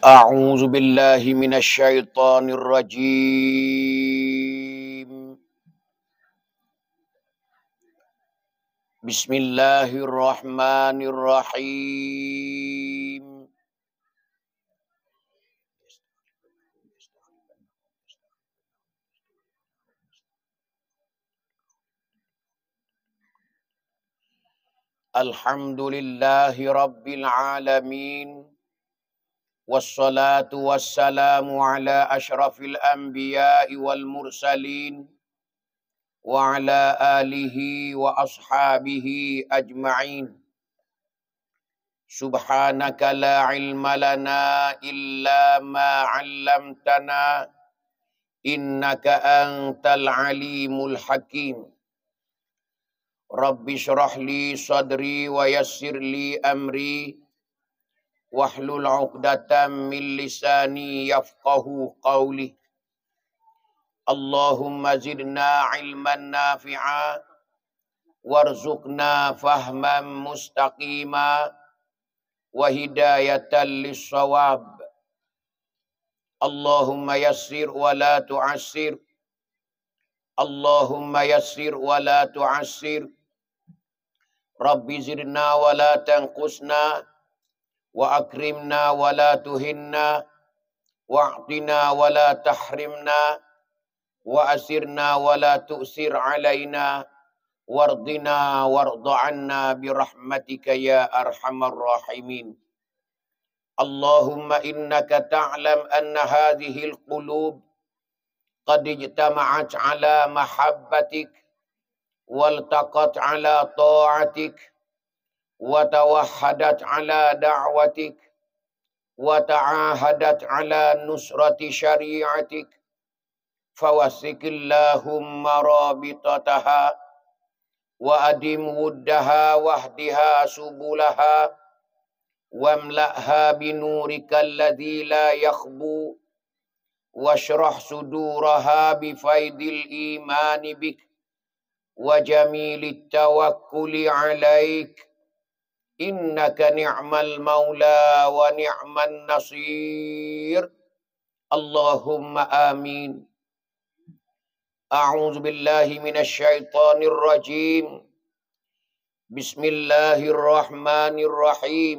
أعوذ بالله من الشيطان الرجيم. بسم الله الرحمن الرحيم. الحمد لله رب العالمين. والصلاة والسلام على أشرف الأنبياء والمرسلين وعلى آله وأصحابه أجمعين. سبحانك لا علم لنا إلا ما علمتنا إنك أنت العليم الحكيم. رب اشرح لي صدري ويسر لي أمري واحلل عقدة من لساني يفقه قولي. اللهم زدنا علما نافعا وارزقنا فهما مستقيما وهداية للصواب. اللهم يسر ولا تعسر، اللهم يسر ولا تعسر. رب زدنا ولا تنقصنا وأكرمنا ولا تهنا واعطنا ولا تحرمنا وأسرنا ولا تؤسر علينا وارضنا وارض عنا برحمتك يا أرحم الراحمين. اللهم إنك تعلم أن هذه القلوب قد اجتمعت على محبتك والتقت على طاعتك وتوحدت على دعوتك وتعاهدت على نصرة شريعتك، فوثق اللهم رابطتها وأدم ودها واهدها سبلها واملأها بنورك الذي لا يخبو واشرح صدورها بفيض الإيمان بك وجميل التوكل عليك، إنك نعم المولى ونعم النصير. اللهم آمين. أعوذ بالله من الشيطان الرجيم. بسم الله الرحمن الرحيم.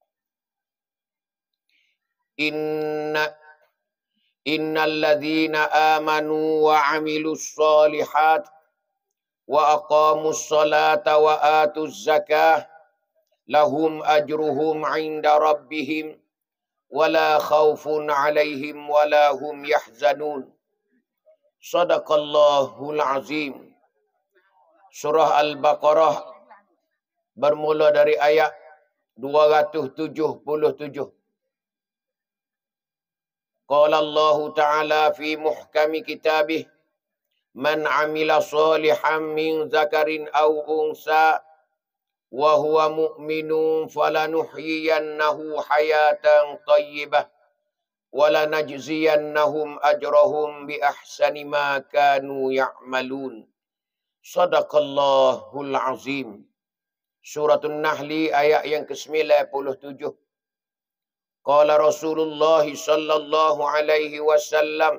إن الذين آمنوا وعملوا الصالحات وأقاموا الصلاة وآتوا الزكاة لهم أجرهم عند ربهم ولا خوف عليهم ولا هم يحزنون. Sadaqallahul azim. Surah Al-Baqarah bermula dari ayat 277. Qala Allah Ta'ala fi muhkami kitabih, man amila salihan min zakarin aw unsa wa huwa mu'minun falanuhyiyannahu hayatan tayyibah walanajziyannahum ajrahum bi ahsani ma kanu ya'malun. Sadaqallahul azim. Suratul Nahli ayat yang ke-97. Qala Rasulullah sallallahu alaihi wasallam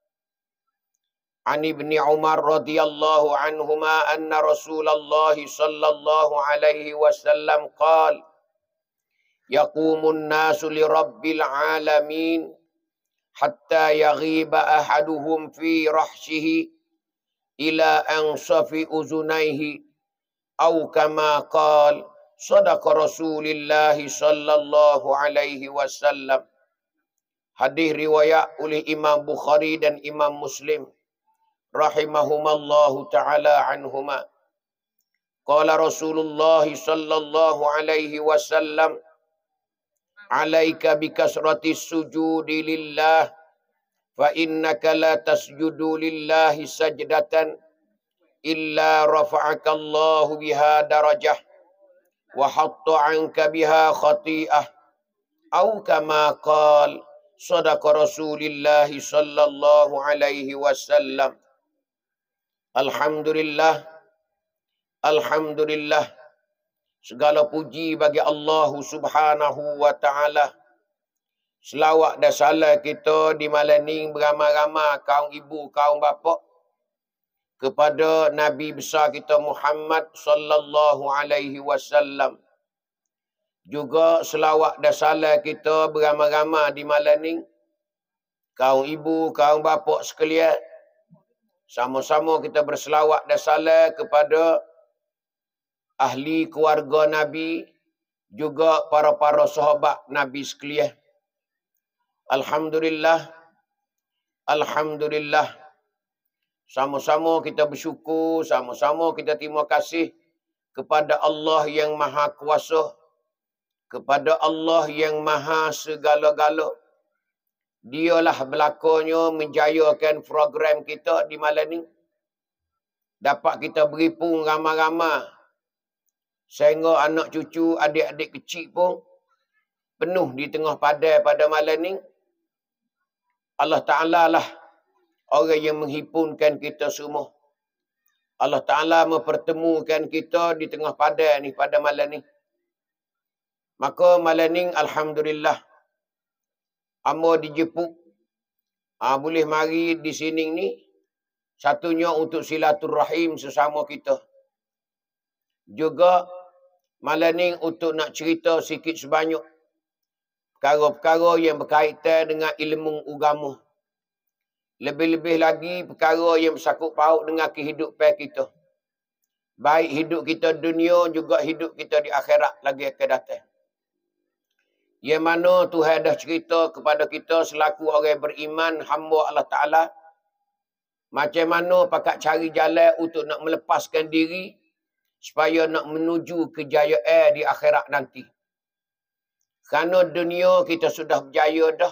an Ibni Umar radhiyallahu anhuma anna Rasulullah sallallahu alaihi wasallam qala yaqumun nasu li rabbil alamin hatta yaghiba ahaduhum fi rahshihi ila ansafi uzunaihi aw kama qala sadaqa Rasulullah sallallahu alaihi wasallam. Hadis riwayat oleh Imam Bukhari dan Imam Muslim rahimahumallahu taala anhuma. Qala Rasulullah sallallahu alaihi wasallam alaika bikasrati sujudi lillah fa innaka la tasjudu lillahi sajdatan illa rafa'aka Allahu biha darajah wa hatta anka biha khati'ah aw kama qala sadaqa Rasulullah sallallahu alaihi wasallam. Alhamdulillah, alhamdulillah, segala puji bagi Allah Subhanahu wa taala Selawat dan salam kita di malam ni beramai-ramai kaum ibu, kaum bapa kepada Nabi besar kita Muhammad sallallahu alaihi wasallam. Juga selawat dan salam kita beramai-ramai di malam ni kaum ibu, kaum bapa sekalian. Sama-sama kita berselawat dan salam kepada ahli keluarga Nabi, juga para-para sahabat Nabi sekalian. Alhamdulillah. Alhamdulillah. Sama-sama kita bersyukur, sama-sama kita terima kasih kepada Allah yang Maha Kuasa, kepada Allah yang Maha segala-gala. Dialah berlakunya menjayakan program kita di malam ni. Dapat kita beripung ramai-ramai. Sehingga anak cucu, adik-adik kecil pun penuh di tengah padai pada malam ni. Allah Ta'ala lah orang yang menghimpunkan kita semua. Allah Ta'ala mempertemukan kita di tengah padai ni pada malam ni. Maka malam ni Alhamdulillah. Amba dijemput. Boleh mari di sini ni. Satunya untuk silaturahim sesama kita. Juga malam ni untuk nak cerita sikit sebanyak perkara-perkara yang berkaitan dengan ilmu agama. Lebih-lebih lagi perkara yang bersangkut paut dengan kehidupan kita. Baik hidup kita dunia juga hidup kita di akhirat lagi akan datang. Yang mana Tuhan dah cerita kepada kita selaku orang beriman, hamba Allah Ta'ala. Macam mana pakat cari jalan untuk nak melepaskan diri supaya nak menuju kejayaan di akhirat nanti. Kerana dunia kita sudah berjaya dah.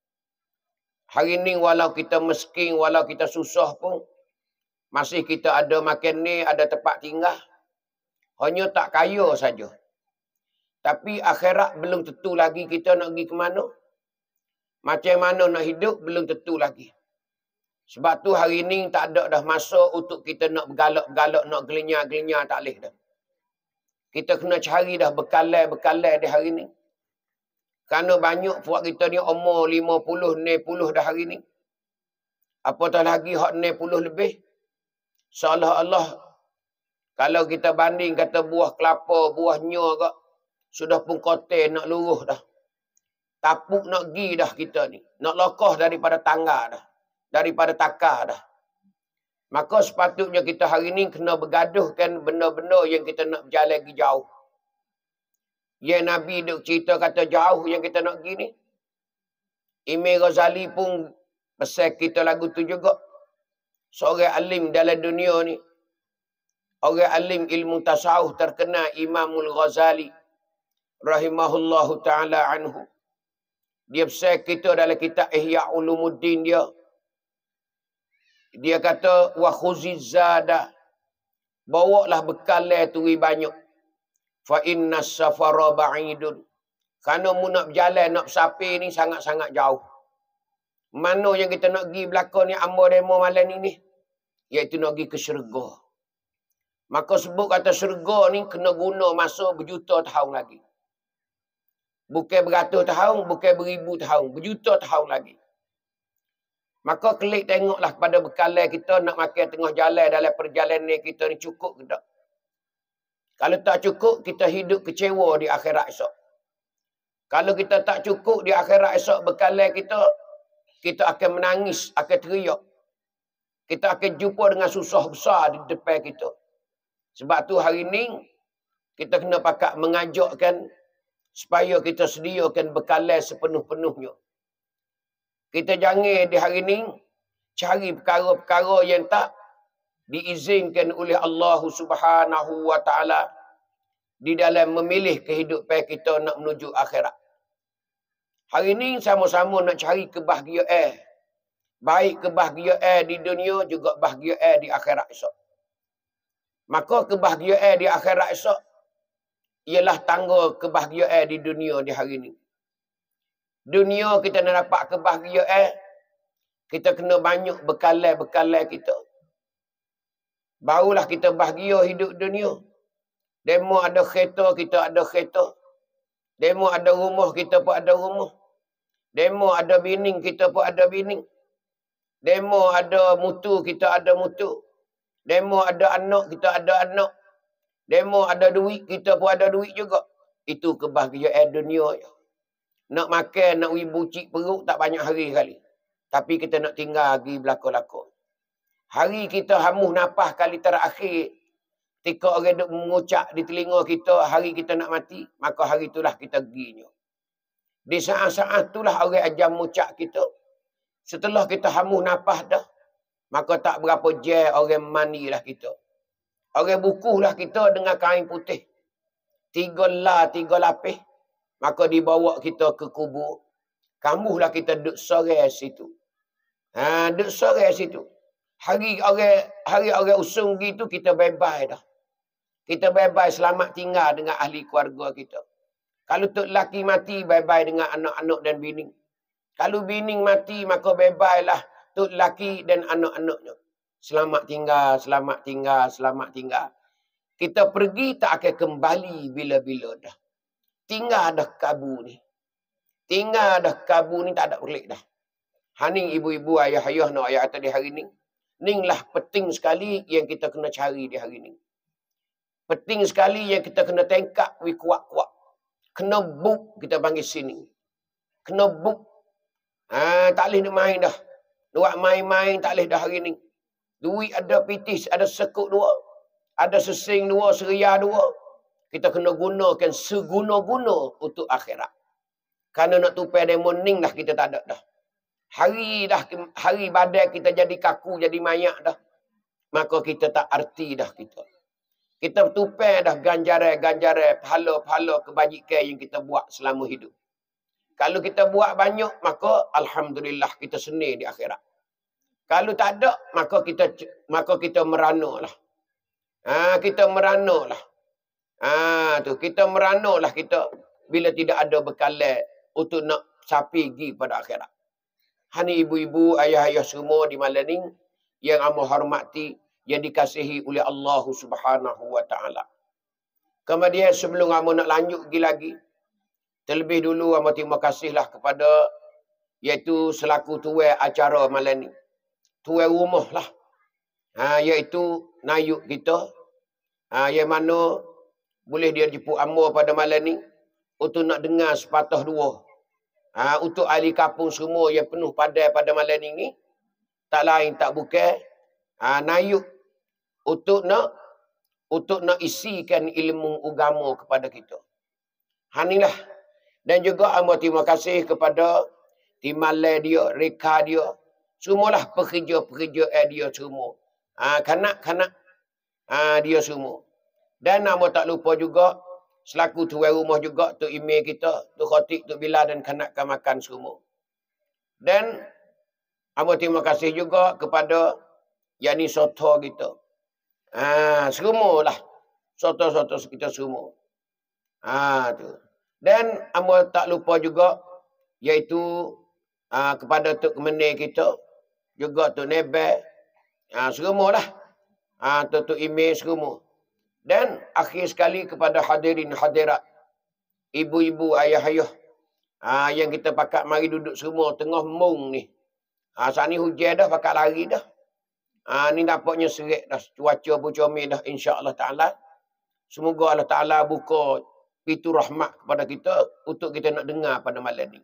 Hari ni walau kita miskin, walau kita susah pun, masih kita ada makan ni, ada tempat tinggal. Hanya tak kaya saja. Tapi akhirat belum tentu lagi kita nak pergi ke mana. Macam mana nak hidup belum tentu lagi. Sebab tu hari ni tak ada dah masa untuk kita nak bergalak-galak, nak gelenyar-gelenyar, tak boleh dah. Kita kena cari dah bekalan-bekalan di hari ni. Kerana banyak puak kita ni umur 50, 60 dah hari ni. Apatah lagi hak 60 lebih. Seolah-olah kalau kita banding kata buah kelapa, buah nyo ke, sudah pun kotel nak luruh dah. Tapuk nak gi dah kita ni. Nak lokoh daripada tangga dah. Daripada takar dah. Maka sepatutnya kita hari ni kena bergaduhkan benda-benda yang kita nak berjalan lagi jauh. Yang Nabi duk cerita kata jauh yang kita nak pergi ni. Imam Ghazali pun pesan kita lagu tu juga. Seorang alim dalam dunia ni. Orang alim ilmu tasawuf terkenal Imamul Ghazali. Rahimahullahu ta'ala anhu. Dia pesan kita dalam kitab Ihya Ulumuddin dia. Dia kata, wa khuziz zada. Bawalah bekal tu banyak. Fa inna safara ba'idun. Kerana mu nak berjalan, nak bersafir ni sangat-sangat jauh. Mana yang kita nak pergi belakang ni, amba demo malam ni. Iaitu nak pergi ke syurga. Maka sebut kata syurga ni kena guna masa berjuta tahun lagi. Bukan beratus tahun, bukan beribu tahun. Berjuta tahun lagi. Maka kelik tengoklah pada bekalan kita nak makan tengah jalan dalam perjalanan kita ni cukup ke tak? Kalau tak cukup, kita hidup kecewa di akhirat esok. Kalau kita tak cukup di akhirat esok bekalan kita, kita akan menangis, akan teriak. Kita akan jumpa dengan susah besar di depan kita. Sebab tu hari ni, kita kena pakat mengajakkan supaya kita sediakan bekalan sepenuh-penuhnya. Kita jangan di hari ni cari perkara-perkara yang tak diizinkan oleh Allah Subhanahu wa ta'ala di dalam memilih kehidupan kita nak menuju akhirat. Hari ni sama-sama nak cari kebahagiaan. Baik kebahagiaan di dunia juga bahagiaan di akhirat esok. Maka kebahagiaan di akhirat esok ialah tangga kebahagiaan di dunia di hari ni. Dunia kita nak dapat kebahagiaan, kita kena banyak bekalan-bekalan kita. Barulah kita bahagia hidup dunia. Demo ada kereta, kita ada kereta. Demo ada rumah, kita pun ada rumah. Demo ada bining, kita pun ada bining. Demo ada mutu, kita ada mutu. Demo ada anak, kita ada anak. Demo ada duit, kita pun ada duit juga. Itu kebahagiaan dunia. Nak makan, nak bucik perut tak banyak hari kali. Tapi kita nak tinggal lagi belakang-belakang. Hari kita hamuh nafas kali terakhir. Ketika orang duk mengucap di telinga kita, hari kita nak mati, maka hari itulah kita perginya. Di saat-saat itulah orang ajam mengucap kita. Setelah kita hamuh nafas dah, maka tak berapa jauh orang mandilah kita. Orang bukuhlah kita dengan kain putih. 3 lapis. Maka dibawa kita ke kubur. Kamuhlah kita duduk sore situ. Duduk sore situ. Hari orang usung gitu kita bye-bye dah. Kita bye-bye selamat tinggal dengan ahli keluarga kita. Kalau tok lelaki mati, bye-bye dengan anak-anak dan bini. Kalau bini mati, maka bye-bye lah tok lelaki dan anak-anaknya. Selamat tinggal, selamat tinggal, selamat tinggal. Kita pergi tak akan kembali bila-bila dah. Tinggal dah kabu ni. Tinggal dah kabu ni tak ada belik dah. Haning ibu-ibu, ayah-ayah nak ayat kata di hari ni. Ning lah penting sekali yang kita kena cari di hari ni. Penting sekali yang kita kena tengkak wi kuat-kuat. Kena buk kita panggil sini. Kena buk. Tak boleh nak main dah. Buat main-main tak boleh dah hari ni. Duit ada pitis, ada sekuk 2. Ada sesing 2, seria 2. Kita kena gunakan seguna-guna untuk akhirat. Kerana nak tupai demon ning dah kita tak ada dah. Hari badai kita jadi kaku, jadi mayak dah. Maka kita tak arti dah kita. Kita tupai dah ganjaran-ganjaran, pahala-pahala kebajikan yang kita buat selama hidup. Kalau kita buat banyak, maka alhamdulillah kita senang di akhirat. Kalau tak ada, maka kita merana lah. Kita merana lah. Kita merana lah kita bila tidak ada bekalan untuk nak sapi pergi pada akhirat. Hani ibu-ibu, ayah-ayah semua di malam ni yang amat hormati, yang dikasihi oleh Allah Subhanahu wa taala. Kemudian sebelum amat nak lanjut lagi, terlebih dulu amat terima kasihlah kepada iaitu selaku tuan acara malam ni. Tuan rumah lah. Iaitu Nayuk kita. Yang mana boleh dia jemput amor pada malam ni untuk nak dengar sepatah dua. Untuk ahli kampung semua yang penuh padai pada malam ni, tak lain tak bukan Nayuk untuk nak isikan ilmu agama kepada kita. Hanilah. Dan juga amat terima kasih kepada timalai dia, reka dia, semualah pekerja-pekerja dia semua. Kanak-kanak dia semua. Dan amat tak lupa juga selaku tuan rumah juga tu email kita, tu Khotik, tu Bila dan kanak-kanak makan semua. Dan amat terima kasih juga kepada Yani Soto kita. Semualah. Soto-soto kita semua. Tu. Dan amat tak lupa juga iaitu kepada Tok Kemenir kita, juga Tok Nebel, semualah. Tok email semua. Dan akhir sekali kepada hadirin hadirat, ibu-ibu, ayah-ayah, yang kita pakat mari duduk semua tengah mung ni. Saat ni hujan dah, pakat lari dah. Ni nampaknya serik dah, cuaca pun comel dah, insya-Allah taala. Semoga Allah Taala buka pintu rahmat kepada kita untuk kita nak dengar pada malam ni.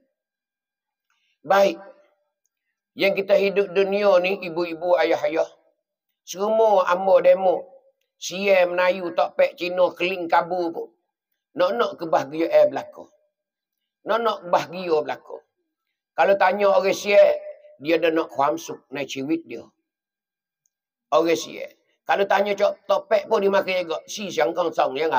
Baik. Yang kita hidup dunia ni, ibu-ibu, ayah-ayah, semua ambo demo, siam Melayu, tak pek Cina, keling kabur pun. Nak kebahagiaan belaka. Nak bahagia belaka. Kalau tanya orang siap, dia dah nak kuamsuk naik ciwit dia. Orang siap. Kalau tanya cok topek pun dimakan juga. Si siang kang sang yang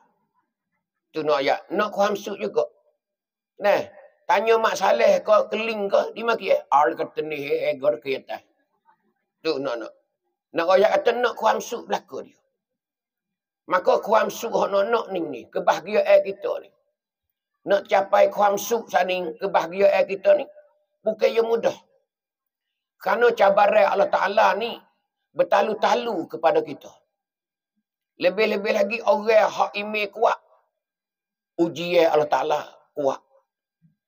tu nak ya, nak kuamsuk juga. Nah, tanya mak Saleh ke keling ke dimakan. Al kata ni egor ke atas. Tu nak. Nak ayat kata nak kuamsuk belaka dia. Maka kuamsuk hak nak ni kebahagiaan kita ni. Nak capai kuamsuk saning kebahagiaan kita ni bukan yang mudah. Kerana cabaran Allah Taala ni bertalu-talu kepada kita. Lebih-lebih lagi orang hak iman kuat, ujian Allah Taala kuat.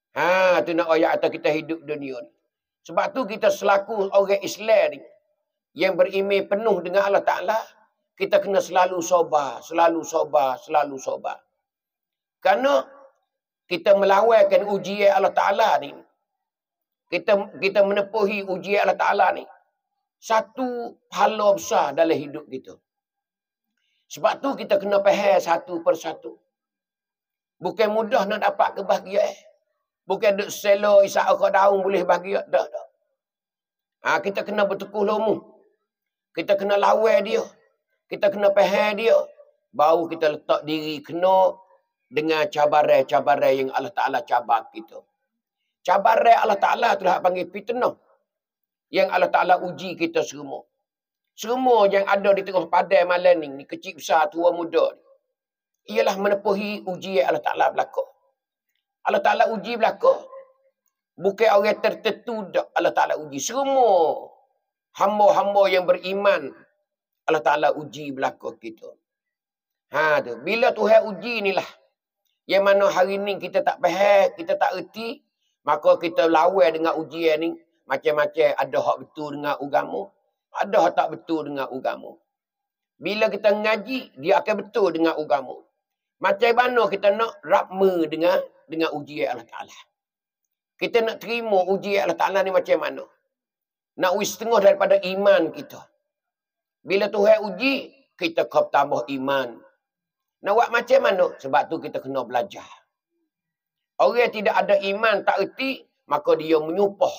Tu nak ayat atas kita hidup dunia ni. Sebab tu kita selaku orang Islam ni, yang beriman penuh dengan Allah Ta'ala, kita kena selalu sabar, selalu sabar, selalu sabar. Kerana kita melawankan ujian Allah Ta'ala ni, kita menepuhi ujian Allah Ta'ala ni, satu pahala besar dalam hidup kita. Sebab tu kita kena faham satu persatu. Bukan mudah nak dapat kebahagiaan. Bukan duk selo isyak ke daun boleh bahagia. Tak. Kita kena berteguh lomu. Kita kena lawan dia. Kita kena faham dia. Baru kita letak diri kena dengan cabaran-cabaran yang Allah Ta'ala cabar kita. Cabaran Allah Ta'ala tu lah panggil fitnah. Yang Allah Ta'ala uji kita semua. Semua yang ada di tengah padang malam ni, kecil besar, tua muda ni, ialah menepuhi ujian Allah Ta'ala berlaku. Allah Ta'ala uji berlaku. Bukan orang tertentu dak Allah Ta'ala uji. Semua hamba-hamba yang beriman, Allah Ta'ala uji berlaku kita. Tu. Bila Tuhan uji inilah, yang mana hari ni kita tak faham, kita tak erti, maka kita lawan dengan ujian ni, macam-macam. Ada hak betul dengan agama, ada hak tak betul dengan agama. Bila kita ngaji, dia akan betul dengan agama. Macam mana kita nak rapme dengan ujian Allah Ta'ala. Kita nak terima ujian Allah Ta'ala ni macam mana? Nak wis setengah daripada iman kita. Bila Tuhan uji, kita kau tambah iman. Nak buat macam mana? Sebab tu kita kena belajar. Orang yang tidak ada iman, tak erti, maka dia menyupah.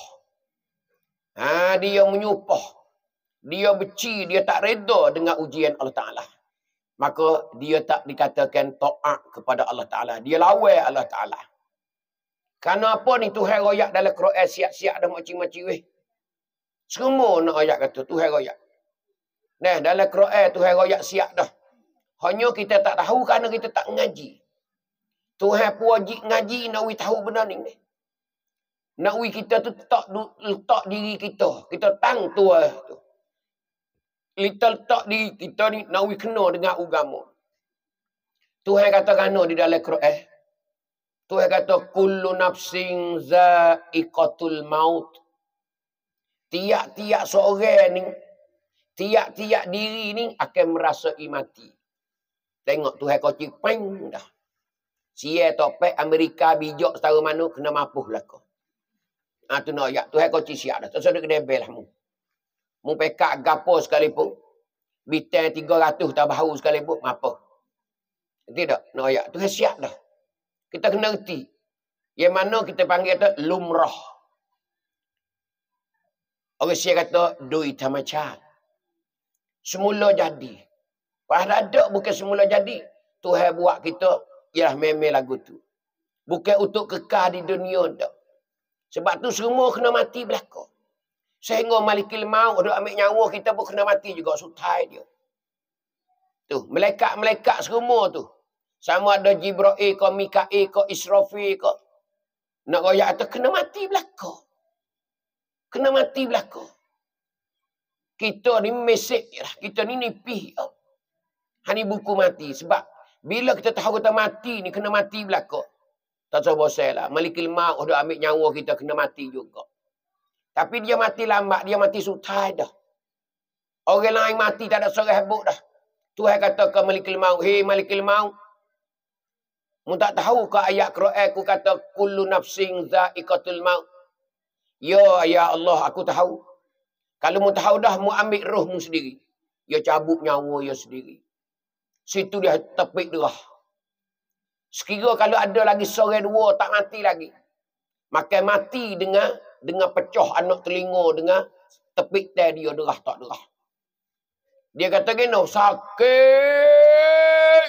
Dia menyupah. Dia benci, dia tak reda dengan ujian Allah Ta'ala. Maka dia tak dikatakan taat kepada Allah Ta'ala. Dia lawan Allah Ta'ala. Kerana apa ni Tuhan royak dalam Quran siap-siap dah macam-macam weh. Semua nak ayat kata Tuhan royak. Nah, dalam Quran Tuhan royak siap dah. Hanya kita tak tahu kerana kita tak ngaji. Tuhan pun wajib ngaji nak we tahu benda ni. Nak we kita tu letak diri kita. Kita tang tua tu. Kita letak diri kita ni nak we kena dengan agama. Tuhan kata kerana di dalam Quran. Tuhan kata kullu nafsin za'iqatul maut. Tiap-tiap seorang ni, tiap-tiap diri ni akan merasai mati. Tengok Tuhan kocik peng dah. Sia topek Amerika bijak setara mana kena mapuh lah kau. Tu nak ayat Tuhan kocik siap dah. Terus ada kedebel lah mu. Mu pekak gapo sekalipun. Bintang 300 tak bahu sekalipun mapuh. Tidak nak ayat Tuhan siap dah. Kita kena erti. Yang mana kita panggil tu lumrah. Orang Sia kata dui tamachat. Semula jadi. Padahal ada bukan semula jadi. Tuhan buat kita ialah memang lagu tu. Bukan untuk kekal di dunia tak. Sebab tu semua kena mati belakang. Sehingga Malikil Maut duk ambil nyawa kita pun kena mati juga sutai dia. Tu, malaikat-malaikat semua tu. Sama ada Jibril ke Mikail ke Israfil ke. Nak royak tu kena mati belakang. Kena mati belakang. Kita ni mesej lah. Kita ni nipih. Hani buku mati. Sebab bila kita tahu kita mati ni kena mati belakang. Tak tahu bosan lah. Malikil Maut dah ambil nyawa kita kena mati juga. Tapi dia mati lambat. Dia mati sutai dah. Orang lain mati tak ada seorang habuk dah. Tuhan kata ke Malikil Maut. Hei Malikil Maut. Mu tak tahu ke ayat Quran aku kata kullu nafsin za'iqatul maut. Ya Allah aku tahu. Kalau mu tahu dah mu ambil rohmu sendiri. Ya cabut nyawa ya sendiri. Situ dia tepik derah. Sekira kalau ada lagi seorang dua tak mati lagi. Maka mati dengan pecah anak telinga dengan tepik teh dia derah tak derah. Dia kata gini, sakit.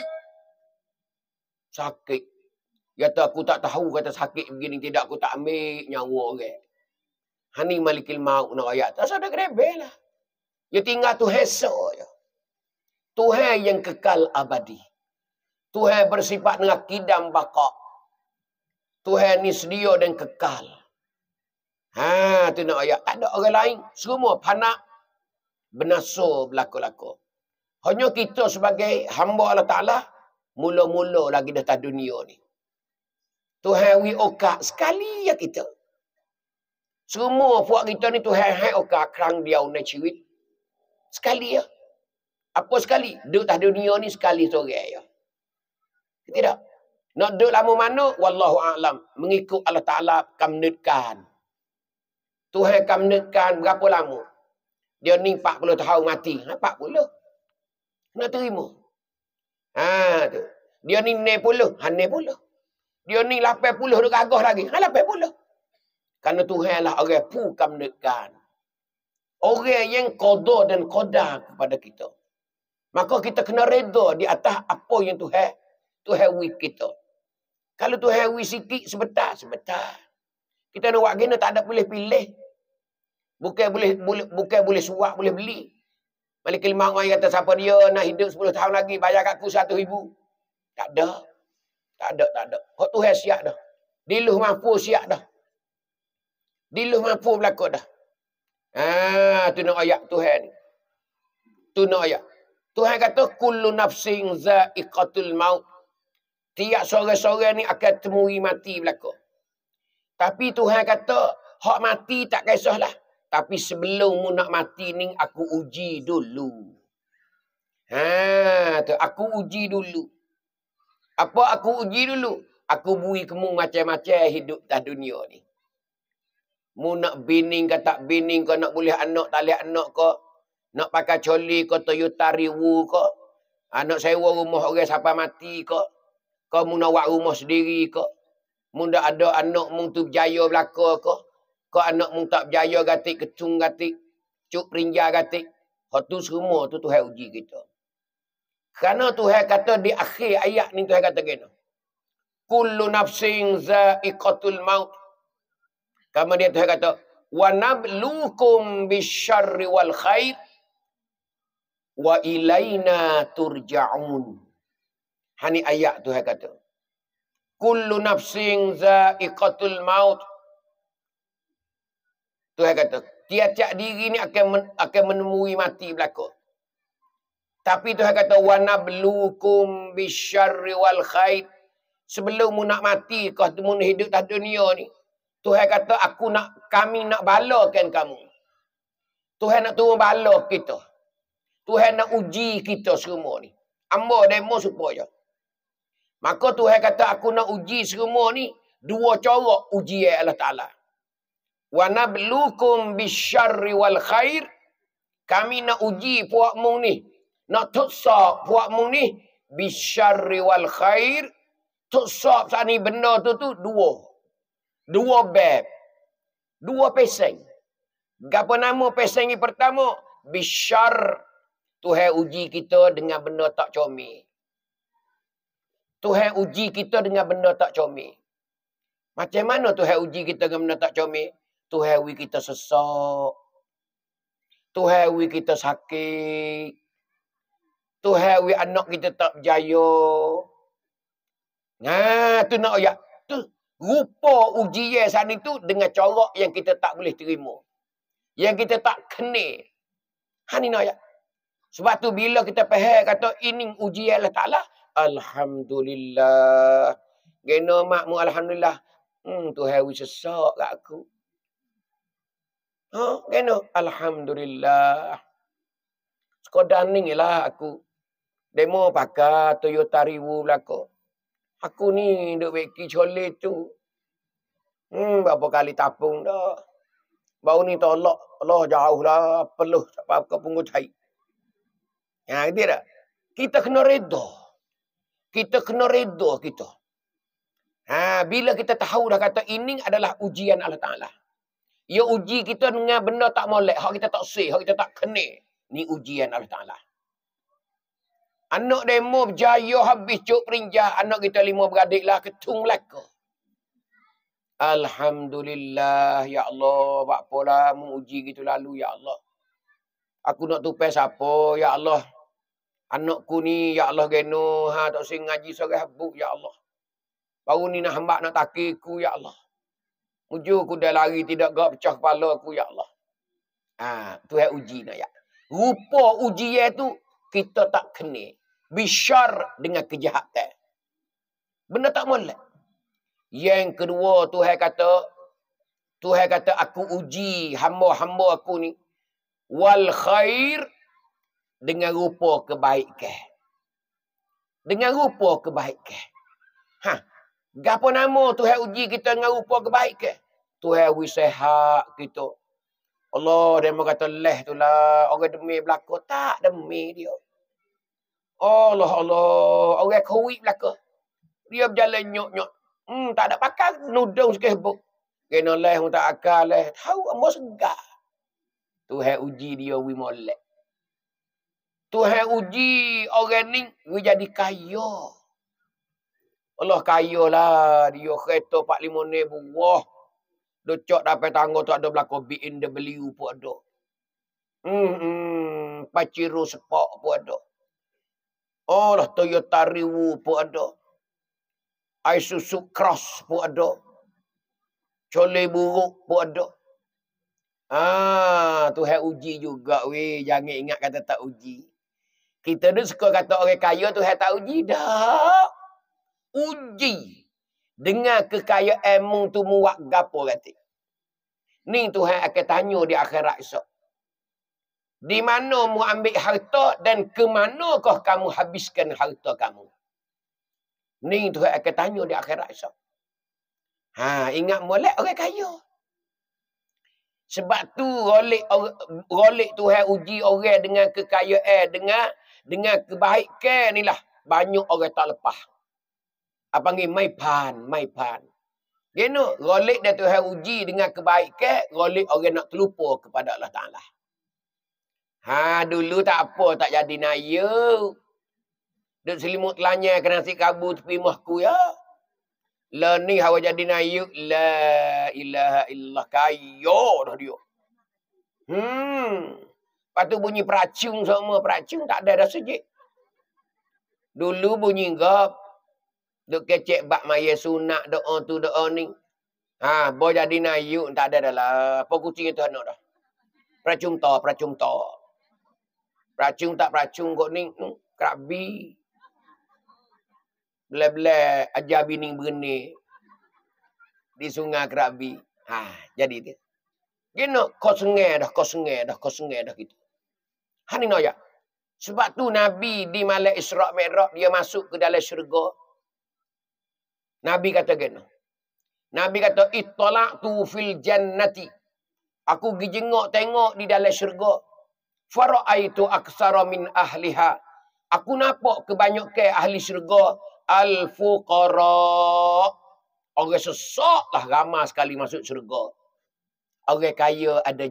Sakit. Dia kata aku tak tahu kata sakit begini tidak aku tak ambil nyawa orang. Hani Malikil Maut nak ayat. Tak ada grebel lah. Dia tinggal Tuhan je. Tuhan yang kekal abadi. Tuhan bersifat dengan kidam baka. Tuhan ni sedia dan kekal. Tu nak ayat. Tak ada orang lain. Semua panak benasa berlaku-laku. Hanya kita sebagai hamba Allah Ta'ala, mula-mula lagi datang dunia ni. Tuhan wi okak sekali ya kita. Semua puak kita ni Tuhan hai okak kerang dia unai ciwit. Sekali ya. Apa sekali? Duduk atas dunia ni sekali seorang ya. Tidak. Nak duduk lama mana? Wallahu a'lam. Mengikut Allah Ta'ala kamnetkan. Tuhan kamnetkan berapa lama? Dia ni 40 tahun mati. 40. Nak terima. Tu. Dia ni 60. 60. Dia ni 80 duk gagah lagi. 80. Karena Tuhan lah orang pu kamnetkan. Orang yang qada dan qadar kepada kita. Maka kita kena reda di atas apa yang Tuhan wi kita. Kalau Tuhan wi sikit sebentar. Kita nak buat gini tak ada pilih-pilih. Bukan boleh suap, boleh beli. Malik Ilmah orang kata siapa dia nak hidup 10 tahun lagi bayar kat aku 1,000. Tak ada. Hak Tuhan siap dah. Diluh mampu siap dah. Diluh mampu berlaku dah. Tu nak ayat Tuhan ni. Tu nak ayat. Tuhan kata kullu nafsin za'iqatul maut. Tiap sore-sore ni akan temui mati berlaku. Tapi Tuhan kata hak mati tak kisahlah. Tapi sebelum mu nak mati ni aku uji dulu. Tu aku uji dulu. Apa aku uji dulu? Aku bui kamu macam-macam hidup dah dunia ni. Mu nak bining ke tak bining ke, nak boleh anak tak boleh anak ke, nak pakai coli ke, Toyota Riwu ke, nak sewa rumah orang sampai mati ke, mu nak buat rumah sendiri ke, mu dah ada anak mu tu berjaya belaka ke anak mu tak berjaya gatik, ketung gatik, cuk perinja gatik. Hak tu semua tu Tuhan uji kita. Kerana Tuhan kata di akhir ayat ni Tuhan kata gini. Kullu nafsin za'iqatul maut. Kemudian Tuhan kata, wa nabluukum bisyarri wal khair wa ilaina turja'un. Hani ayat Tuhan kata. Kullu nafsin za'iqatul maut. Tuhan kata, tiap-tiap diri ni akan menemui mati belaka. Tapi Tuhan kata, wa nabluukum bisyarri wal khair. Sebelum mu nak mati, kau mu hidup dah dunia ni. Tuhan kata, kami nak balakan kamu. Tuhan nak turun bala kita. Tuhan nak uji kita semua ni. Amba demo supaya. Maka Tuhan kata, aku nak uji semua ni. Dua cara ujian Allah Ta'ala. Wa nabluukum bisyarri wal khair. Kami nak uji puakmu ni. Nak tuksa puakmu ni. Bisyarri wal khair. Tuksa sani benda tu dua bab. Dua peseng. Apa nama peseng yang pertama? Bisyar. Tuhan uji kita dengan benda tak comel. Tuhan uji kita dengan benda tak comel. Macam mana Tuhan uji kita dengan benda tak comel? Tuhan uji kita sesak. Tuhan uji kita sakit. Tuhan uji anak kita tak berjaya. Tu nak ayat. Tu rupa ujian sana itu dengan corak yang kita tak boleh terima. Yang kita tak kena. Ni nak ayat. Sebab tu bila kita faham kata ini ujian Allah Ta'ala. Alhamdulillah. Gena makmu Alhamdulillah. Tuhan uji sesak kat aku. Gena. Alhamdulillah. Sekadar ni lah aku. Demo pakai Toyota Riwu belakang. Aku ni duk beki cole tu. Berapa kali tapung dah. Baru ni tolak. Allah jauh lah. Peluh. Apa-apa punggut cari. Gitu tak? Kita kena reda. Kita kena reda kita. Bila kita tahu dah kata ini adalah ujian Allah Ta'ala. Ia uji kita dengan benda tak molek. Hak kita tak sih. Hak kita tak kena. Ni ujian Allah Ta'ala. Anak demo berjaya habis cuk perinjah. Anak kita 5 beradik lah ketung belaka. Alhamdulillah. Ya Allah. Bakpolah menguji gitu lalu. Ya Allah. Aku nak tupai siapa? Ya Allah. Anakku ni. Ya Allah geno. Tak usah ngaji sore habuk. Ya Allah. Baru ni nak hambak nak takiku. Ya Allah. Ujur aku dah lari tidak gak pecah kepala aku. Ya Allah. Tuhan uji nak ya. Rupa ujian tu kita tak kena. Bisyar dengan kejahatan. Benda tak molek. Yang kedua, Tuhan kata aku uji hamba-hamba aku ni. Wal khair, dengan rupa kebaikan. Dengan rupa kebaikan. Gapo nama Tuhan uji kita dengan rupa kebaikan? Tuhan sihat kita. Allah dia kata leh tu lah. Orang demi belaka. Tak demi dia. Allah. Orang kuik belaka. Dia berjalan nyok-nyok. Tak ada pakai. Nudung sekebuk. Kena leh tak akal leh. Tahu ambo segar. Tuhan uji dia molek. Tuhan uji orang ni jadi kaya. Allah kaya lah. Dia kereta 45,000 buah. Docok dapat tangga tu ada belakang BMW pun ada. Paciro Sport pun ada. Oh lah Toyota Riwu pun ada. Isuzu Cross pun ada. Cole buruk pun ada. Tuhan uji juga weh. Jangan ingat kata tak uji. Kita ni suka kata orang kaya Tuhan tak uji. Dah. Uji. Dengan kekayaan mung tu muak gapo kata. Ni Tuhan akan tanya di akhirat esok. Di mana mu ambil harta dan ke manakah kamu habiskan harta kamu? Ni Tuhan akan tanya di akhirat esok. Ingat molek orang kaya. Sebab tu rolik Tuhan uji orang dengan kekayaan, dengan kebaikan ni lah. Banyak orang tak lepas. Apa panggil maipan. Gino, rolik dia Tuhan uji dengan kebaikan, rolik orang nak terlupa kepada Allah Ta'ala. Dulu tak apa, tak jadi nayu. Duk selimut telanya ke nasi kabu tepi mahku ya. Lah ni hawa jadi nayu. La ilaha illallah. Kayo dah dia. Lepas tu bunyi peracung semua. Peracung tak ada dah sejik. Dulu bunyi gap. Duk kecek bak maya sunat doa tu doa ni. Boy jadi nayu tak ada dah lah. Apa kucing itu anak dah. Peracung to. Peracung tak peracung kok ni. Kerabi. Bela-bela ajar bini berni. Di sungai Kerabi. Jadi tu. Gino kau sungai dah gitu. Ni noya. Sebab tu Nabi di malam Isra' Mi'raj dia masuk ke dalam syurga. Nabi kata gini. Nabi kata, ittala'tu fil jannati. Aku pergi tengok di dalam syurga. Fara'aitu aksara min ahliha. Aku nampak kebanyakan ahli syurga. Al-fuqara. Orang sesak lah ramai sekali masuk syurga. Orang kaya ada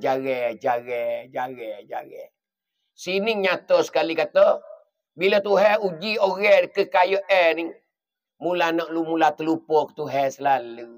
jare. Sini nyata sekali kata, bila Tuhan uji orang kekayaan ni, mula terlupa ke Tuhan selalu.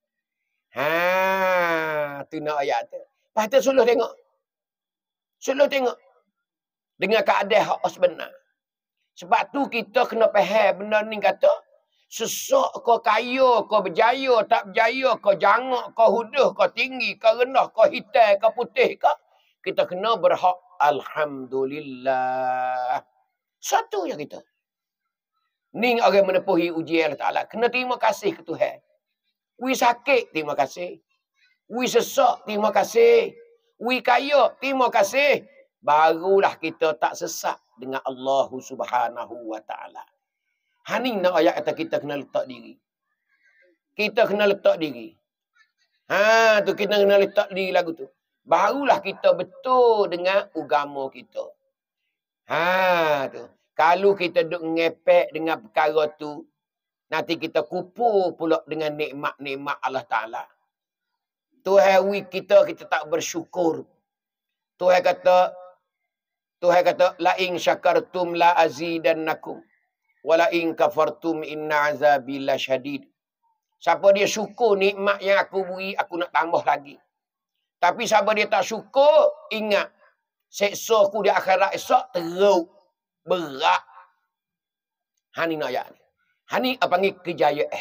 Tu nak ayat tu. Lepas tu suluh tengok. Dengan keadaan hak sebenar. Sebab tu kita kena faham benda ni kata, sesak kau kaya, kau berjaya, tak berjaya, kau jangak, kau huduh, kau tinggi, kau rendah, kau hitam, kau putih, kita kena berhak Alhamdulillah. Satu je kita. Ni orang menepuhi ujian Allah Ta'ala. Kena terima kasih ke Tuhan. Wi sakit, terima kasih. Wi sesak, terima kasih. Wi kaya, terima kasih. Barulah kita tak sesak dengan Allah Subhanahu wa Ta'ala. Ni nak ayat kata kita kena letak diri. Kita kena letak diri. Tu kita kena letak diri lagu tu. Barulah kita betul dengan agama kita. Tu. Kalau kita duk ngepek dengan perkara tu, nanti kita kupur pula dengan nikmat-nikmat Allah Ta'ala. Tuhan kita tak bersyukur. Tuhan kata, la in syakartum la azidannakum. Wa la in kafartum inna azabi lasyadid. Siapa dia syukur nikmat yang aku beri, aku nak tambah lagi. Tapi siapa dia tak syukur, ingat. Seksa aku di akhirat esok teruk. Berat. Ni nak ayat ni. Ni apa panggil kejayaan.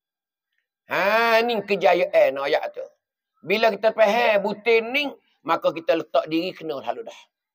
Ni kejayaan nak ayat tu. Bila kita faham butin ni, maka kita letak diri kena lalu dah.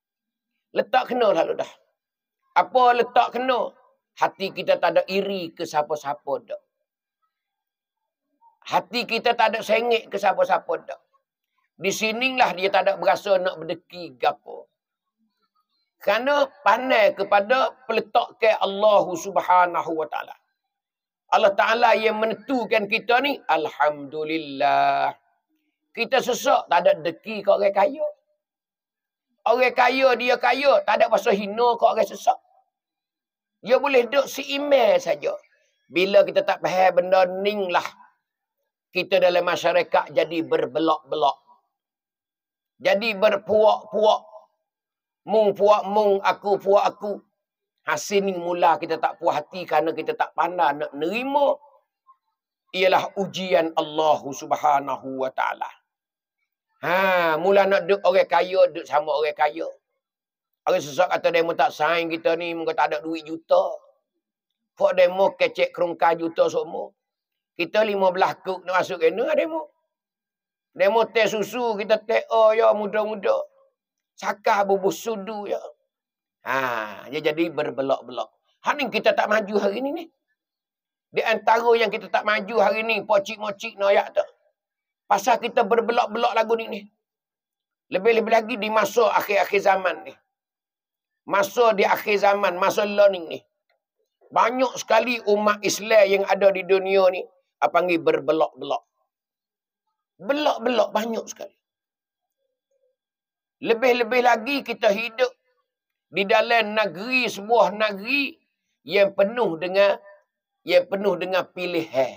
Apa letak kena? Hati kita tak ada iri ke siapa-siapa dah. Hati kita tak ada sengit ke siapa-siapa dah. Di sinilah dia tak ada berasa nak berdeki gapo. Kerana pandai kepada peletak ke Allah Subhanahu wa taala. Allah Taala yang menentukan kita ni, alhamdulillah. Kita sesak tak ada deki kat orang kaya. Orang kaya dia kaya, tak ada pasal hina kat orang sesak. Dia boleh duduk seimel saja. Bila kita tak faham benda ni lah, kita dalam masyarakat jadi berbelak-belak. Jadi berpuak-puak. Mung puak mung, aku puak aku. Hasil ni mula kita tak puas hati kerana kita tak pandai nak nerima. Ialah ujian Allah Subhanahu wa taala. Mula nak duduk orang kaya, duduk sama orang kaya. Orang sesak kata demo tak saing kita ni, muka tak ada duit juta. Kok demo kecek kerungka juta semua. Kita 15 kuk nak masuk kena demo. Demo teh susu, kita teh ya muda-muda. Sakah bubuh sudu ya. Dia jadi berbelak-belak. Hari ni kita tak maju hari ni. Di antara yang kita tak maju hari ni, pocik-mocik noyak tu. Pasal kita berbelak-belak lagu ni. Lebih-lebih lagi di masa akhir-akhir zaman ni. Masa di akhir zaman, masa learning ni. Banyak sekali umat Islam yang ada di dunia ni, panggil berbelak-belak. Belak-belak banyak sekali. Lebih-lebih lagi kita hidup di dalam negeri, sebuah negeri yang penuh dengan pilihan.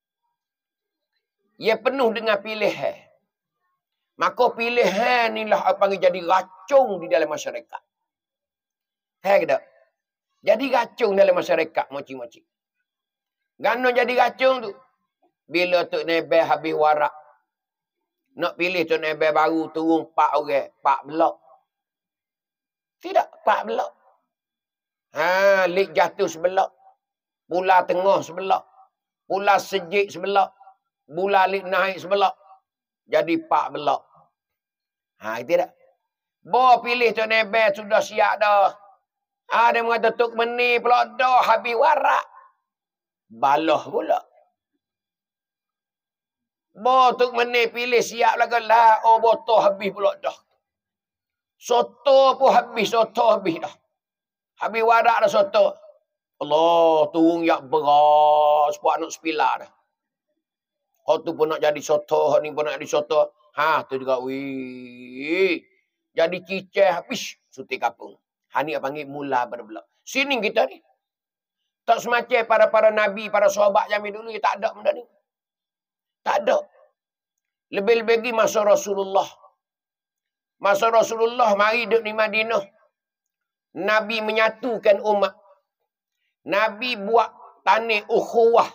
Yang penuh dengan pilihan. Maka pilihan inilah apa yang jadi racun di dalam masyarakat. Hai ke tak? Jadi racun dalam masyarakat moci-moci. Gano jadi racun tu? Bila Tok Nebel habis warak. Nak pilih Tok Nebel baru turun 4 orang, 4 blok. Tidak, 4 blok. Lik jatuh sebelah. Pula tengah sebelah. Pula sejik sebelah. Pula lik naik sebelah. Jadi 4 blok. Itu tak? Bo pilih Tok Nebel sudah siap dah. Dia mengata Tok Meni pula dah habis warak. Balah pula. Bo Tok Meni pilih siap lagi lah. Botol habis pula dah. Soto pun habis, soto habis dah. Habis warak dah soto. Allah, turun yak beras, buat nak sepilar dah. Hak tu pun nak jadi soto, hak ni pun nak jadi soto. Tu juga, wih. Jadi cicah habis, suti kapung. Ni panggil mula berbelak. Sini kita ni. Tak semacam para nabi, para sahabat zaman dulu, tak ada benda ni. Tak ada. Lebih-lebih lagi masa Rasulullah. Masa Rasulullah mari duduk di Madinah. Nabi menyatukan umat. Nabi buat tanah ukhuwah.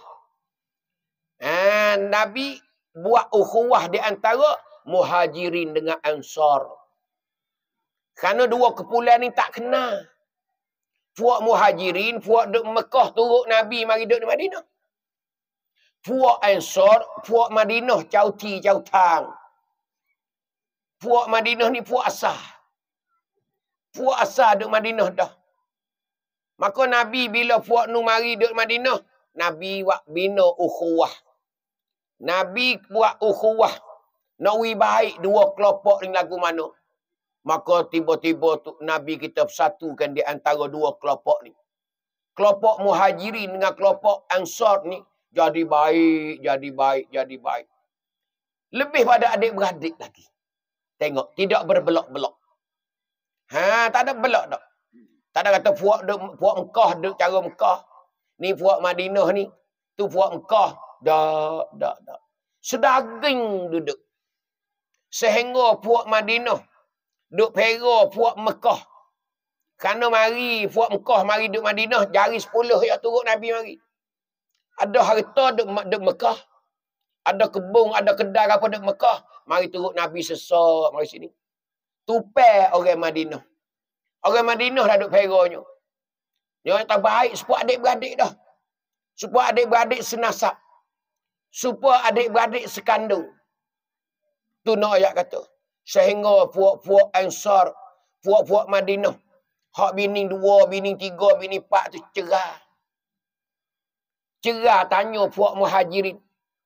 Nabi buat ukhuwah di antara muhajirin dengan ansar. Kerana dua kumpulan ni tak kenal. Puak muhajirin, puak duduk Mekah turut Nabi mari duduk di Madinah. Puak ansar, puak Madinah cauti cautang. Puak Madinah ni puak asah. Puak asah duduk Madinah dah. Maka Nabi bila puak nu mari duduk Madinah, Nabi buat bina ukhuwah. Nabi buat ukhuwah. Nak baik dua kelompok ni lagu mana. Maka tiba-tiba Nabi kita bersatukan di antara dua kelompok ni. Kelompok muhajirin dengan kelompok ansar ni jadi baik, jadi baik, jadi baik. Lebih pada adik-beradik lagi. Tengok, tidak berbelok-belok. Tak ada belok dak. Tak ada kata puak Mekah duk cara Mekah. Ni puak Madinah ni, tu puak Mekah. Dak. Sedaging duduk. Sehingga puak Madinah duk pera puak Mekah. Kerana mari puak Mekah mari duk Madinah, jari 10 yang turut Nabi mari. Ada harta duk Mekah. Ada kebun, ada kedai apa duk Mekah. Mari turut Nabi sesak mari sini. Tupai orang Madinah. Orang Madinah dah duk peranya. Dia tak baik supaya adik-beradik dah. Supaya adik-beradik senasab. Supaya adik-beradik sekandung. Tu nak ayat kata. Sehingga puak-puak ansar, puak-puak Madinah, hak bini 2, bini 3, bini 4 tu cerah. Cerah tanya puak muhajirin.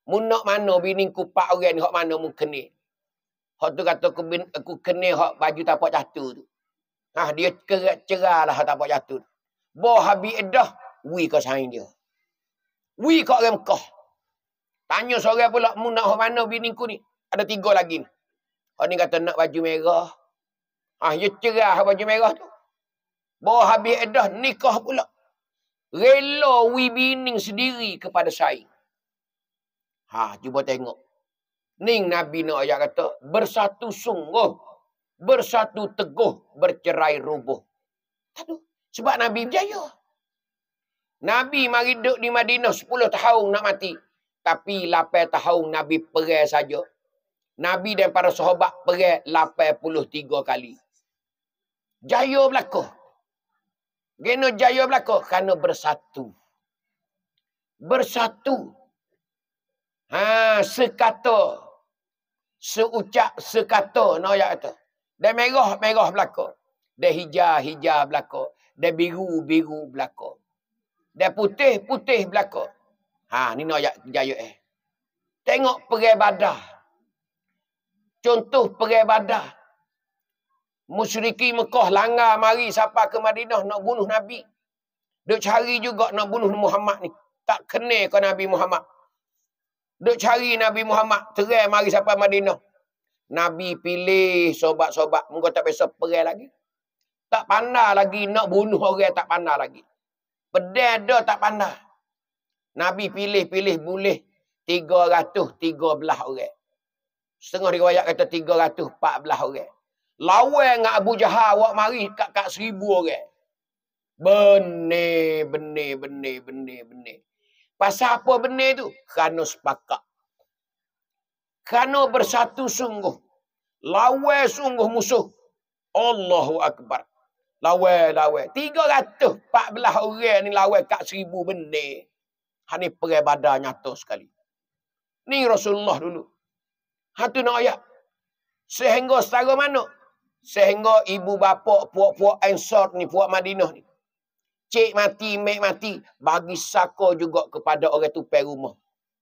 Mun nak mana bini ku 4 orang ni, hak mana mun kena. Hak tu kata aku kena hak baju tapak jatuh tu. Dia cerah lah hak tapak jatuh. Bo habis edah, wi ke saing dia. Wi ke orang Mekah. Tanya seorang pula, mu nak hak mana bini ku ni? Ada 3 lagi ni. Hak ni kata nak baju merah. Dia cerah baju merah tu. Bawa habis edah nikah pula. Rela wi bini sendiri kepada saing. Cuba tengok. Ning Nabi nak ayat kata, bersatu sungguh, bersatu teguh, bercerai rubuh. Sebab Nabi berjaya. Nabi mari duduk di Madinah 10 tahun nak mati. Tapi 8 tahun Nabi perang saja. Nabi dan para sahabat perang 83 kali. Jaya berlaku. Gena jaya berlaku kerana bersatu. Bersatu. Sekata. Seucap sekata nak ayat kata. Dan merah berlaku. Dan hijau berlaku. Dan biru berlaku. Dan putih berlaku. Ni nak ayat jaya Tengok perang Badar. Contoh perang Badar. Musyriki Mekah langgar mari sampai ke Madinah nak bunuh Nabi. Duk cari juga nak bunuh Muhammad ni. Tak kena ke Nabi Muhammad. Duk cari Nabi Muhammad. Terai mari sampai Madinah. Nabi pilih sobat-sobat. Muka tak biasa perang lagi. Tak pandai lagi nak bunuh orang, tak pandai lagi. Pedang dah tak pandai. Nabi pilih boleh 313 orang. Setengah riwayat kata 314 orang. Lawan dengan Abu Jahal awak mari kat 1000 orang. Benih. Pasal apa benih tu? Kerana sepakat. Kerana bersatu sungguh. Lawan sungguh musuh. Allahu Akbar. Lawan. 314 orang ni lawan kat 1000 benih. Ni perang Badar nyata sekali. Ni Rasulullah dulu. Tu nak ayat. Sehingga setara mana? Sehingga ibu bapa puak-puak Ansar ni, puak Madinah ni. Cik mati, mek mati. Bagi saka juga kepada orang tupai rumah.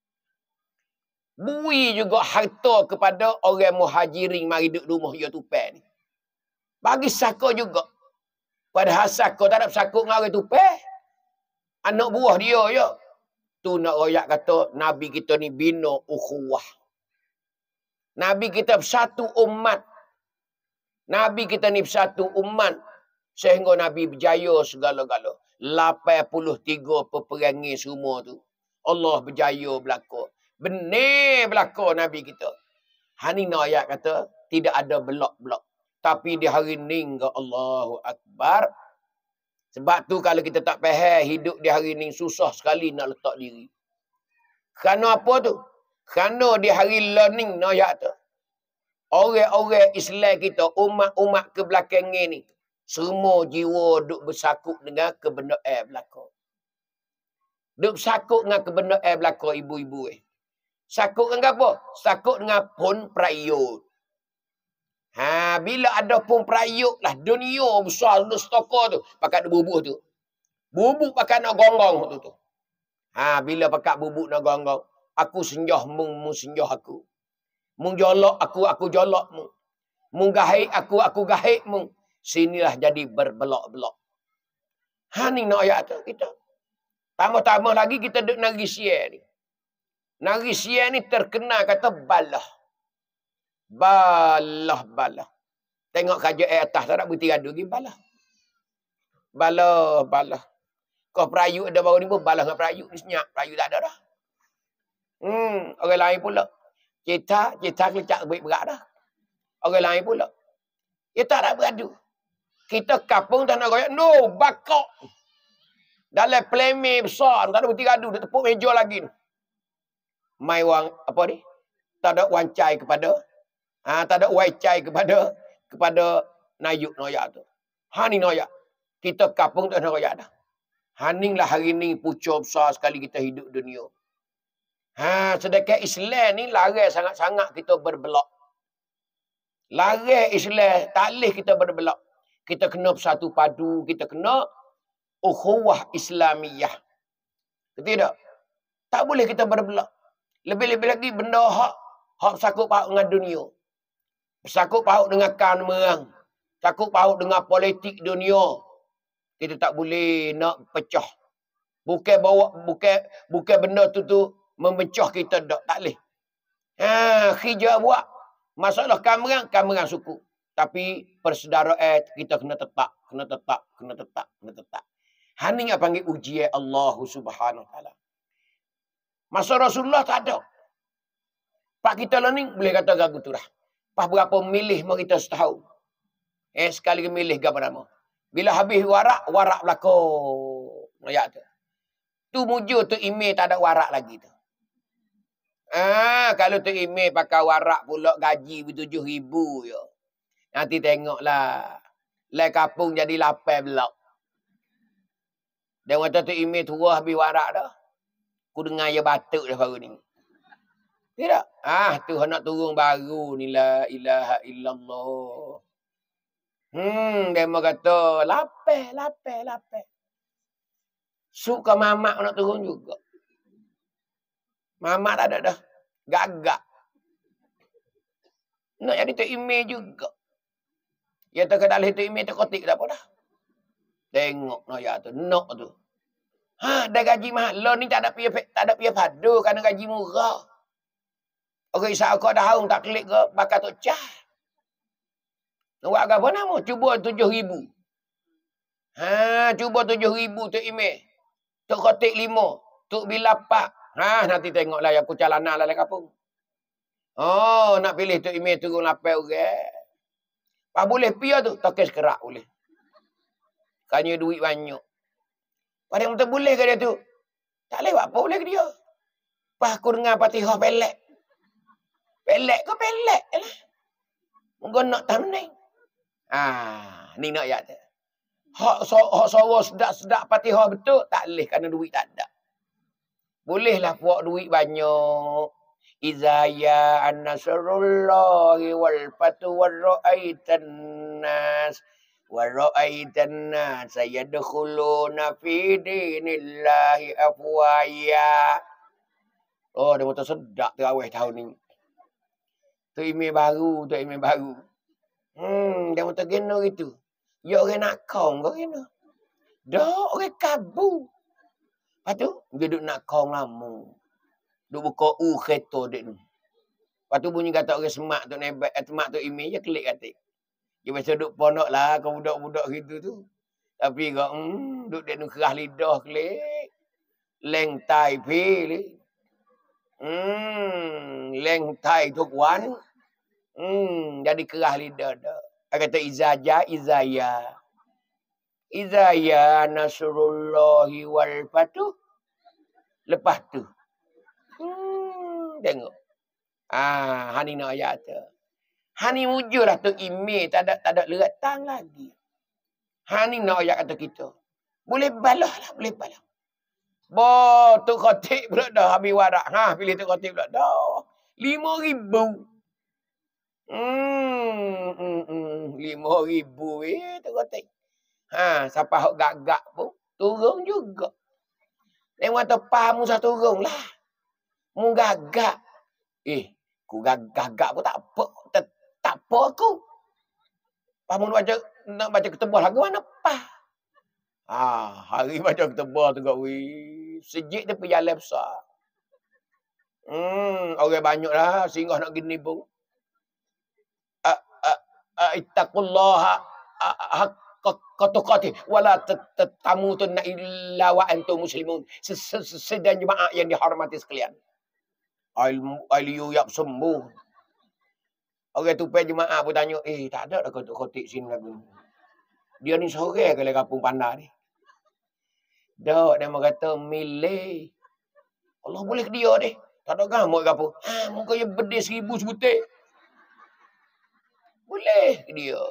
Bui juga harta kepada orang muhajirin mari duduk rumah dia tupai ni. Bagi saka juga. Padahal saka tak ada bersakut dengan orang tupai. Anak buah dia ya. Tu nak royak kata Nabi kita ni bina ukhuwah. Nabi kita bersatu umat. Nabi kita ni bersatu umat. Sehingga Nabi berjaya segala-gala. 83 peperangan semua tu. Allah berjaya berlaku. Benar berlaku Nabi kita. Ni nak ayat kata, tidak ada belak-belak. Tapi di hari ni, Allahu Akbar. Sebab tu kalau kita tak faham, hidup di hari ni susah sekali nak letak diri. Kerana apa tu? Kerana di hari learning nak ayat tu. Orang-orang Islam kita, umat-umat ke belakang ni, semua jiwa duk bersakut dengan kebenaran belakang. Duk bersakut dengan kebenaran belakang ibu-ibu. Sakut dengan apa? Sakut dengan pun prayut. Bila ada pun prayut lah, dunia besar stokor tu, pakat bubuk tu. Bubuk pakat nak gonggong tu. Bila pakat bubuk nak gonggong, aku senjah mung senjah aku. Mung jolok aku jolok mung. Mung gahik aku gahik mung. Sinilah jadi berbelok-belok. Ni nak ayat tu kita. Tambah-tambah lagi kita duk nari siar ni. Nari siar ni terkenal kata balah. Balah. Tengok kaja atas tak nak berhenti gaduh lagi balah. Balah. Kau perayu ada baru ni pun balah dengan perayu ni senyap. Perayu tak ada dah. Orang lain pula. Kita kelecak berat dah. Orang lain pula. Kita tak beradu. Kita kapung tak nak goyak. No, bakok. Dalam pleme besar. Tak ada berhenti gaduh. Dia tepuk meja lagi. Mai wang, apa ni? Tak ada wancai kepada. Tak ada wancai kepada nayuk noyak tu. Ni noyak. Kita kapung tak nak goyak dah. Ni lah hari ni pucuk besar sekali kita hidup dunia. Sedangkan Islam ni larang sangat-sangat kita berbelok. Larang Islam, tak boleh kita berbelok. Kita kena bersatu padu, kita kena ukhuwah Islamiyah. Betul tak? Tak boleh kita berbelok. Lebih-lebih lagi benda hak sakut paut dengan dunia. Sakut paut dengan kan merang. Sakut paut dengan politik dunia. Kita tak boleh nak pecah. Bukan benda tu memecah kita dak, tak boleh. Khijak buat masalah kamerang suku. Tapi persaudaraan kita kena tetap. Hani yang panggil ujian Allah Subhanahu Wa Taala. Masa Rasulullah tak ada. Pak kita lah ni boleh kata gagu tu dah. Pas berapa milih mau kita setahun. Sekali milih apa nama. Bila habis warak belakang. Ayat tu. Tu mujur tu email tak ada warak lagi tu. Kalau tu email pakai warak pula gaji RM7,000 je. Nanti tengoklah. Lai kapung jadi 8 blok. Dia kata tu email turun habis warak dah. Aku dengar dia batuk dah baru ni. Tidak? Tu nak turun baru ni la ilaha illallah. Dia mau kata lapar. Suka mamak nak turun juga. Mamak tak ada dah. Gagak. Nak jadi tu email juga. Ya tak ada tu email tu kotik dah apa dah. Tengok no ya tu, nok tu. Dah gaji mahal. Lo ni tak ada pia padu kerana gaji murah. Orang isap kau dah haung tak klik ke bakal tu cah. Nak buat apa nama? Cuba 7,000. Cuba 7,000 tu email. Tu kotik 5. Tu bila 4. Nanti tengoklah yang aku calanan lah kapung. Nak pilih tu email turun 8 orang. Pak boleh pia tu, tokes kerak boleh. Kanya duit banyak. Pada yang betul boleh ke dia tu? Tak boleh apa boleh ke dia? Pak aku dengar Fatihah pelek. Pelek ke pelek lah. Mungkin nak tamning. Ni nak ayat tu. Hak sawa sedap Fatihah betul, tak boleh kerana duit tak ada. Bolehlah buat duit banyak. Iza ya an-nasrullahi wal fatu wa ra'aitan nas wa ra'aitan nas yadkhuluna fi dinillahi afwaya. Dia betul sedap terawih tahun ni. Tu email baru. Dia betul geno gitu. Ya orang nak kong kau geno. Dah orang kabu. Lepas tu, dia duduk nak kong lama. Duk buka kereta dek tu. Lepas tu bunyi kata orang semak tu nebak, semak tu email je klik katik. Dia biasa duk pondok lah kau budak-budak gitu tu. Tapi kau duk dek nu kerah lidah klik. Leng tai pi. Leng tai tu kuan. Jadi kerah lidah dah. Dia kata izaya. Izaya nasrullahi wal fatu. Lepas tu. Tengok. Hani nak ayat tu. Hani wujud lah tu email. Tak ada leratang lagi. Hani nak ayat kata kita. Boleh balah lah. Tu khotik pula dah habis warak. Pilih tu khotik pula dah. 5,000. 5,000 tu khotik. Siapa hok gagak pun turun juga. Tengok tu pamu satu turun lah. Mu gagak. Ku gagak pun tak apa. Tak apa aku. Pamu nak baca ketebal lagu mana pah. Hari baca ketebal tu kau. Sejik dia pergi jalan besar. Orang banyak lah. Singgah nak gini pun. Ittaqullaha qatuqati wala tamutunna illa wa antum muslimun. Sedang jemaah yang dihormati sekalian. Aliyu yap sembuh. Orang tupai jemaah pun tanya, tak ada dah kotik sini lagu ni. Dia ni sore kalau kampung pandai ni. Dak dia kata milih. Allah boleh ke dia deh. Tak ada gamuk kampung. Muka dia bedih 1,000 sebutir. Boleh ke dia.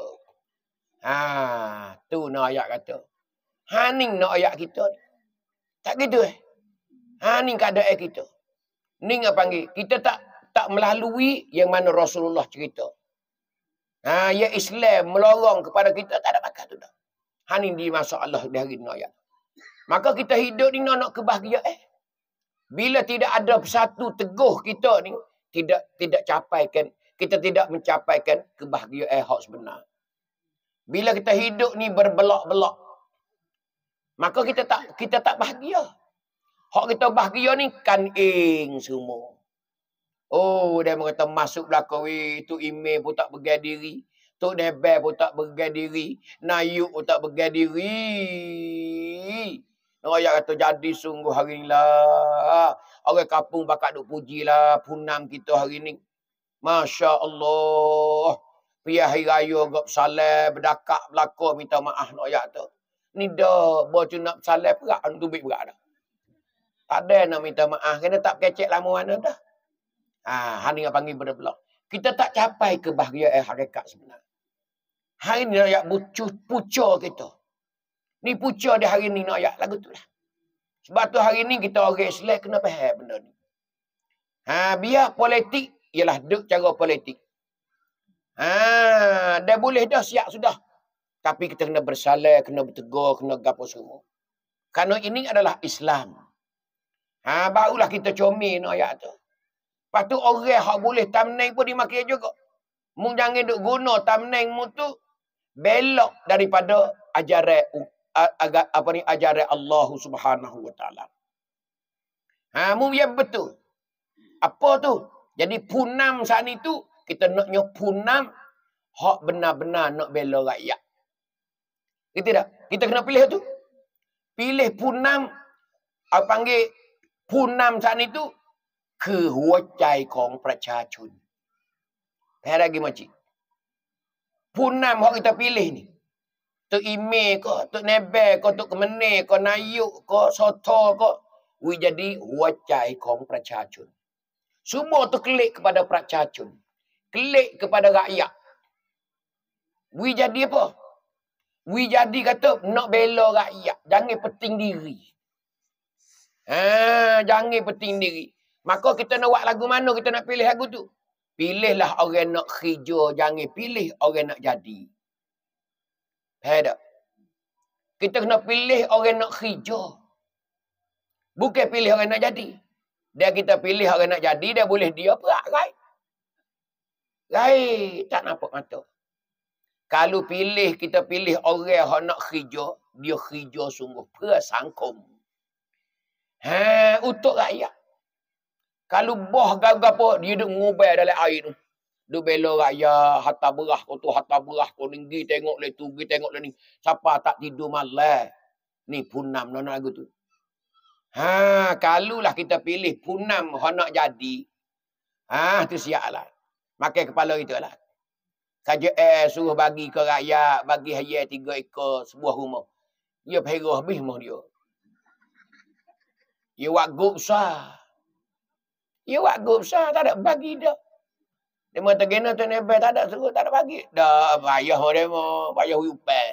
Tu nak ayat kata. Haning nak ayat kita. Tak gitu Haning keadaan kita. Ni apa panggil? Kita tak melalui yang mana Rasulullah cerita. Ya Islam melorong kepada kita tak ada pakat tu dah. Haning di masa Allah di hari ni ayat. Maka kita hidup ni nak kebahagiaan. Bila tidak ada satu teguh kita ni, tidak capaikan, kita tidak mencapaikan kebahagiaan hak sebenar. Bila kita hidup ni berbelak-belak, maka kita tak bahagia. Hak kita bahagia ni kan semua. Oh, dia kata masuk belakang, tu email pun tak bergai diri. Tok Nebel pun tak bergai diri. Nayuk pun tak bergai diri. Ayat kata jadi sungguh hari ni lah. Orang kampung bakal duk puji lah punam kita hari ni. Masya Allah. Pihak hari raya agak bersalah, berdakak belakang minta maaf nak ayat tu. Ni dah, baca nak bersalah perak, tu baik berat dah. Tak ada nak minta maaf, kena tak kecek lama mana dah. Hari yang panggil berbelak. Kita tak capai kebahagiaan hakikat sebenar. Hari ni nak ayat pucuk kita. Ni pucuk di hari ni nak ayat lagu tu lah. Sebab tu hari ni kita orang Islam kena faham benda ni. Biar politik, ialah duk cara politik. Dah boleh dah siap sudah. Tapi kita kena bersalah, kena bertegur, kena gapo semua. Kerana ini adalah Islam. Barulah kita comel nak ayat tu. Lepas tu orang yang boleh thumbnail pun dimakai juga. Mu jangan duk guna thumbnail mu tu belok daripada ajaran ajaran Allah Subhanahu wa taala. Mu biar betul. Apa tu? Jadi punam saat ni tu kita naknya punam hak benar-benar nak bela rakyat. Gitu tak? Kita kena pilih tu. Pilih punam panggil punam saat ni tu คือหัวใจของประชาชน lagi macam punam yang kita pilih ni Tok Ime ke, Tok Nebel ke, Tok Kemenir ke, Nayuk ke, Soto ke, jadi หัวใจของประชาชน semua tu klik kepada ประชาชน klik kepada rakyat. Jadi apa? Jadi kata nak bela rakyat, jangan penting diri. Jangan penting diri. Maka kita nak buat lagu mana kita nak pilih lagu tu? Pilihlah orang nak hijau, jangan pilih orang nak jadi. Faham tak? Kita kena pilih orang nak hijau. Bukan pilih orang nak jadi. Dia kita pilih orang nak jadi, dia boleh dia perak, right? Right, tak nampak mata. Kalau kita pilih orang yang nak hijau, dia hijau sungguh. Persangkum. Untuk rakyat. Kalau boh gapo dia duk ngubah dalam air tu. Duk bela rakyat, harta berah kau tinggi tengok le tu, pergi tengok le ni. Siapa tak tidur malam. Ni punam nak lagu tu. Kalulah kita pilih punam hok nak jadi. Tu siaplah. Makan kepala kita lah. KJL suruh bagi ke rakyat, bagi hayat 3 ekor sebuah rumah. Dia perah habis mah dia. Dia buat grup besar. Tak ada bagi dia. Dia mata gena tu nebel tak ada suruh, tak ada bagi. Dah payah dia mah, payah hupan.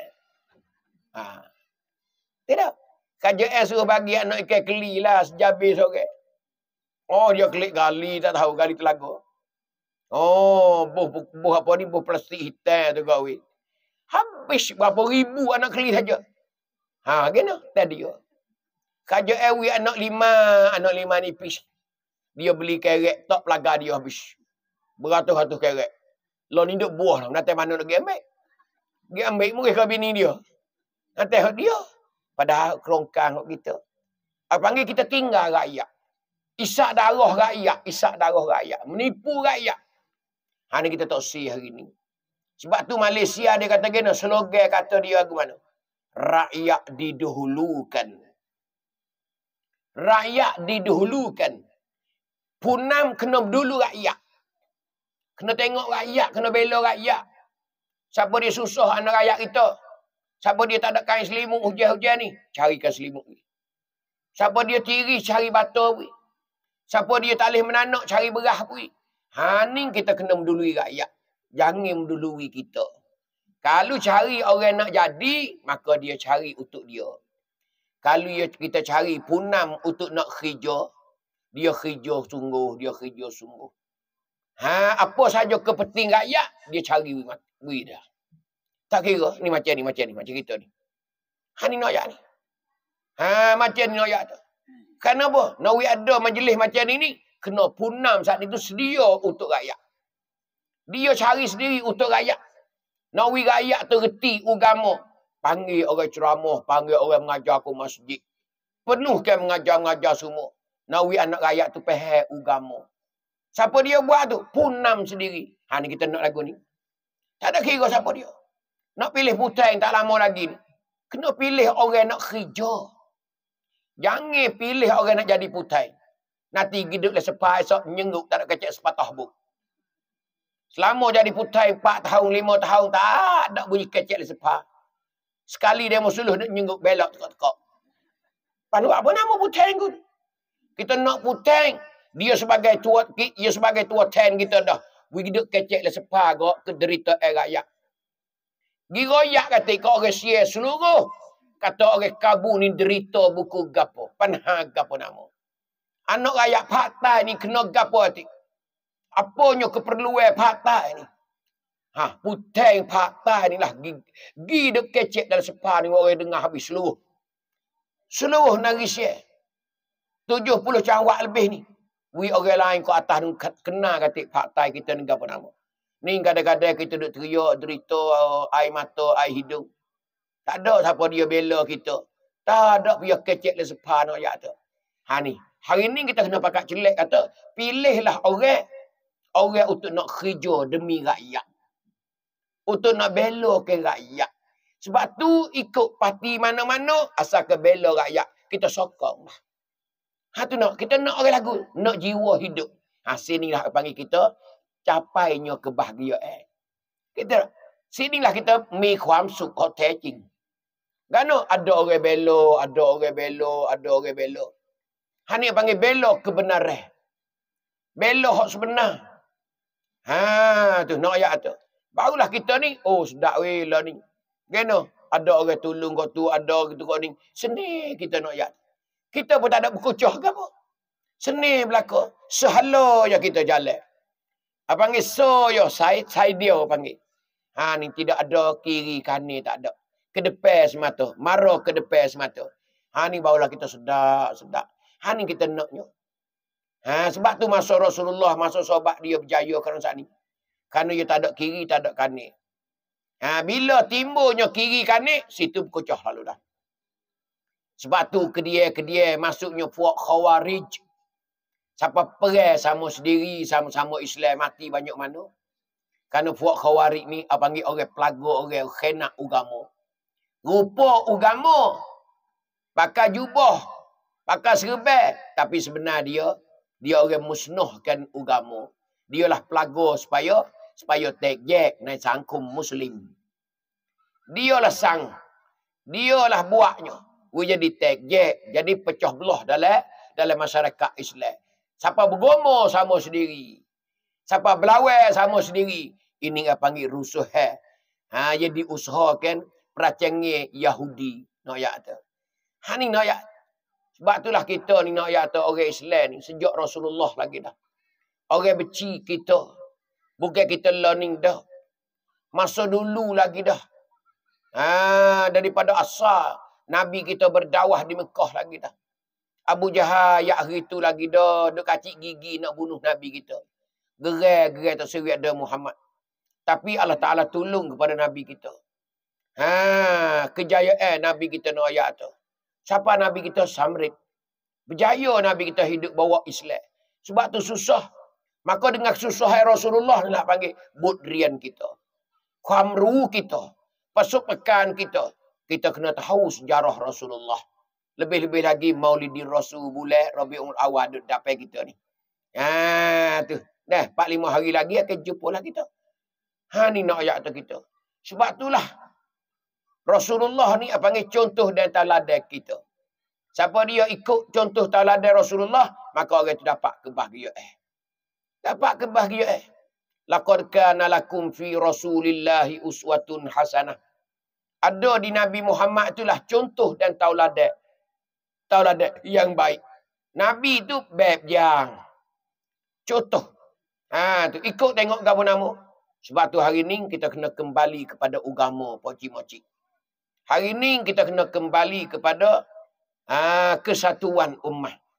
Tidak. KJL suruh bagi anak ikan keli lah sejabir sore. Oh, dia kelik gali, tak tahu gali telaga. Oh, buh apa ni, buh plastik hitam tu gawe. Habis berapa ribu anak keli saja. Gena tadi dia. KJL anak 5 nipis. Dia beli kerek, tak pelaga dia habis. Beratus-ratus kerek. Lalu ni duk buah lah. Nanti mana nak pergi ambil? Dia ambil mungkin ke bini dia. Nanti dia. Padahal kerongkang kita. Panggil kita tinggal rakyat. Isak darah rakyat. Menipu rakyat. Ni kita tak si hari ni. Sebab tu Malaysia dia kata gini, slogan kata dia ke mana? Rakyat didahulukan. Rakyat didahulukan. Punam kena dulu rakyat. Kena tengok rakyat, kena bela rakyat. Siapa dia susah anak rakyat kita? Siapa dia tak ada kain selimut hujan-hujan ni? Carikan selimut ni. Siapa dia tiri, cari batu ni. Siapa dia tak boleh menanak, cari berah ni. Ni kita kena mendului rakyat. Jangan mendului kita. Kalau cari orang nak jadi, maka dia cari untuk dia. Kalau kita cari punam untuk nak hijau, dia hijau sungguh. Apa saja kepenting rakyat, dia cari beri dah. Tak kira, ni macam kita ni. Ni nak ayat ni. Macam ni nak ayat tu. Kenapa? Nawi ada majlis macam ni, kena punam saat itu sedia untuk rakyat. Dia cari sendiri untuk rakyat. Nawi rakyat tu reti agama. Panggil orang ceramah, panggil orang mengajar ke masjid. Penuhkan mengajar-mengajar semua. Nawi anak rakyat tu faham agama. Siapa dia buat tu? Punam sendiri. Ha ni kita nak lagu ni. Tak ada kira siapa dia. Nak pilih putang tak lama lagi ni. Kena pilih orang nak kerja. Jangan pilih orang nak jadi putang. Nanti hidup le sepai esok nyengguk tak ada kecek sepatah buk. Selama jadi putang 4 tahun, 5 tahun tak ada bunyi kecek le sepai. Sekali dia mau suluh nak nyengguk belok tekak-tekak. Palu apa nama putang tu? Kita nak putang. Dia sebagai tua ten kita dah. Hidup kecek le sepai gak kederita rakyat. Giroyak kata kau orang share seluruh. Kata orang kabu ni derita buku gapo. Panha gapo nama. Anak rakyat partai ni kena gapo hati. Apanya keperluan partai ni. Ha, puteng partai ni lah. Gi dek kecek dalam sepa ni orang dengar habis seluruh. Seluruh nari share. 70 cawak lebih ni. We orang lain ke atas ni kena kata partai kita ni gapo nama. Ni kadang-kadang kita duk teriak, derita, air mata, air hidung. Tak ada siapa dia bela kita. Tak ada dia kecek le sepa nak ayat tu. Ha ni, hari ni kita kena pakat celek kata, pilihlah orang untuk nak kerja demi rakyat. Untuk nak bela ke rakyat. Sebab tu ikut parti mana-mana asal ke bela rakyat, kita sokong lah. Ha tu nak, kita nak orang lagu, nak jiwa hidup. Ha sinilah panggil kita capainya kebahagiaan. Kita sinilah kita mi ความสุข hot taking. Gano ada orang belo, ada orang belo, ada orang belo. Hani panggil belo kebenaran. Belo hak sebenar. Ha tu nak ayat tu. Barulah kita ni, oh sedap weh lah ni. Gano ada orang tolong kau tu, ada gitu kau ni. Seni kita nak ayat. Kita pun tak ada berkucah ke apa. Seni belaka. Sehala je kita jalan. Apa panggil so yo saya dia panggil. Ha ni tidak ada kiri kanan tak ada. Ke depan semata, mara ke depan semata. Ha ni barulah kita sedap. Ha ni kita naknya. Ha sebab tu masa Rasulullah, masa sahabat dia berjaya kerana saat ni. Kerana dia tak ada kiri, tak ada kanan. Ha bila timbulnya kiri kanan, situ berkucah lalu dah. Sebab tu kedia masuknya puak khawarij. Siapa perang sama sendiri, sama-sama Islam mati banyak mana. Kerana puak khawarij ni panggil orang pelaga, orang khenak agama. Rupa agama. Pakai jubah, pakai serban, tapi sebenar dia orang musnahkan agama. Dialah pelaga supaya tekjek naik sangkum muslim. Dialah dialah buatnya. Jadi tekjek, jadi pecah belah dalam masyarakat Islam. Siapa bergomo sama sendiri. Siapa berlawan sama sendiri. Ini yang panggil rusuh. Ha, jadi usahakan peracangnya Yahudi. Nak ayat tu. Ha ni nak ayat. Sebab itulah kita ni nak ayat tu orang Islam ni. Sejak Rasulullah lagi dah. Orang benci kita. Bukan kita learning dah. Masa dulu lagi dah. Ha, daripada asal. Nabi kita berdakwah di Mekah lagi dah. Abu Jahal yak hari tu lagi dah. Duk kacik gigi nak bunuh Nabi kita. Gerai terseret ada Muhammad. Tapi Allah Ta'ala tolong kepada Nabi kita. Ha, kejayaan Nabi kita nak ayat tu. Siapa Nabi kita? Samrid. Berjaya Nabi kita hidup bawa Islam. Sebab tu susah. Maka dengan susah Rasulullah nak panggil budrian kita. Khamru kita. Pasukan kita. Kita kena tahu sejarah Rasulullah. Lebih-lebih lagi Maulidi Rasul bulan Rabiul Awal dapat kita ni. Ha tu. Dah 4-5 hari lagi akan jumpa lah kita. Ha ni nak ayat tu kita. Sebab itulah Rasulullah ni panggil contoh dan teladan kita. Siapa dia ikut contoh teladan Rasulullah, maka orang itu dapat kebahagiaan. Dapat kebahagiaan. Laqad kana lakum fi Rasulillahi uswatun hasanah. Ada di Nabi Muhammad itulah contoh dan tauladan. Tauladan yang baik. Nabi itu bab yang contoh. Ha tu ikut tengok apa nama. Sebab tu hari ni kita kena kembali kepada agama poci-moci. Hari ni kita kena kembali kepada kesatuan ummah.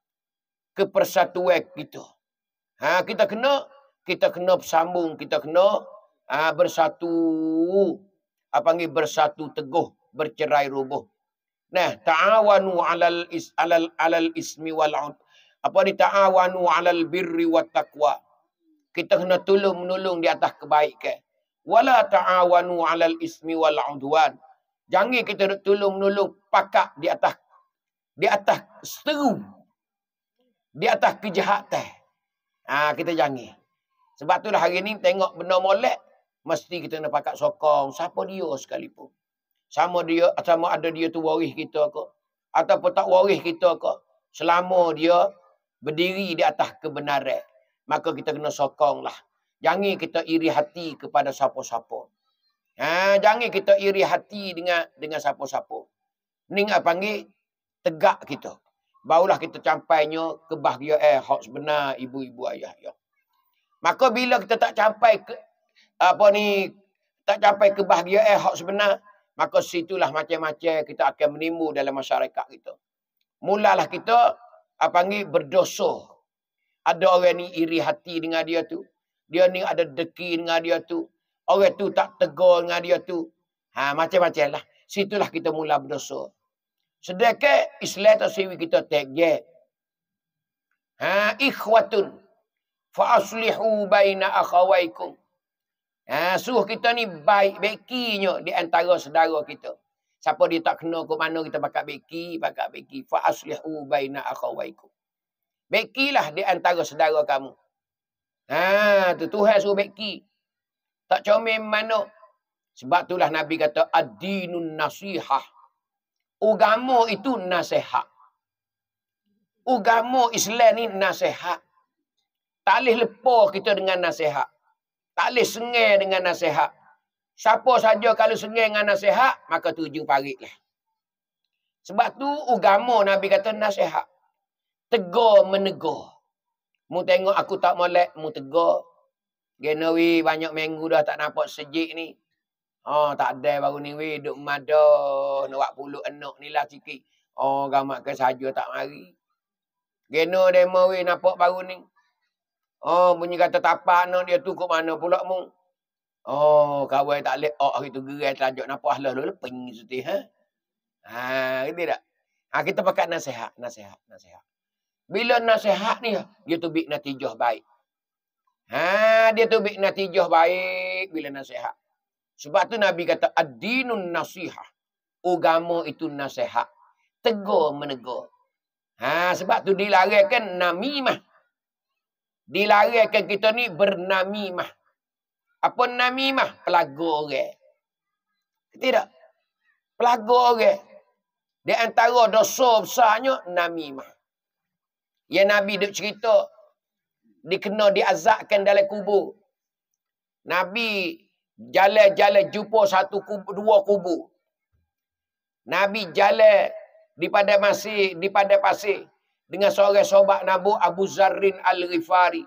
kepersatuan kita. Kita kena bersambung, kita kena bersatu. Apa panggil bersatu teguh, bercerai rubuh. Nah, ta'awanu alal ismi wal ta'awanu alal birri wat taqwa. Kita kena tolong-menolong di atas kebaikan. Wala ta'awanu alal ismi wal udwan. Jangan kita tolong-menolong pakak di atas seteru. Di atas kejahatan. Kita jangan. Sebab itulah hari ni tengok benda molek, mesti kita nak pakak sokong siapa dia sekalipun. Sama ada dia tu waris kita ke, ataupun tak waris kita ke, selama dia berdiri di atas kebenaran, maka kita kena sokonglah. Jangan kita iri hati kepada siapa-siapa. Jangan kita iri hati dengan siapa-siapa. Ni apa panggil tegak kita. Barulah kita campainya kebahagiaan hak sebenar ibu-ibu ayah ya. Maka bila kita tak capai tak capai kebahagiaan hak sebenar, maka situlah macam-macam kita akan menimbul dalam masyarakat kita. Mulalah kita berdosa. Ada orang ni iri hati dengan dia tu. Dia ni ada deki dengan dia tu. Orang tu tak tegur dengan dia tu. Macam-macam lah. Situlah kita mula berdosa. Sedangkan Islam tersebut kita tegak. Ikhwatun fa aslihu baina akhawaikum. Suruh kita ni baik-baikinya di antara saudara kita. Siapa dia tak kena ke mana kita bakal baiki. Fa aslihu baina akhawaikum. Baikilah di antara saudara kamu. Tu Tuhan suruh baiki. Tak comel mana. Sebab itulah Nabi kata ad-dinun nasihah. Agama itu nasihat. Agama Islam ni nasihat. Tak boleh lepas kita dengan nasihat. Tak boleh sengai dengan nasihat. Siapa saja kalau sengai dengan nasihat, maka tuju pariklah. Sebab tu agama Nabi kata nasihat. Tegur menegur. Mu tengok aku tak molek, mu tegur. Genawi banyak minggu dah tak nampak sejik ni. Tak ada baru ni weh duk madah nak buat puluk anak ni lah sikit. Gamak ke saja tak mari. Geno demo weh nampak baru ni. Bunyi kata tapak anak dia tu ke mana pula mu. Kawan tak lek hari tu gerai tajuk nampak lah lu leping sutih gitu tak. Kita pakai nasihat. Bila nasihat ni dia tu bik natijah baik. Dia tu bik natijah baik bila nasihat. Sebab tu Nabi kata ad-dinun nasihah. Agama itu nasihat. Tegur menegur. Sebab tu dilarangkan namimah. Dilarangkan kita ni bernamimah. Apa namimah? Pelaga orang. Tidak. Pelaga orang. Di antara dosa besarnya namimah. Yang Nabi duk cerita dikena diazabkan dalam kubur. Nabi jalan-jalan jumpa dua kubur. Nabi jalan di pada pasir dengan seorang sahabat Nabi Abu Zarrin Al-Ghifari.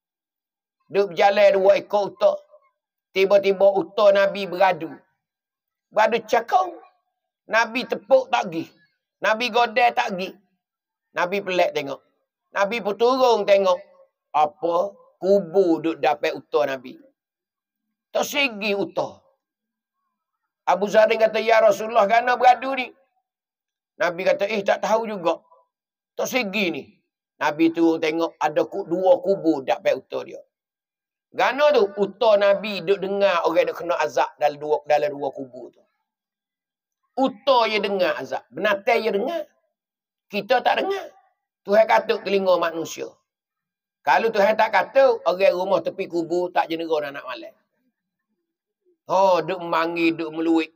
Duk berjalan dua ekor unta. Tiba-tiba unta Nabi beradu. Beradu cakau. Nabi tepuk tak pergi. Nabi godel tak pergi. Nabi pelik tengok. Nabi pun turun tengok. Apa? Kubur duk dapat unta Nabi. Tersegi unta. Abu Zarrin kata, ya Rasulullah, kerana beradu ni? Nabi kata, tak tahu juga. Tersegi ni. Nabi turun tengok ada dua kubur dapat unta dia. Kerana tu, unta Nabi duk dengar orang duk kena azab dalam dua kubur tu. Unta dia dengar azab. Binatang dia dengar. Kita tak dengar. Tuhan katuk telinga manusia. Kalau Tuhan tak katuk, orang rumah tepi kubur tak jenera nak malam. Duk manggil, duk meluik.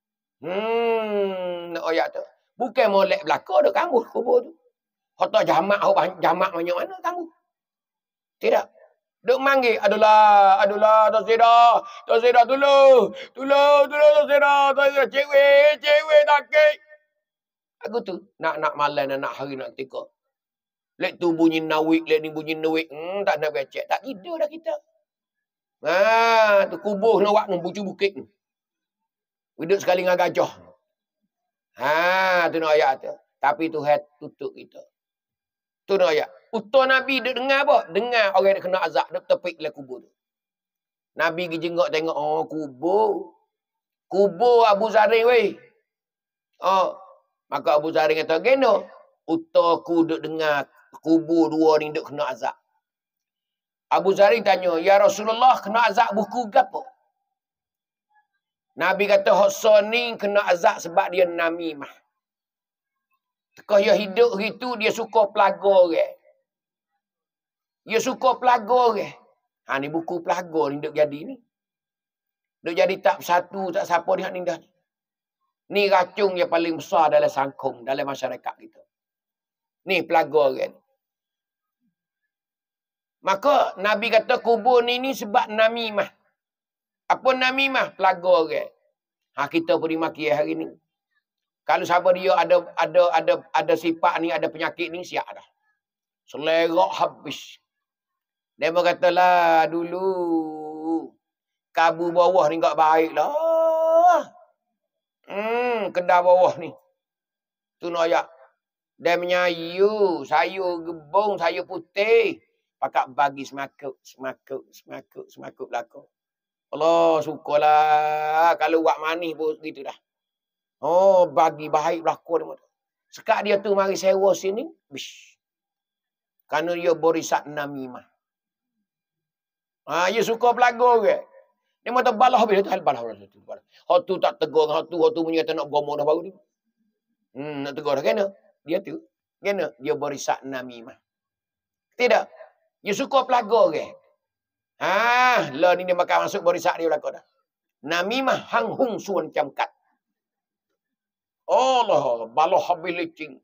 Nak ayat tu. Bukan molek belakang, duk kambuh kubur tu. Kata jamak banyak mana kambuh. Tidak. Duk manggil, adulah, Tosida, tolong, Tosida, cewek sakit. Aku tu, nak malam, nak hari, nak ketika. Lek tu bunyi nawik, lek ni bunyi nawik. Tak nak becek. Tak tidur dah kita. Tu kubur nak buat bucu bukit ni. Hidup sekali dengan gajah. Tu nak ayat tu. Tapi Tuhan tutup kita. Tu nak ayat. Utuh Nabi duk dengar apa? Dengar orang yang kena azab duk tepik dalam kubur tu. Nabi pergi jengok tengok, oh kubur. Kubur Abu Zarin weh. Oh, maka Abu Zarin kata, "Geno, utuhku duk dengar kubur dua ni duk kena azab." Abu Zarin tanya, "Ya Rasulullah, kena azab buku gapo?" Nabi kata, "Hoksa ni kena azab sebab dia namimah. Tekah dia hidup gitu, dia suka pelaga orang. Dia suka pelaga orang. Ha ni buku pelaga ni duk jadi ni. Duk jadi tak satu, tak siapa dia ni dah. Ni racun yang paling besar dalam sangkung, dalam masyarakat kita. Ni pelaga orang. Maka Nabi kata kubur ni sebab namimah. Apa namimah? Pelaga orang. Ha kita pun dimaki hari ni. Kalau siapa dia ada sifat ni, ada penyakit ni, siap dah. Selerak habis. Dia berkatalah dulu kabu bawah ni tak baik lah. Kedai bawah ni. Tu nak ayat. Dia menyayu, sayur gebung, sayur putih. Pakat bagi semakuk belakang. Allah syukurlah. Kalau buat manis pun gitu dah. Oh, bagi baik belakang dia. Sekat dia tu mari sewa sini. Bish. Kerana dia berisak namimah. Dia suka pelaga ke. Dia mata balah habis tu hal balah. Hak tu tak tegur, hak tu punya kata nak gomok dah baru ni. Nak tegur dah kena. Dia tu kena dia berisak namimah. Tidak. Dia suka pelaga ke. Lah ni dia makan masuk berisak dia belakang dah. Namimah hang hung suan camkat. Allah, balah habis lecing.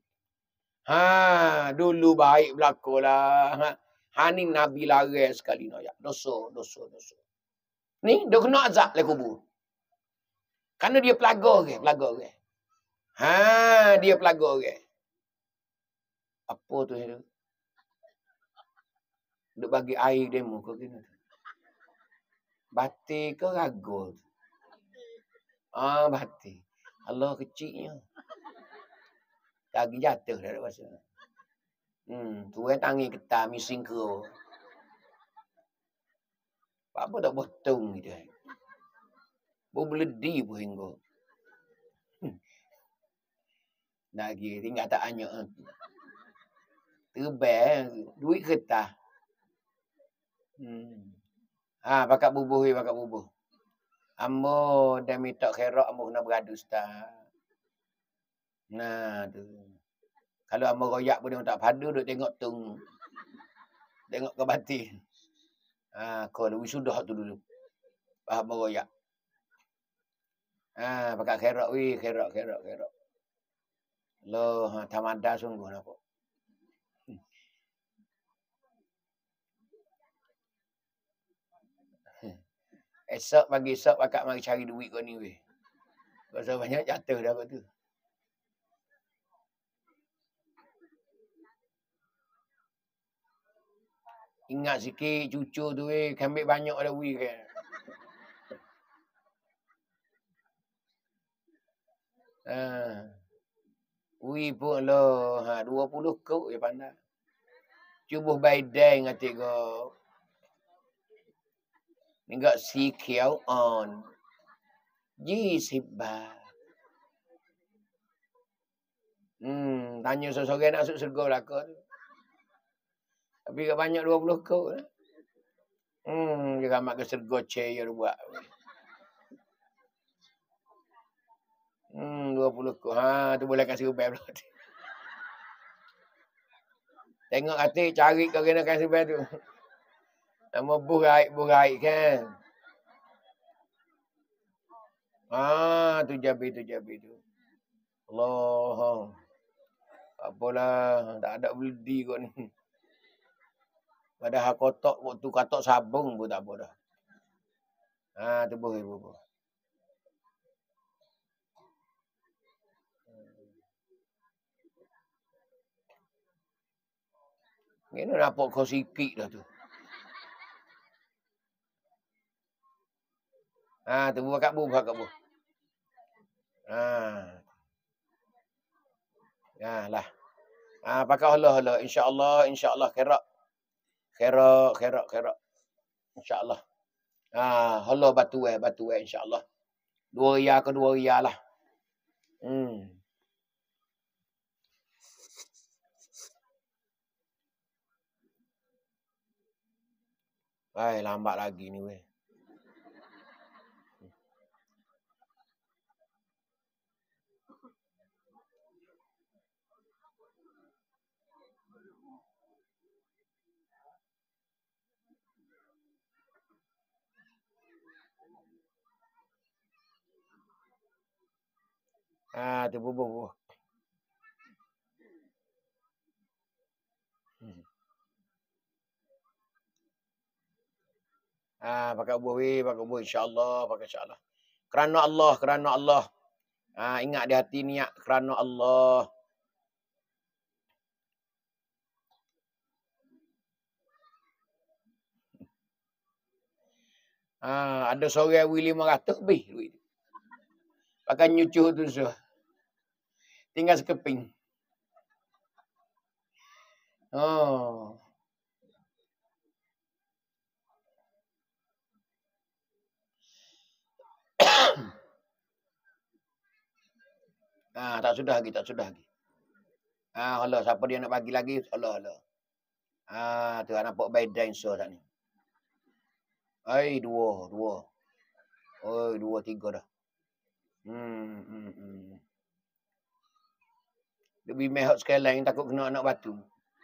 Dulu baik berlakulah. Ni Nabi larang sekali nak ayat. Dosa. Ni dia kena azab le kubur. Kerana dia pelaga ke. Dia pelaga ke. Apa tu dia? Duk bagi air demo ke kena. Batik ke ragu? Batik. Allah kecilnya. Lagi jatuh dah rasa. Tu tangi ketah mising ke. Apa tak potong gitu. Berbeledi pun hingga. Lagi tinggal tak anyak. Terbang duit ketah. Pakat bubuh. Ambo dah minta khairat ambo kena beradu ustaz. Nah tu. Kalau ambo royak pun dia tak padu duk tengok tung. Tengok ke batin. Kau lebih sudah tu dulu. Ambo royak. Pakat khairat weh, khairat. Loh, tamada sungguh nampak. Esok pakat mari cari duit kau ni weh. Pasal banyak jatuh dah tu. Ingat sikit cucu tu weh, ambil banyak dah weh kan. Weh pun lah, 20 kau je pandai. Cuba baidai ngati kau. Enggak sikiau on. 20 baht. Tanya seseorang nak masuk surga belaka tu. Tapi kat banyak 20 kau lah. Dia ramat ke surga cahaya dia buat. 20 kau. Tu boleh kasih ubat pula. Tengok hati cari kau kena kasih ubat tu. Nama burai kan. Tu jabi tu. Allah. Apalah, tak ada beledi kau ni. Padahal kotak waktu katok sabung pun tak apa dah. Tu boleh. Ini nampak kau sikit dah tu. Tu buah kat bu. Lah. Pakai Allah. InsyaAllah. Khairat. InsyaAllah. Allah batu insyaAllah. 2 riyal ke 2 riyal lah. Lambat lagi ni weh. Tu bubuh. Pakai bubuh insyaAllah. Kerana Allah. Ingat di hati niat kerana Allah. Ada seorang wili 500 lebih duit. Pakai nyucuh tu so. Tinggal sekeping. Tak sudah lagi. Allah, siapa dia nak bagi lagi? Allah. Tu anak nampak by dinosaur tak ni. 2. 2, 3 dah. Lebih mehak sekali yang takut kena anak batu.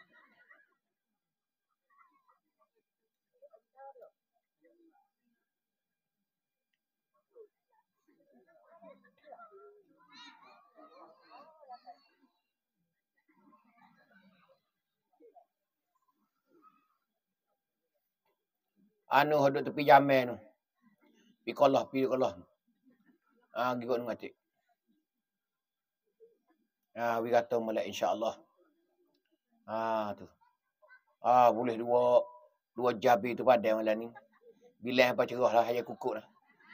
Duduk tepi jaman tu. Pi kolah. Gigot ngatik. We kata molek insya-Allah. Tu. Boleh 2 jabi tu padai malam ni. Bilang apa cerah lah ayah kukuk dah.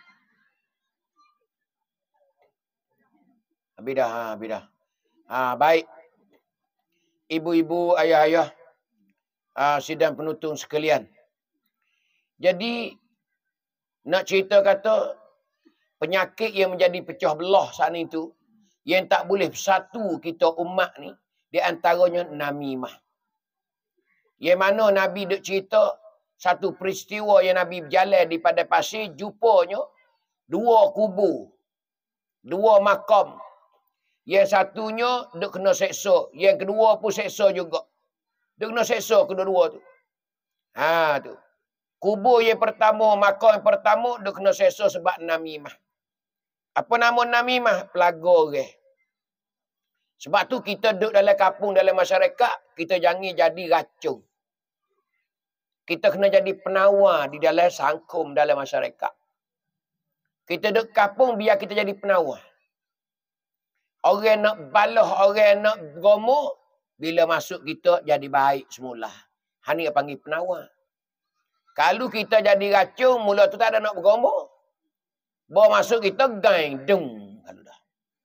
Habis dah. Baik. Ibu-ibu, ayah-ayah, sidang penutung sekalian. Jadi nak cerita kata penyakit yang menjadi pecah belah saat itu yang tak boleh bersatu kita umat ni di antaranya namimah. Yang mana Nabi duk cerita satu peristiwa yang Nabi berjalan di padang pasir, jupanya 2 kubur, 2 makam. Yang satunya duk kena seksa, yang kedua pun seksa juga. Duk kena seksa kedua-dua tu. Tu. Kubur yang pertama, makam yang pertama duk kena seksa sebab namimah. Apa nama namimah? Pelaga orang. Sebab tu kita duduk dalam kampung, dalam masyarakat, kita jangan jadi racun. Kita kena jadi penawar di dalam sangkum, dalam masyarakat. Kita duduk kampung, biar kita jadi penawar. Orang nak balah, orang nak bergomo, bila masuk kita jadi baik semula. Hani panggil penawar. Kalau kita jadi racun, mula tu tak ada nak bergomo. Bawa masuk kita, gang, dung. Kalau dah.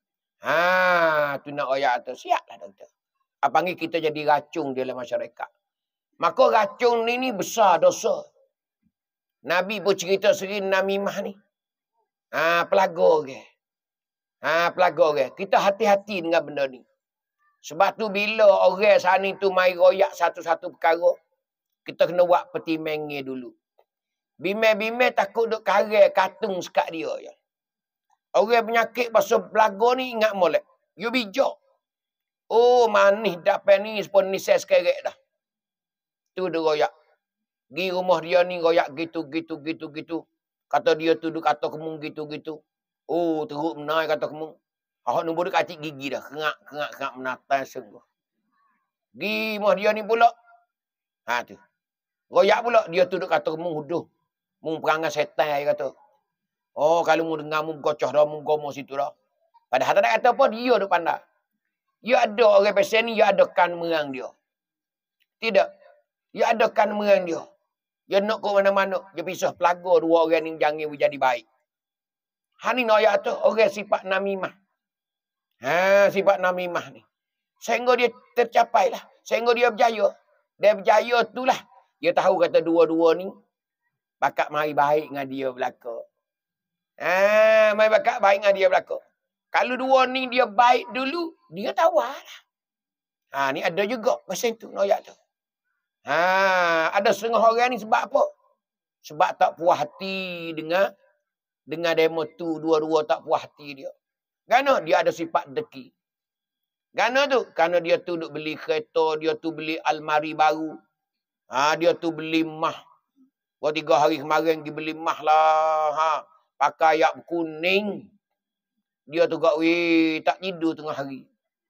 Tu nak ayat tu. Siaplah doktor. Panggil kita jadi racun dalam masyarakat. Maka racun ni besar dosa. Nabi pun cerita sendiri namimah ni. Pelaga orang. Pelaga orang. Kita hati-hati dengan benda ni. Sebab tu bila orang saat ni tu mai royak satu-satu perkara, kita kena buat pertimbangan dulu. Bimel-bimel takut duk karel katung sekat dia. Ya. Orang penyakit pasal pelaga ni ingat molek. You bijak. Manis dapat ni pun ni saya sekerek dah. Tu dia royak. Gi rumah dia ni royak gitu. Kata dia tu duk kata kemung gitu. Teruk menai kata kemung. Ahok nombor duk kacik gigi dah. Kengak menatai sungguh. Gi rumah dia ni pula. Tu. Royak pula dia tu duk kata kemung huduh. Mung perangai setan dia kata. Kalau mu dengar mu gocoh dah, mu gomo situ dah. Padahal tak kata apa, dia duk pandai. Dia ada orang pesen ni, dia ada kan merang dia. Tidak. Dia ada kan merang dia. Dia nak ke mana-mana. Dia pisah pelaga 2 orang ni jangan jadi baik. Hani nak ayat tu, orang sifat namimah. Sifat namimah ni. Sehingga dia tercapai lah. Sehingga dia berjaya. Dia berjaya itulah. Dia tahu kata dua-dua ni bakat mari baik dengan dia belaka. Mari bakat baik dengan dia belaka. Kalau dua ni dia baik dulu, dia tawar lah. Ni ada juga pasal tu noyak tu. Ada setengah orang ni sebab apa? Sebab tak puas hati dengan demo tu, dua-dua tak puas hati dia. Kerana dia ada sifat deki. Kerana tu, kerana dia tu duk beli kereta, dia tu beli almari baru. Dia tu beli mah. 3 hari kemarin pergi beli mah lah. Pakai ayak kuning. Dia tu kat tak tidur tengah hari.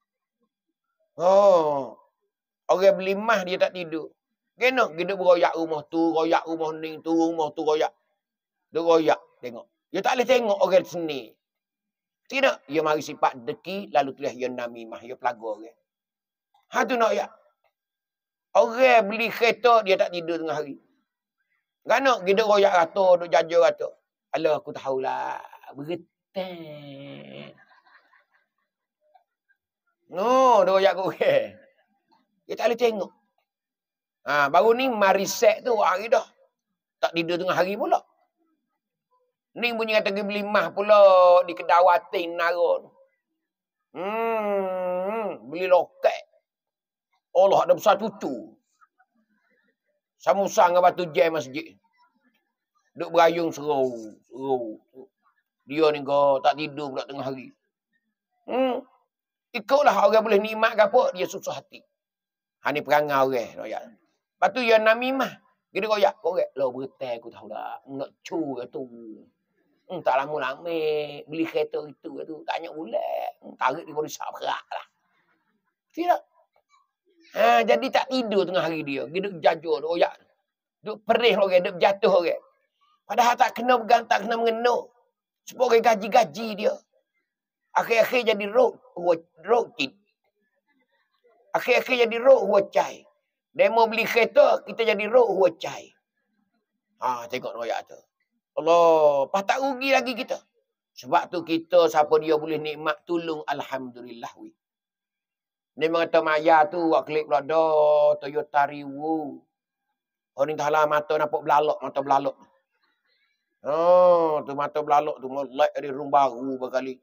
Orang beli mah dia tak tidur. Kena dia beroyak rumah tu, royak rumah ni, tu rumah tu royak. Dia royak tengok. Dia tak boleh tengok orang seni. Tidak, dia mari sifat deki lalu tulis dia namimah, dia pelaga orang. Tu nak ya. Orang beli kereta dia tak tidur tengah hari. Kerana dia royak rata, duk jaja rata. Alah aku tahulah, beretan. Dia royak ke orang. Dia tak boleh tengok. Baru ni mariset tu hari dah. Tak tidur tengah hari pula. Ni bunyi kata pergi beli mah pula di Kedawatin Nara. Beli loket. Allah ada besar cucu. Sama besar dengan batu jam masjid. Duk berayung serau. Dia ni kau tak tidur pula tengah hari. Ikutlah orang boleh nikmat ke apa, dia susah hati. Ni perangai orang. Lepas tu yang namimah. Dia royak. Korek lah bertai aku tahu dah. Nak cu ke tu. Tak lama-lama. Beli kereta itu ke tu. Tak banyak bulat. Tarik dia boleh berat lah. Tidak. Jadi tak tidur tengah hari dia. Dia duduk jajur, duduk royak. Duduk perih orang, duduk jatuh orang. Padahal tak kena pegang, tak kena mengenuk. Sebab orang gaji-gaji dia. Akhir-akhir jadi rokin. Akhir-akhir jadi huacai. Demo beli kereta, kita jadi huacai. Tengok royak tu. Allah, pas tak rugi lagi kita. Sebab tu kita, siapa dia boleh nikmat, tolong Alhamdulillah. Dia mengata Maya tu, wak klik pula dah, Toyota Riwo. Orang ni tahala mata nampak belalok, mata belalok. Tu mata belalok tu, melek dari rumah baru berkali.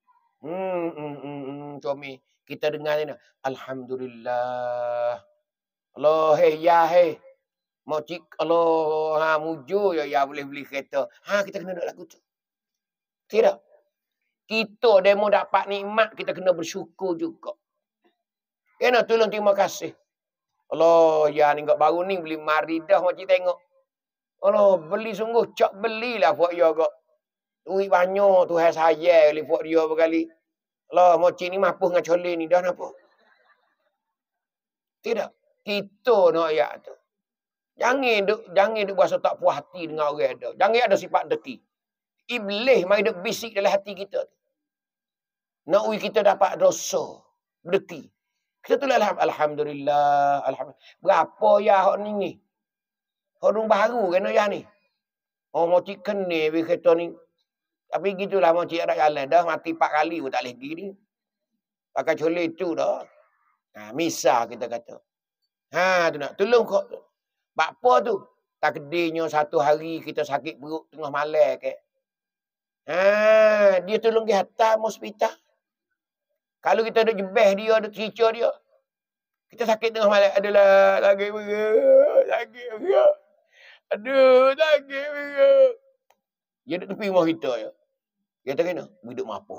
Comi, kita dengar ni. Alhamdulillah. Allah, hey. Mau cik, Allah, mujur ya boleh beli kereta. Kita kena duduk lagu tu. Tidak. Kita demo dapat nikmat, kita kena bersyukur juga. Kena tolong terima kasih. Allah, ya ni kat baru ni beli maridah macam tengok. Allah, beli sungguh, cak belilah buat dia kak. Duit banyak tu hai saya kali buat dia berkali. Allah, macam ni mampu dengan colin ni dah nampak. Tidak. Kita nak ayat tu. Jangan duk berasa tak puas hati dengan orang ada. Jangan ada sifat deki. Iblis mari duk bisik dalam hati kita. Nak kita dapat dosa. Deki. Kita tulis Alhamdulillah. Berapa ya hak ni? Hak baru kena ya ni. Mau cik kena beli kereta ni. Tapi gitulah mau cik ada jalan. Dah mati 4 kali pun tak boleh pergi ni. Pakai colek tu dah. Misal kita kata. Tu nak tolong kok. Apa tu? Takdirnya satu hari kita sakit perut tengah malam ke. Dia tolong pergi hantar hospital. Kalau kita ada jebeh dia, ada cerita dia. Kita sakit tengah malam. Adalah sakit perut. Aduh, sakit perut. Dia duduk tepi rumah kita. Ya. Dia kata kena? Hidup mampu.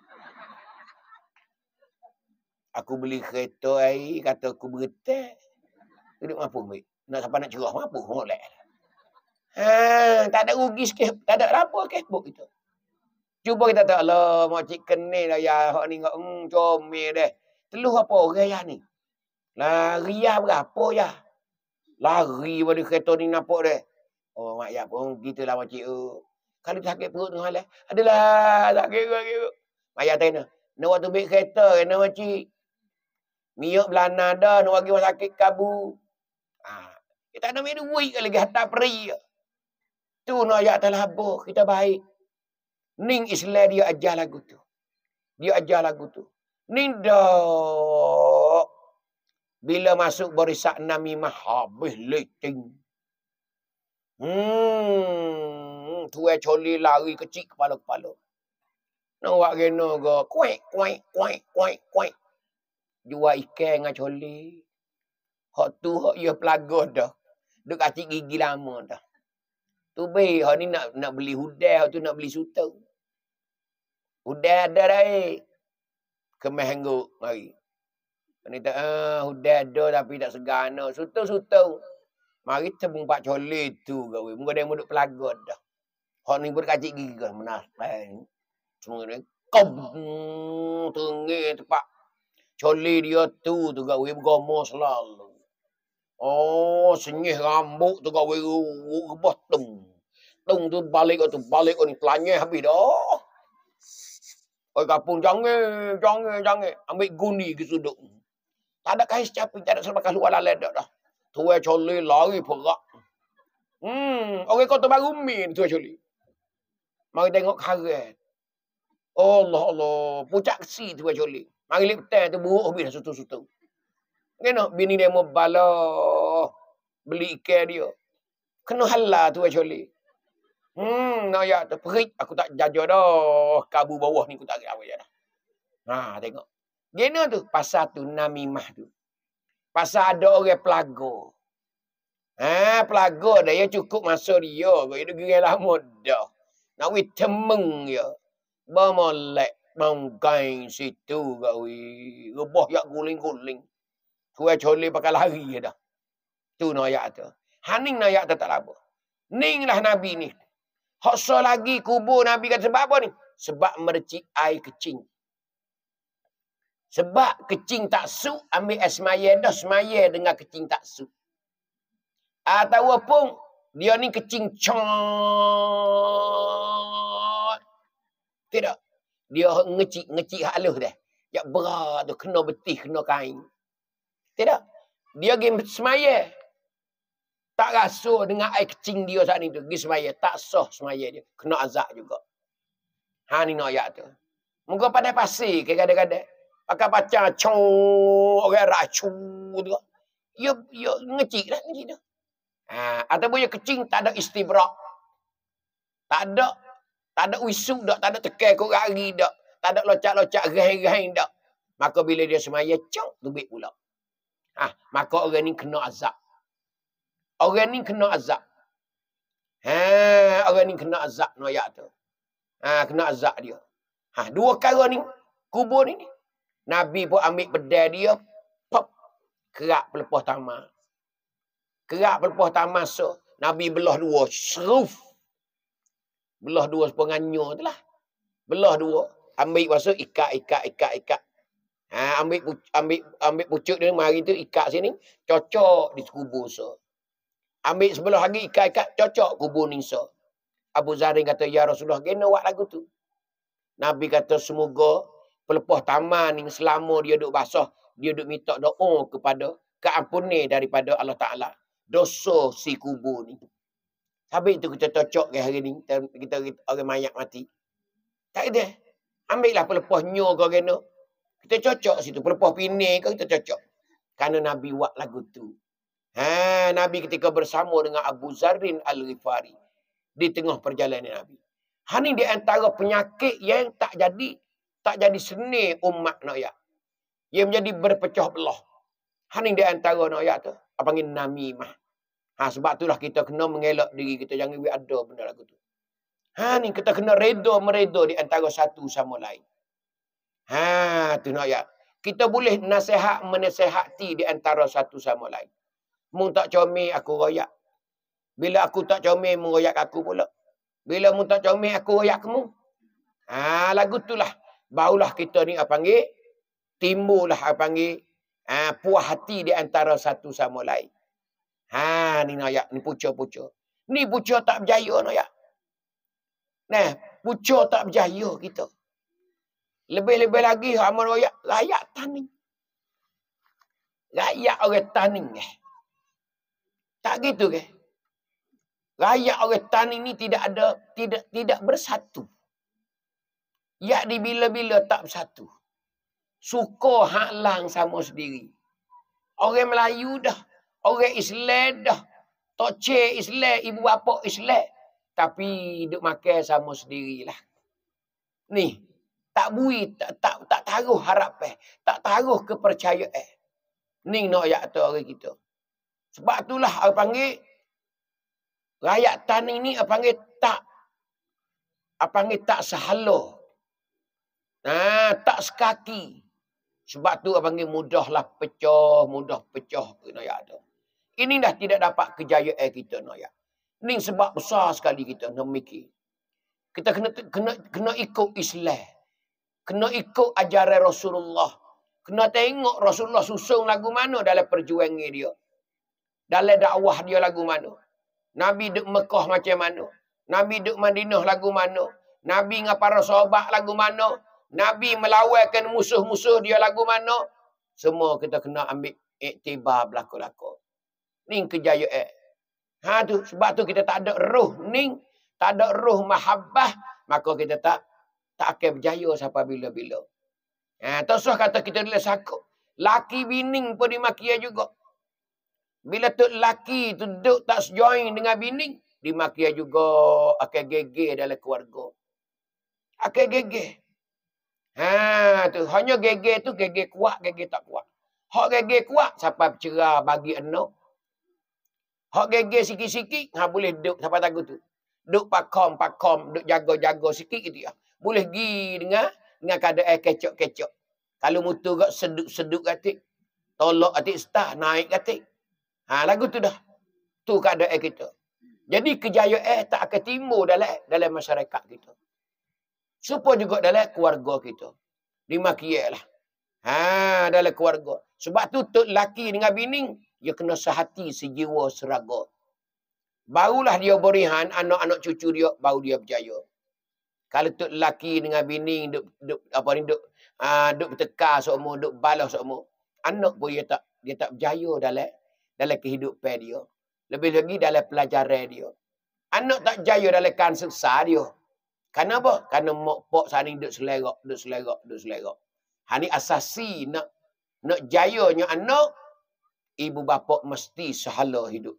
Aku beli kereta air, kata aku beretak. Hidup mampu, baik. Nak siapa nak cerah mampu, molek. Tak ada rugi sikit. Tak ada apa Facebook kita. Cuba kita tak Allah, makcik kena lah ya. Hak ni comel deh. Teluh apa orang ya ni? Lari berapa ya? Lari pada kereta ni nampak deh. Oh, mak ya pun gitulah makcik. Kalau sakit perut tengah malam, adalah sakit perut. Mak ya tanya, nak waktu beli kereta, kena makcik. Miuk belana dah, nak bagi orang sakit kabu. Kita nak ambil duit lagi, hantar peri. Tu nak ayat telah habuk, kita baik. Ning Islam dia ajar lagu tu. Dia ajar lagu tu. Ni dah. Bila masuk barisan namimah habis lecing. Tuai coli lari kecil kepala-kepala. Nak buat kena ke? Kuek, kuek, kuek, kuek, kuek. Jual ikan dengan coli. Hak tu hak ia pelaga dah. Duk kacik gigi lama dah. Tu baik, hak ni nak beli hudai, hak tu nak beli suta. Hudai ada dah Kemeh hengguk mari. Ni tak hudai ada tapi tak segan. Suta-suta. Mari tebung pak coli tu gawe. Muka dia muduk pelaga dah. Hak ni berkacik gigi kan menaspai. Semua ni kom tengi tepak coli dia tu gawe bergomo selalu. Oh, senyih rambut tu gawe rebah tung. Tung tu balik ni telanya habis dah. Oi kapung jangan. Ambil guni ke sudut. Tak ada kais capi, tak ada selepas luar lalai dah. Tuai coli lari perak. Orang kota baru min tuai coli. Mari tengok karet. Allah. Pucak kesi tuai coli. Mari lip petang tu buruk habis dah sutu-sutu. Kena bini dia mau bala beli ikan dia. Kena halal tuai coli. Nak ya tu perik aku tak jaja dah. Kabu bawah ni aku tak kira apa dah. Tengok. Gena tu pasal tu namimah tu. Pasal ada orang pelaga. Pelaga dah ya cukup masa dia. Dia gerai lama dah. Nak wih temeng ya. Bermolek mangkai situ gawi. Rebah yak guling-guling. Tuai coli pakai lari dah. Tu nayak tu. Haning nayak tu tak laba. Ning lah Nabi ni. Hak so lagi kubur Nabi kata sebab apa ni? Sebab mercik air kecing. Sebab kecing tak suk, ambil air semaya dah semaya dengan kecing tak suk. Tahu apa? Dia ni kecing cot. Tidak. Dia ngecik halus dah. Yang berat tu kena betih, kena kain. Tidak. Dia pergi semaya. Tak rasa dengan air kecing dia saat ni tu. Pergi semaya. Tak sah semaya dia. Kena azab juga. Ni nak ayat tu. Muka pandai pasir ke kadang-kadang. Pakai pacar orang racu tu. Ya ngecik dah. Ataupun yang kecing tak ada istibrak. Tak ada wisuk dak, tak ada tekai kok hari dak. Tak ada locak-locak gerai-gerai dak. Maka bila dia semaya tubik pula. Maka orang ni kena azab. Orang ni kena azab. Orang ni kena azab no ayat tu. Kena azab dia. Dua perkara ni kubur ni. Nabi pun ambil pedai dia, pop, kerak pelepah tamak. Kerak pelepah tamak so, Nabi belah dua, seruf. Belah dua sepenganyo tu lah. Belah dua, ambil pasal ikat. Ambil pucuk dia mari tu ikat sini, cocok di kubur so. Ambil sebelah lagi ikat, cocok kubur ni so. Abu Zarin kata, ya Rasulullah, kena buat lagu tu. Nabi kata, semoga pelepah taman ni selama dia duk basah, dia duk minta doa kepada keampunan daripada Allah Ta'ala. Dosa si kubur ni. Habis tu kita cocok ke hari ni, kita orang mayat mati. Tak ada. Ambillah pelepahnya kau kena. Kita cocok situ. Pelepah pining kau kita cocok. Kerana Nabi buat lagu tu. Nabi ketika bersama dengan Abu Zarin Al-Ghifari. Di tengah perjalanan Nabi. Ini di antara penyakit yang tak jadi seni umat nak. Ia menjadi berpecah belah. Ini di antara nak tu. Apa panggil namimah. Sebab itulah kita kena mengelak diri kita. Jangan ada benda lagu tu. Ni kita kena mereda di antara satu sama lain. Tu nak kita boleh menasihati di antara satu sama lain. Mu tak comel aku royak. Bila aku tak comel mu royak aku pula. Bila mu tak comel aku royak kamu. Lagu itulah. Barulah kita ni apa panggil timbullah apa panggil puas hati di antara satu sama lain. Ni nak ni pucuk-pucuk. Ni pucuk tak berjaya nak. Nah, pucuk tak berjaya kita. Lebih-lebih lagi amal rakyat tani. Rakyat orang tani tak gitu ke? Rakyat orang tani ni tidak bersatu. Ya di bila-bila tak bersatu. Suka halang sama sendiri. Orang Melayu dah. Orang Islam dah. Tok cik Islam, ibu bapa Islam. Tapi duk makan sama sendirilah. Ni, tak bui, tak taruh harapan. Tak taruh kepercayaan. Ni nak ayat tu orang kita. Sebab itulah orang panggil rakyat tan ini apa panggil tak sehala. Tak sekaki. Sebab tu apa panggil mudah pecah kena ayat tu. Ini dah tidak dapat kejayaan kita nak ayat. Ini sebab besar sekali kita nak mikir. Kita kena ikut Islam. Kena ikut ajaran Rasulullah. Kena tengok Rasulullah susung lagu mana dalam perjuangan dia. Dalam dakwah dia lagu mana. Nabi duk Mekah macam mana. Nabi duk Madinah lagu mana. Nabi dengan para sahabat lagu mana. Nabi melawankan musuh-musuh dia lagu mana. Semua kita kena ambil iktibar berlaku-laku. Ni kejayaan. Tu sebab tu kita tak ada roh ni, tak ada roh mahabbah, maka kita tak akan berjaya sampai bila-bila. Tosah kata kita boleh sakut. Laki bining pun dimaki juga. Bila tu laki tu duduk tak sejoin dengan bining, dimaki juga akan geger dalam keluarga. Akan geger. Tu hanya geger tu geger kuat, geger tak kuat. Hak geger kuat sampai bercerah bagi anak. Hak geger sikit-sikit, boleh duduk sampai tagu tu. Duduk pakom, duduk jaga-jaga sikit gitu ya. Boleh pergi dengan keadaan kecok-kecok. Kalau mutu kat seduk-seduk katik. Tolak katik start, naik katik. Lagu tu dah. Tu keadaan kita. Jadi kejayaan tak akan timbul dalam masyarakat kita. Supaya juga dalam keluarga kita. Dimakiak lah. Dalam keluarga. Sebab tu tok laki dengan bining, dia kena sehati, sejiwa, seraga. Barulah dia berihan, anak-anak cucu dia, baru dia berjaya. Kalau tok laki dengan bining, duk bertekar semua, duk balas semua. Anak pun dia tak berjaya dalam kehidupan dia. Lebih lagi dalam pelajaran dia. Anak tak jaya dalam kan suksa dia. Kenapa? Kerana mak pak saling duk selerak. Ni asasi nak jayanya anak, ibu bapa mesti sehala hidup.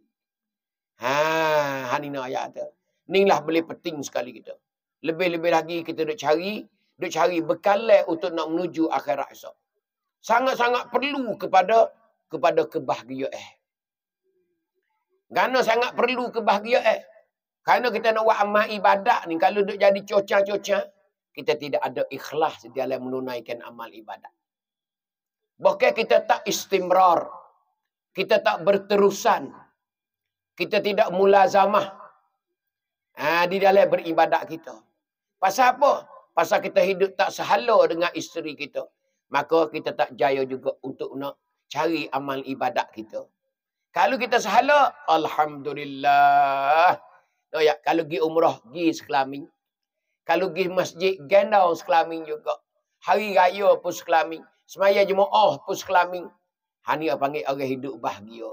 Ni nak ayat tu. Inilah boleh penting sekali kita. Lebih-lebih lagi kita duk cari bekalan untuk nak menuju akhirat esok. Sangat-sangat perlu kepada kebahagiaan. Kerana sangat perlu kebahagiaan. Kerana kita nak buat amal ibadat ni, kalau duk jadi cocah-cocah, kita tidak ada ikhlas dalam menunaikan amal ibadat. Bahkan kita tak istimrar. Kita tak berterusan. Kita tidak mulazamah di dalam beribadat kita. Pasal apa? Pasal kita hidup tak sehala dengan isteri kita. Maka kita tak jaya juga untuk nak cari amal ibadat kita. Kalau kita sehala, alhamdulillah. Kalau pergi umrah, pergi sekelamin. Kalau pergi masjid, gendau sekelamin juga. Hari raya pun sekelamin. Semaya jemaah pun sekelamin. Ni apa panggil orang hidup bahagia.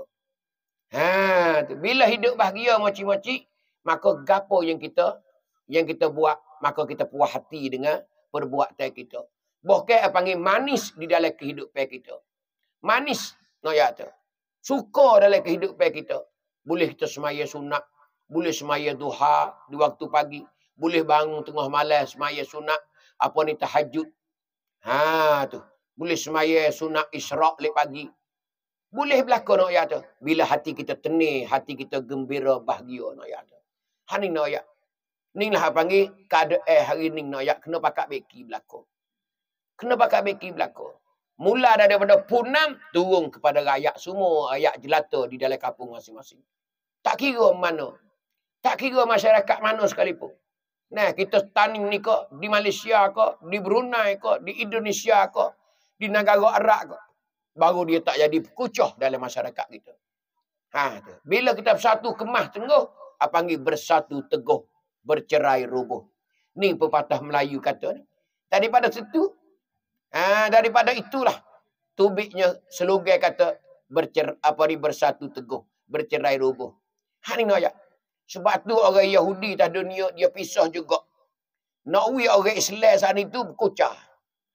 Bila hidup bahagia moci-moci, maka gapo yang kita buat, maka kita puas hati dengan perbuatan kita. Bahkan apa panggil manis di dalam kehidupan kita. Manis, tu. Suka dalam kehidupan kita. Boleh kita semaya sunat, boleh semaya duha di waktu pagi, boleh bangun tengah malam semaya sunat, apa ni tahajud. Tu. Boleh semaya sunat isra' lek pagi. Boleh berlaku nak ayat tu. Bila hati kita tenang, hati kita gembira, bahagia nak ayat tu. Ni nak ayat. Ni lah panggil keadaan hari ni nak ayat. Kena pakat beki berlaku. Kena pakat beki berlaku. Mula daripada punam, turun kepada rakyat semua. Rakyat jelata di dalam kampung masing-masing. Tak kira mana. Tak kira masyarakat mana sekalipun. Kita taning ni ke, di Malaysia ke, di Brunei ke, di Indonesia ke, di negara Arab ke. Baru dia tak jadi kucuh dalam masyarakat kita. Bila kita bersatu kemah tengguh, panggil bersatu teguh, bercerai rubuh. Ni pepatah Melayu kata ni. Daripada situ, daripada itulah tubiknya slogan kata bersatu teguh, bercerai rubuh. Ni nak ayat. Sebab tu orang Yahudi dah dunia dia pisah juga. Nak orang Islam saat itu berkucah.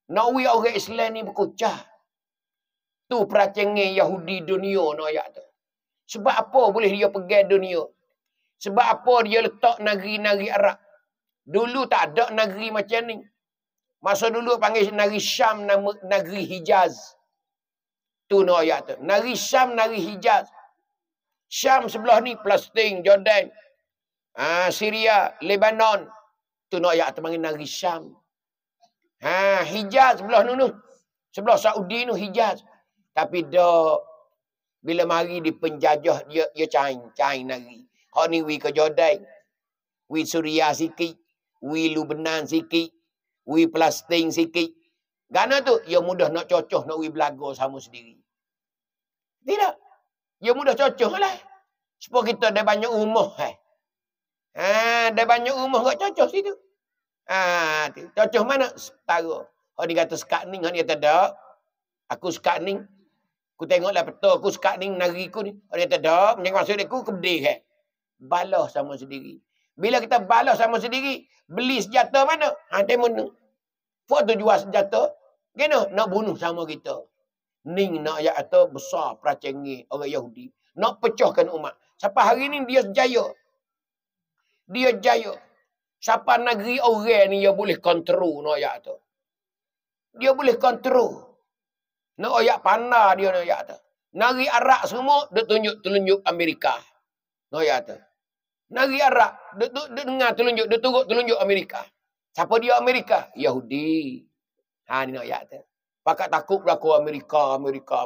Nak we orang Islam ni berkucah. Tu peracangan Yahudi dunia no ayat tu. Sebab apa boleh dia pegang dunia? Sebab apa dia letak negeri-negeri Arab? Dulu tak ada negeri macam ni. Masa dulu panggil negeri Syam, negeri Hijaz. Tu no ayat tu. Negeri Syam, negeri Hijaz. Syam sebelah ni, Palestin, Jordan, Syria, Lebanon. Tu no ayat tu panggil negeri Syam. Hijaz sebelah nu. Sebelah Saudi nu Hijaz. Tapi dah bila mari di penjajah dia cain negeri. Hak ni wi ke Jordan. Wi Suria sikit, wi Lebanon sikit, wi Palestin sikit. Gana tu dia mudah nak cocoh nak wi belaga sama sendiri. Tidak. Dia mudah cocoh lah. Sebab kita ada banyak rumah. Ada banyak rumah kat cocoh situ. Cocoh mana? Setara. Hak dia kata sekat ni, hak dia kata tak. Aku sekat ni. Aku tengoklah betul aku sekat ni negeri ku ni. Hak dia kata tak. Macam maksud aku kebedih. Balah sama sendiri. Bila kita balas sama sendiri, beli senjata mana? Temu ni. Foto jual senjata. Kena nak bunuh sama kita. Ning nak ayat atau besar peracangi orang Yahudi. Nak pecahkan umat. Sampai hari ni dia jaya. Dia jaya. Sampai negeri orang ni dia boleh kontrol nak ayat tu. Dia boleh kontrol. Nak ayat pandai dia nak ayat tu. Negeri Arab semua dia tunjuk Amerika. Nak ayat tu. Negeri Arab dia dengar telunjuk, dia turut telunjuk Amerika. Siapa dia Amerika? Yahudi. Ni nak ayat tu. Pakat takut berlaku Amerika.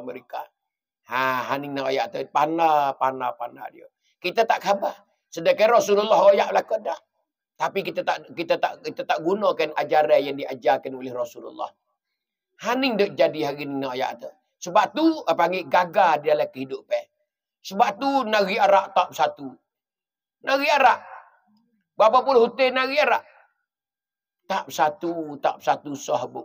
Ni nak ayat tu. Pandai dia. Kita tak khabar. Sedangkan Rasulullah ayat belaka dah. Tapi kita tak gunakan ajaran yang diajarkan oleh Rasulullah. Ni dak jadi hari ni nak ayat tu. Sebab tu panggil gagal dalam kehidupan. Sebab tu negeri Arab tak bersatu. Negeri Arab. Berapa puluh hutan negeri Arab? Tak bersatu sahabat.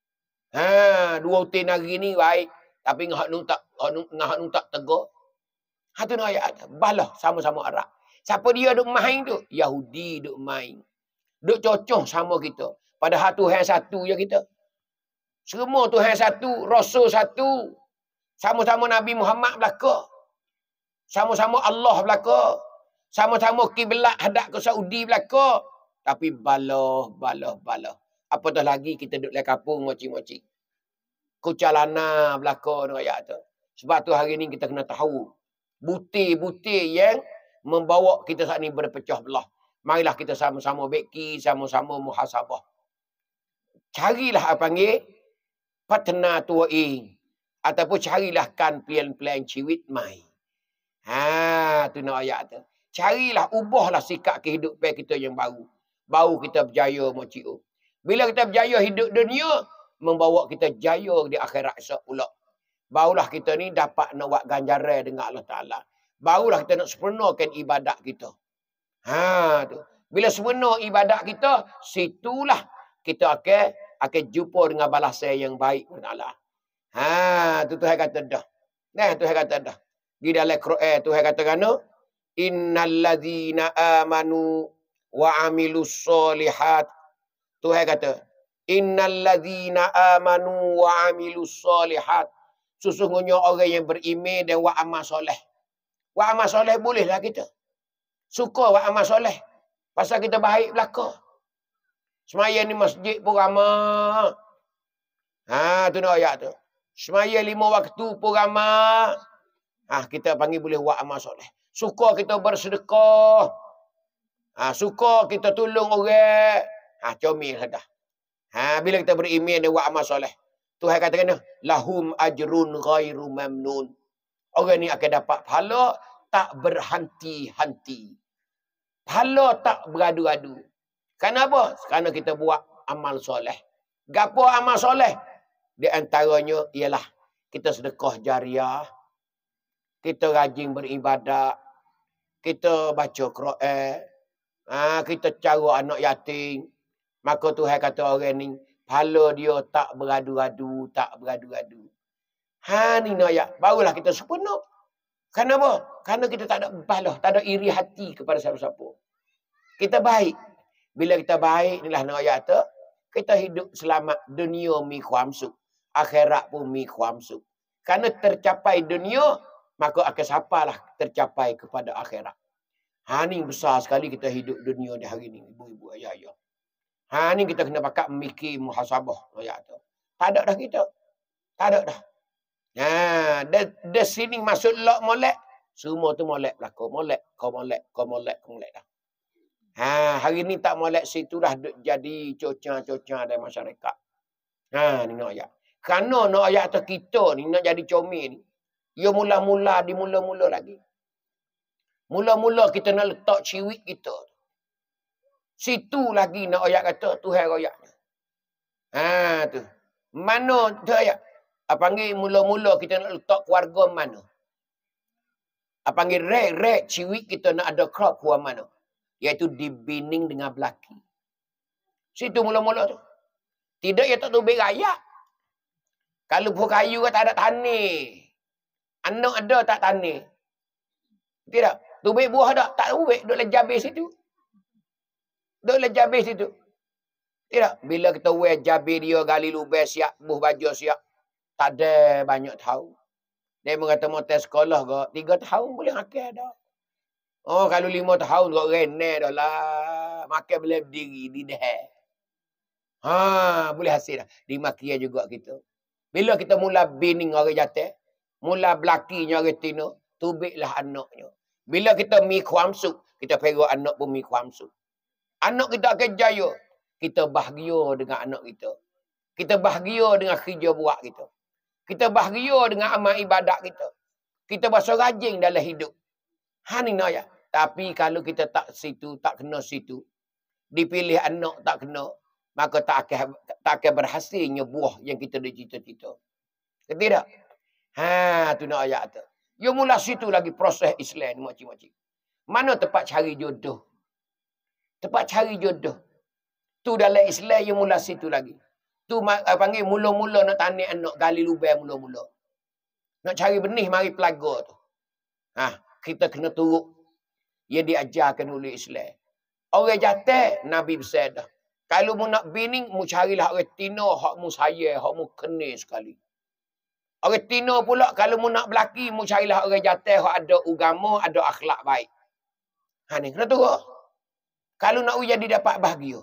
Dua hutan negeri ni baik. Tapi ngah nu tak tegur. Tu nak ayat. Balah sama-sama Arab. Siapa dia duk main tu? Yahudi duk main. Duk cocoh sama kita. Padahal Tuhan satu je kita. Semua Tuhan satu, Rasul satu. Sama-sama Nabi Muhammad belaka. Sama-sama Allah belaka. Sama-sama kiblat hadap ke Saudi belaka. Tapi balah. Apatah lagi kita duduk dalam kampung moci-moci. Kucalana belaka dengan ayat tu. Sebab tu hari ni kita kena tahu. Butir-butir yang membawa kita saat ni berpecah belah. Marilah kita sama-sama beki, sama-sama muhasabah. Carilah apa panggil partner tuaing. Ataupun carilah kan plan-plan ciwit mai. Tu nak ayat tu. Carilah, ubahlah sikap kehidupan kita yang baru. Baru kita berjaya mocio. Bila kita berjaya hidup dunia, membawa kita jaya di akhirat esok pula. Barulah kita ni dapat nak buat ganjaran dengan Allah Ta'ala. Barulah kita nak sempurnakan ibadat kita. Tu. Bila sempurna ibadat kita, situlah kita akan jumpa dengan balasan yang baik dengan Allah. Tu Tuhan kata dah. Tuhan kata dah. Di dalam Quran Tuhan kata kena, innal ladzina amanu wa amilus solihat. Tuhan kata, innal ladzina amanu wa amilus solihat. Sesungguhnya orang yang beriman dan buat amal soleh. Buat amal soleh bolehlah kita. Suka buat amal soleh. Pasal kita baik belaka. Semaya ni masjid pun ramah. Tu nak ayat tu. Semaya 5 waktu pun ramah. Kita panggil boleh buat amal soleh. Suka kita bersedekah. Suka kita tolong orang. Comel dah. Bila kita beriman dan buat amal soleh. Tuhan katakan, lahum ajrun ghairu mamnun. Orang ni akan dapat pahala tak berhenti-henti. Pahala tak beradu-adu. Kenapa? Kerana kita buat amal soleh. Gapo amal soleh? Di antaranya ialah kita sedekah jariah, kita rajin beribadat, kita baca Quran, kita cara anak yatim. Maka Tuhan kata orang ni, pahala dia tak beradu-adu, tak beradu-adu. Ni nak ayat. Barulah kita sempurna. Kenapa? Kerana kita tak ada balah, tak ada iri hati kepada siapa-siapa. Kita baik. Bila kita baik, inilah nak ayat tu, Kita hidup selamat. Dunia miความสุข akhirat pun mi ความสุข Kerana tercapai dunia, maka akan sapalah tercapai kepada akhirat. Ni besar sekali kita hidup dunia di hari ni, ibu-ibu, ayah-ayah. Ni kita kena pakat mikir muhasabah. Tak ada dah kita. Tak ada dah. Dari sini masuk lok molek, semua tu molek belakang. Molek, kau molek, kau molek, kau molek dah. Hari ni tak molek situ dah jadi cocah-cocah dalam masyarakat. Ni nak ayat. Kerana nak ayat atas kita ni, nak jadi comel ni, ia mula-mula, dimula-mula lagi. Mula-mula kita nak letak ciwik kita. Situ lagi nak ayat kata Tuhan ayatnya. Tu. Mana tu ayat? Panggil mula-mula kita nak letak keluarga mana? Panggil rek ciwik kita nak ada crop kuah mana? Iaitu dibining dengan belaki. Situ mula-mula tu. Tidak ia tak tubik rakyat. Kalau buah kayu tak ada tanah. Anak ada tak tanah. Tidak. Tubik buah ada tak tubik. Duk lejabis situ. Duk lejabis situ. Tidak. Bila kita wear jabir dia gali lubang siap, buh baju siap. Tak ada banyak tahu. Dia mengata mau tes sekolah ke 3 tahun boleh makan dah. Kalau 5 tahun kau rene dah lah. Makan boleh berdiri di dah. Boleh hasil dah. Dimakia juga kita. Bila kita mula bining orang jatuh, mula belakinya orang tino, tubiklah anaknya. Bila kita mi kuam suk, kita pegang anak pun mi kuam suk. Anak kita akan jaya. Kita bahagia dengan anak kita. Kita bahagia dengan kerja buat kita. Kita bahagia dengan amal ibadat kita. Kita berasa rajin dalam hidup. Ni nak ya. Tapi kalau kita tak situ, tak kena situ, dipilih anak tak kena, maka tak akan berhasilnya buah yang kita ada cita-cita. Tidak? Tu nak ayat tu. Ya mula situ lagi proses Islam ni macam-macam. Mana tempat cari jodoh? Tempat cari jodoh. Tu dalam Islam yang mula situ lagi. Tu panggil mula-mula nak tanik anak gali lubang mula-mula. Nak cari benih mari pelaga tu. Kita kena turut yang diajarkan oleh Islam. Orang jatuh, Nabi bersabda. Kalau mu nak bining, mu carilah orang tino, hak mu sayang, hak mu kena sekali. Orang tino pula, kalau mu nak belaki, mu carilah orang jatuh, hak ada agama, ada akhlak baik. Ni kena turut. Kalau nak jadi dapat bahagia.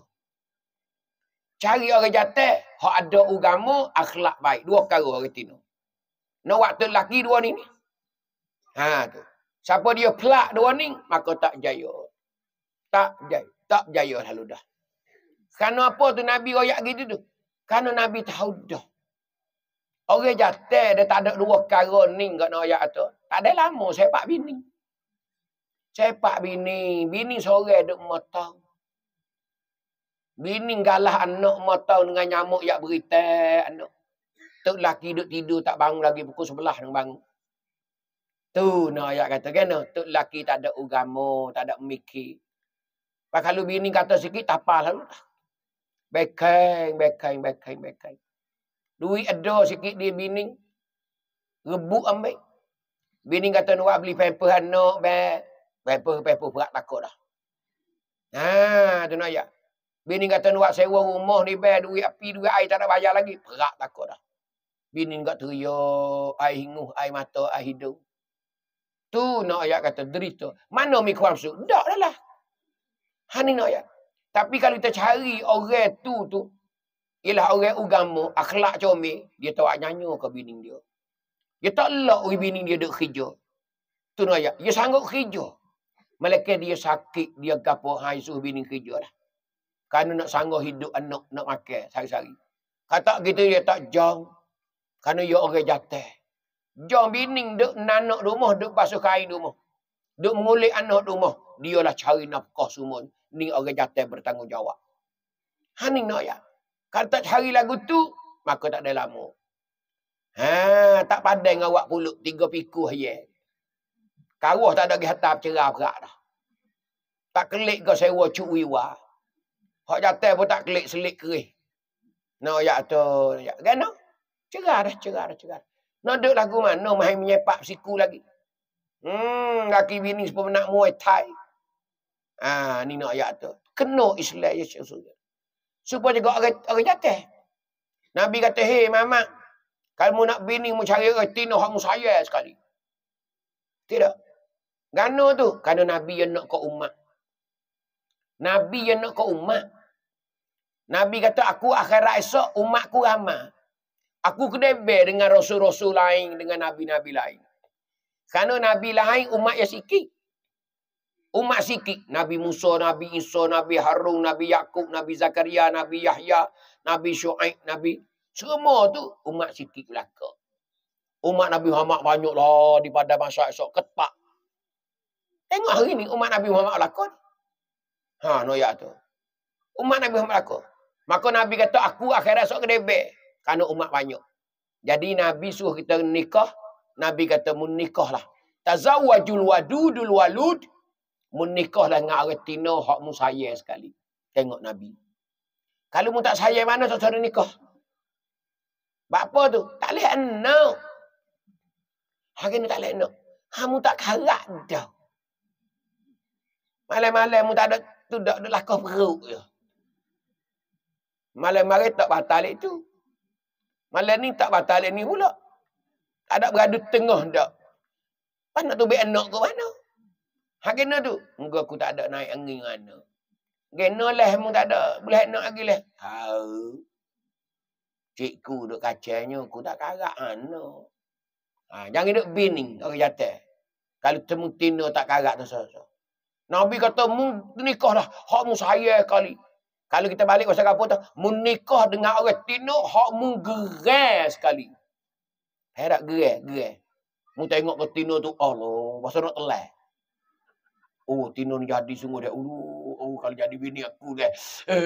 Cari orang jatuh, hak ada agama, akhlak baik. 2 perkara orang tino. Nak waktu lelaki 2 ni. Tu. Siapa dia pelak 2 ni, maka tak jaya. Tak jaya lalu dah. Kerana apa tu Nabi royak gitu tu? Kerana Nabi tahu dah. Orang jatuh dia tak ada 2 perkara ni kat nak royak tu. Tak ada lama sepak bini. Sepak bini. Bini sore duk motong. Bini galah anak motong dengan nyamuk yak berita anak. Tok laki duk tidur tak bangun lagi pukul 11 nak bangun. Tu nak ayat kata kena. Tok laki tak ada agama, tak ada mikir. Kalau bini kata sikit tak apa lalu dah. Bekeng. Duit ada sikit dia bini. Rebuk ambil. Bini kata nak beli pamper anak pamper berat takut dah. Tu nak ayat. Bini kata nak sewa rumah ni duit api, duit air tak ada bayar lagi. Berat takut dah. Bini enggak teriak, air hinguh, air mata, air hidung. Tu nak ayat kata derita. Mana mi kuam su? Tak dah lah. Ni nak ayat. Tapi kalau kita cari orang tu ialah orang agama, akhlak comel, dia tahu nyanyi ke bini dia. Dia tak elok bini dia duk kerja. Tu nak ayat. Dia sanggup kerja. Malaikat dia sakit, dia gapo hai suruh bini kerja dah. Kerana nak sanggup hidup anak, nak makan sehari-hari. Kata kita dia tak jauh. Kerana dia orang jatuh. Jom bini duk nanak rumah, duk basuh kain rumah. Duk mengulik anak rumah. Dialah cari nafkah semua. Ni orang jatuh bertanggungjawab. Ni nak ya. Kalau tak cari lagu tu, maka tak ada lama. Tak pandai dengan awak pulut. 3 piku aja. Kawah tak ada gihatap cerah berat dah. Tak kelik ke sewa cuk wiwa. Hak jatuh pun tak kelik selik kerih. Nak ya tu. Kan? Cerah dah. Nak duduk lagu mana main menyepak siku lagi. Laki bini sepuluh nak muay thai. Ni nak ayat tu. Kena Islam ya syurga. Supaya juga orang jatuh. Nabi kata, hei Muhammad, kalau mu nak bini, mu cari retina, hak mu sayang sekali. Tidak. Gana tu? Kerana Nabi yang nak ke umat. Nabi yang nak ke umat. Nabi kata, aku akhirat esok, umatku ramai. Aku kedebel dengan rasul-rasul lain, dengan nabi-nabi lain. Kerana nabi lain, umat yang sikit. Umat sikit. Nabi Musa, Nabi Isa, Nabi Harun, Nabi Yakub, Nabi Zakaria, Nabi Yahya, Nabi Syuaib, Nabi... Semua tu umat sikit belaka. Umat Nabi Muhammad banyaklah di pada masa esok. Ketak. Tengok hari ni umat Nabi Muhammad belaka. Noyak tu. Umat Nabi Muhammad belaka. Maka Nabi kata, aku akhirat esok kedebel. Kerana umat banyak. Jadi Nabi suruh kita nikah. Nabi kata, mun nikahlah. Tazawwajul wadudul walud. Mun nikahlah dengan orang tina, hak mu sayang sekali. Tengok Nabi. Kalau mu tak sayang, mana tak nikah? Apa tu? Tak boleh anak. Hari ni tak boleh anak. Kamu tak karat dah. Malam-malam mu tak ada, tu dak lakah perut je. Malam-malam tak batal itu. Malam ni tak batal ni pula. Tak ada beradu tengah dak. Pas nak tubik anak ke mana? Hagena tu. Enggak aku tak ada naik angin mana. Gena lah mu tak ada. Boleh anak lagi lah. Tahu. Cikgu duk kacanya, aku tak karak anak. Jangan duk bini orang jatuh. Kalau temu tina tak karak tu so. Nabi kata, mu nikah dah. Hak mu sayang kali. Kalau kita balik pasal apa tu, mu nikah dengan orang tina, hak mu gerai sekali. Herak gerai. Mu tengok ke tina tu, Allah, pasal nak telah. Oh, tina ni jadi sungguh dia. Kalau jadi bini aku dia.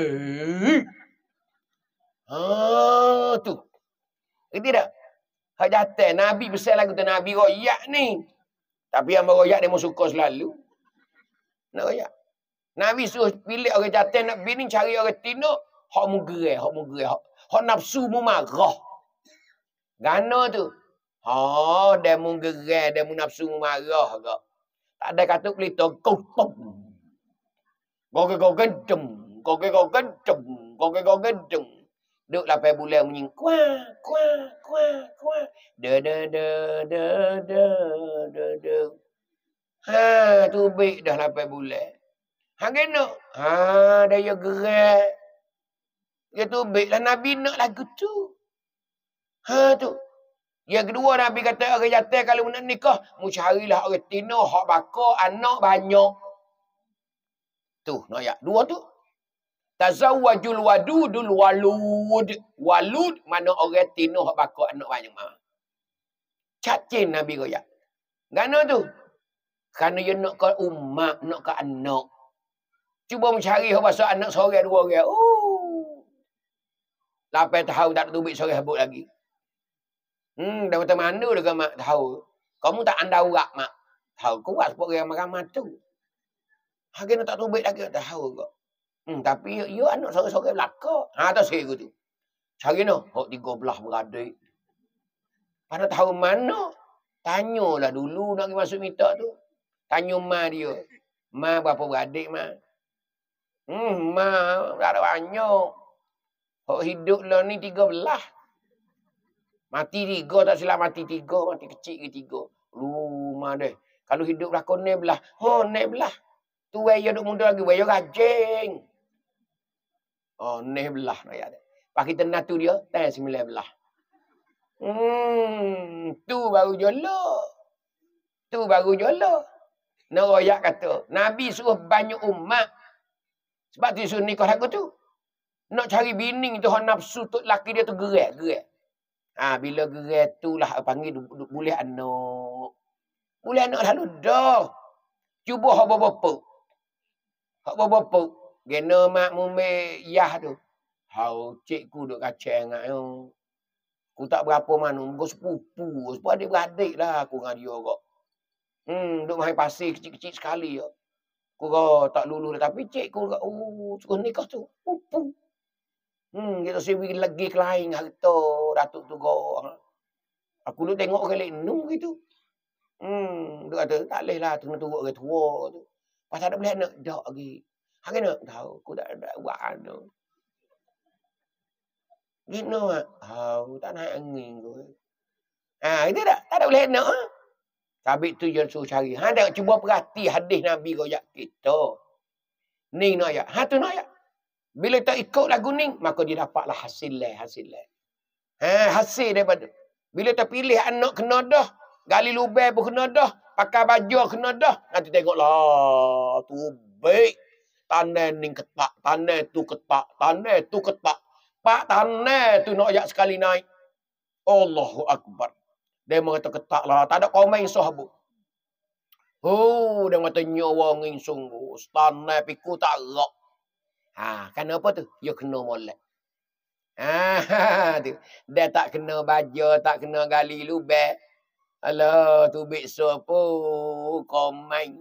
Tu. Tidak. Hak jatuh. Nabi besar lagu tu. Nabi royak ni. Tapi yang beroyak dia mau suka selalu. Nak royak. Nabi suruh pilih orang jatuh nak bini cari orang tina. Hak mu gerai. Hak nafsu mu marah. Gana tu. Dia mu gerai. Dia mu nafsu mu marah ke. Tak ada kata pelita. Kau gendem. Kau gendem. Duk 8 bulan bunyi kuah. Tubik dah 8 bulan. Kena. Dia gerak. Dia tubik lah Nabi nak lagu tu. Tu. Yang kedua Nabi kata orang jatuh kalau nak nikah, mu carilah orang tina hak bakar anak banyak. Tu, noyak. Dua tu. Tazawwajul wadudul walud. Walud mana orang tina hak bakar anak banyak mah. Cacin Nabi royak. Gana tu? Kerana dia nak ke umat, nak ke anak. Cuba mencari hak pasal anak seorang dua orang. 8 tahun tak ada tubik seorang habuk lagi. Dah macam mana dah mak tahu. Kamu tak anda urak mak. Tahu kuat sebab orang ramai tu. Hagi nak tak tubik lagi tak tahu kok. Tapi you anak sorang-sorang belaka. Tak saya tu. Cari no, hok 13 beradik. Pada tahu mana? Tanyalah dulu nak pergi masuk minta tu. Tanya mak dia. Mak berapa beradik mak? Mak tak ada banyak. Hok hidup lah ni 13. Mati 3 tak silap mati 3. Mati kecil ke 3. Rumah deh. Kalau hidup lakon ni belah. Ni belah. Tu waya duk muda lagi. Waya rajing. Ni belah. Pak kita natu dia. 19 belah. Tu baru jolo. Neroyak kata. Nabi suruh banyak umat. Sebab tu suruh nikah lagu tu. Nak cari bini tu. Nafsu tu laki dia tu gerak. Bila gerak tu lah panggil boleh anak. Boleh anak lalu dah. Cuba hak bapa. Gena mak mume yah tu. Hau cikgu duk kacang ngak yo. Aku tak berapa mana, go sepupu adik-beradik lah aku dengan dia kok. Duk main pasir kecil-kecil sekali yo. Aku tak lulu dah tapi cikgu suruh nikah tu. Pupu. Kita sewi lagi ke lain harta datuk tu go. Aku duk tengok orang lain nung gitu. Dia kata tak leh lah tengah turut orang tua tu. Pasal tak boleh nak dak lagi. Hari nak tahu aku tak ada buat anu. Gino tak naik angin kot. Itu tak ada boleh nak. Sabit tu jangan suruh cari. Dak cuba perhati hadis Nabi royak kita. Ni nak ya. Tu nak ya. Bila tak ikut lagu ni, maka dia dapatlah hasil lah. Hasil daripada. Bila tak pilih anak kena dah, gali lubang pun kena dah, pakai baju kena dah, nanti tengoklah tu baik. Tanah ni ketak, tanah tu ketak. Pak tanah tu nak ajak sekali naik. Allahu Akbar. Dia mengata ketak lah, tak ada komen sahabat. Dia mengata nyawa nging sungguh, tanah piku tak rak. Kenapa tu? Dia kena molek. Tu. Dia tak kena baja, tak kena gali lubang. Alah, tu beksa pun komen.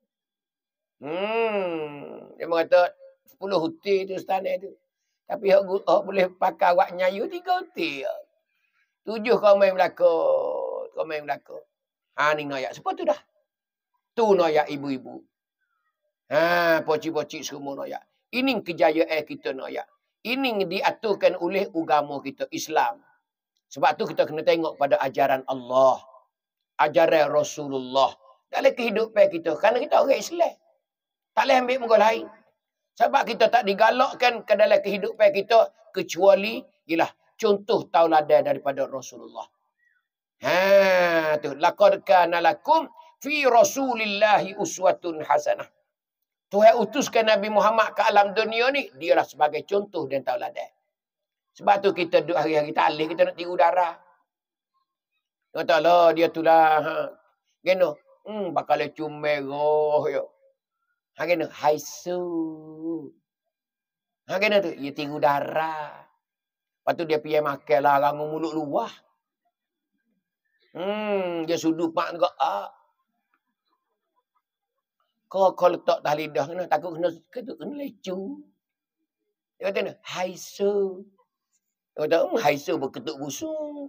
Dia mengata 10 hutir tu setanah tu. Tapi hak boleh pakai awak nyayu 3 hutir. 7 komen belakang. Ni noyak. Sebab tu dah. Tu noyak ibu-ibu. Pocik-pocik semua noyak. Ini kejayaan kita noyak. Ini diaturkan oleh agama kita, Islam. Sebab tu kita kena tengok pada ajaran Allah. Ajaran Rasulullah. Dalam kehidupan kita. Kerana kita orang Islam. Tak boleh ambil muka lain. Sebab kita tak digalakkan ke dalam kehidupan kita. Kecuali, ialah contoh tauladan daripada Rasulullah. Tu. Laqad kana lakum fi Rasulillahi uswatun hasanah. Tuhan utuskan Nabi Muhammad ke alam dunia ni, dialah sebagai contoh dan tauladan. Sebab tu kita duduk hari-hari talih, kita nak tiru darah. Katalah dia tu lah. Geno, bakal lecum merah yo. Geno, haisu. Geno tu, dia tiru darah. Lepas tu dia pergi makan lah, rangung mulut luah. Dia sudu pak juga. Kau letak dah lidah kena, takut kena lecu. Dia kata, haisu. Dia kata, haisu berketuk busung.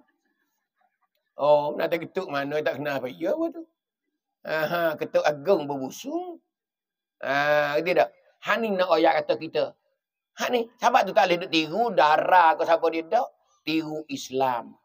Nak tak ketuk mana, tak kena apa. Ya, apa tu? Ketuk agung berbusung. Dia tak? Ni nak ayat kata kita. Ni, sahabat tu tak boleh duk tiru darah ke siapa dia tak. Tiru Islam.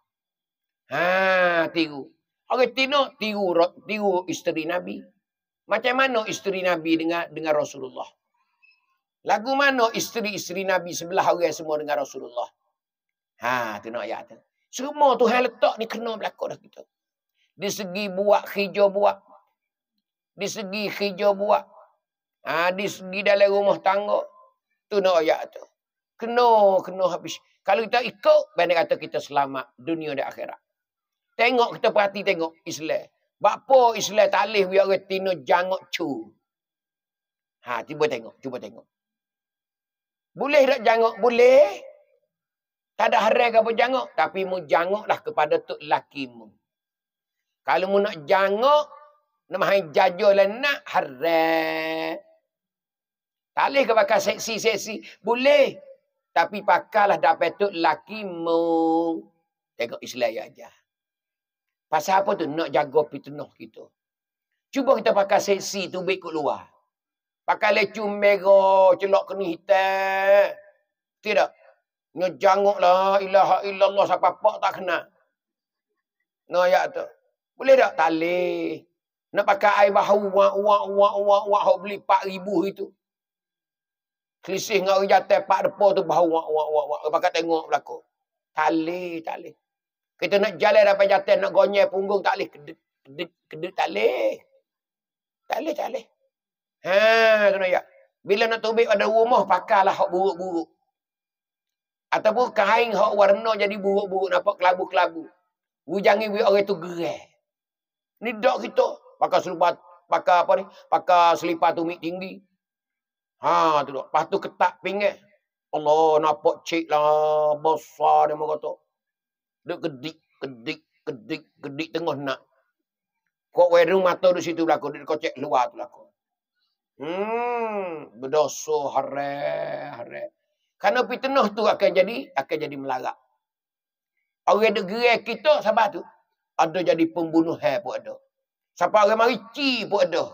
Tiru. Orang Tino tiru isteri Nabi. Macam mana isteri Nabi dengan Rasulullah? Lagu mana isteri-isteri Nabi sebelah orang semua dengan Rasulullah? Tu nak ayat tu. Semua Tuhan letak ni kena berlaku dah kita. Di segi buat, hijau buat. Di segi hijau buat. Di segi dalam rumah tangga. Tu nak ayat tu. Kena habis. Kalau kita ikut, bandar kata kita selamat dunia dan akhirat. Tengok, kita perhati tengok Islam. Bapa Islam talih biar orang Tino jangok cu. Cuba tengok. Boleh tak jangok? Boleh. Tak ada haram ke apa jangok. Tapi mu jangoklah kepada tok laki mu. Kalau mu nak jangok, nak main jajolah nak haram. Talih ke pakai seksi-seksi? Boleh. Tapi pakailah dapat tok laki mu. Tengok Islam aja. Pasal apa tu? Nak jaga fitnah kita. Cuba kita pakai seksi tu baik kat luar. Pakai lecu merah, celok kena hitam. Tidak. Ngejanguk la ilaha illallah siapa pak tak kenal. Ayat tu. Boleh tak? Talih. Nak pakai air bahu, wak, hok beli 4,000 itu. Kelisih dengan orang jatuh 4 depa tu bahu, wak. Pakai tengok belakang. Talih. Kita nak jalan dapat jatuh, nak gonyel punggung, tak boleh. Kedek, tak boleh. Tak boleh. Kena ya. Bila nak tubik pada rumah, pakailah hak buruk-buruk. Ataupun kain hak warna jadi buruk-buruk, nampak kelabu-kelabu. Jangan biar orang tu gerai. Ni dak kita. Pakai selipar, pakai selipar tumit tinggi. Tu dak. Lepas tu ketak pinggir. Allah, nampak cik lah, besar dia kata. Duk kedik tengah nak. Kok wedung mata di situ belakang, dia kocek luar tu belakang. Berdosa haram. Karena fitnah tu akan jadi melarat. Orang negeri kita sabar tu ada jadi pembunuh pun ada. Siapa orang marici pun ada.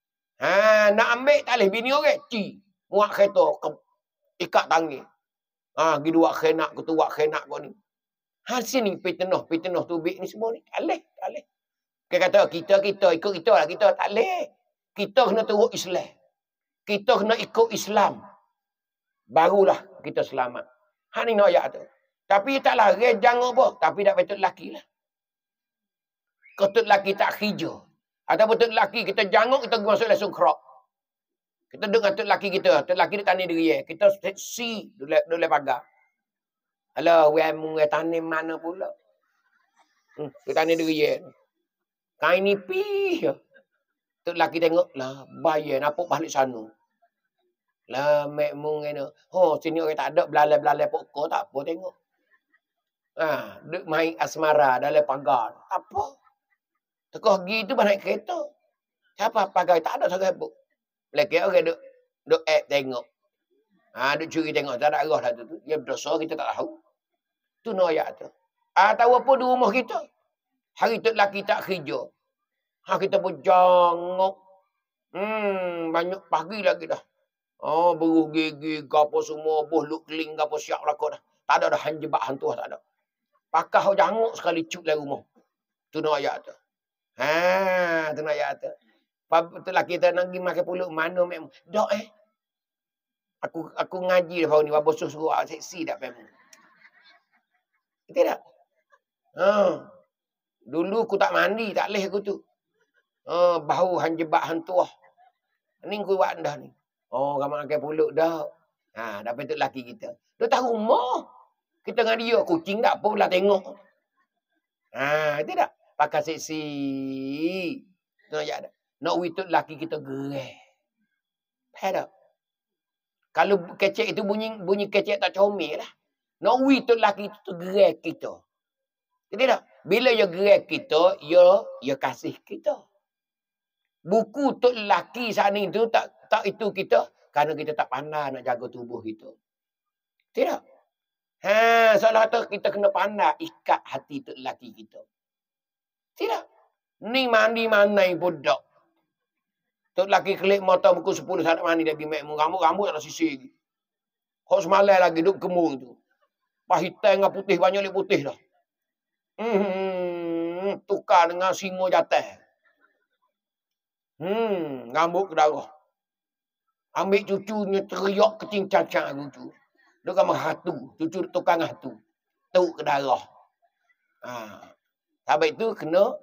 Nak ambil tak boleh bini orang ci. Muak kereta ikat tangan. Gitu wak khenak ku tu wak khenak kau ni. Sini fitnah tubik ni semua ni. Tak boleh. Dia kata kita ikut kita lah kita. Tak boleh. Kita kena turut Islam. Kita kena ikut Islam. Barulah kita selamat. Ni nak ayat tu. Tapi tak lari jangan apa. Tapi tak betul laki lah. Ketut laki tak hijau. Atau betul laki kita janguk kita masuk langsung kerok. Kita duduk dengan tok laki kita. Tok laki dia tani diri. Kita seksi dulu pagar. Alah, we tani mana pula? Kita tani diri. Kain nipis. Tok laki tengok lah. Bayar napuk balik sana. Lah, mek mung ni. Sini orang tak ada belalai-belalai pokok. Tak apa tengok. Duk main asmara dalam pagar. Apa? Tekoh pergi tu naik kereta. Siapa pagar? Tak ada serabut. Lagi orang duk tengok. Duk curi tengok. Tak ada arah lah tu. Dia berdosa kita tak tahu. Tu no ayat tu. Tahu apa di rumah kita? Hari tu laki tak kerja. Kita pun jangok. Banyak pagi lagi dah. Beruh gigi, gapo semua, boh luk keling, gapo siap lakuk dah. Tak ada dah hanjebak hantu tak ada. Pakah jangok sekali cuk dalam rumah. Tu no ayat tu. Tu no ayat tu. Betul lah kita nak pergi makan pulut mana memang. Dok Aku ngaji dah baru ni. Basuh suruh seksi dah memang. Tidak. Dulu aku tak mandi. Tak boleh aku tu. Bau hanjebak hantuah. Ni aku buat dah ni. Kamu makan pulut dah. Dah betul laki kita. Dia tahu rumah. Kita dengan dia. Kucing tak apa lah tengok. Tidak. Pakai seksi. Itu nak ada. Nak witut laki kita gerai. Faham tak? Kalau kecek itu bunyi kecek tak comel lah. Nak witut laki itu gerai kita. Jadi tak? Bila dia gerai kita, dia kasih kita. Buku tok laki saat ni tu tak itu kita kerana kita tak pandai nak jaga tubuh kita. Tidak? Salah tu kita kena pandai ikat hati tok laki kita. Tidak? Ni mandi mana budak. Tok laki kelip mata buku 10 saat mandi lagi mek rambut tak ada sisi lagi. Hok semalam lagi duk kemung tu. Pahitai dengan putih banyak lek putih dah. Tukar dengan singo jatah. Rambut ke darah. Ambil cucunya teriak kecing cacang cucu. Dia kan hatu, cucu tukang hatu. Tuk ke darah. Sebab itu kena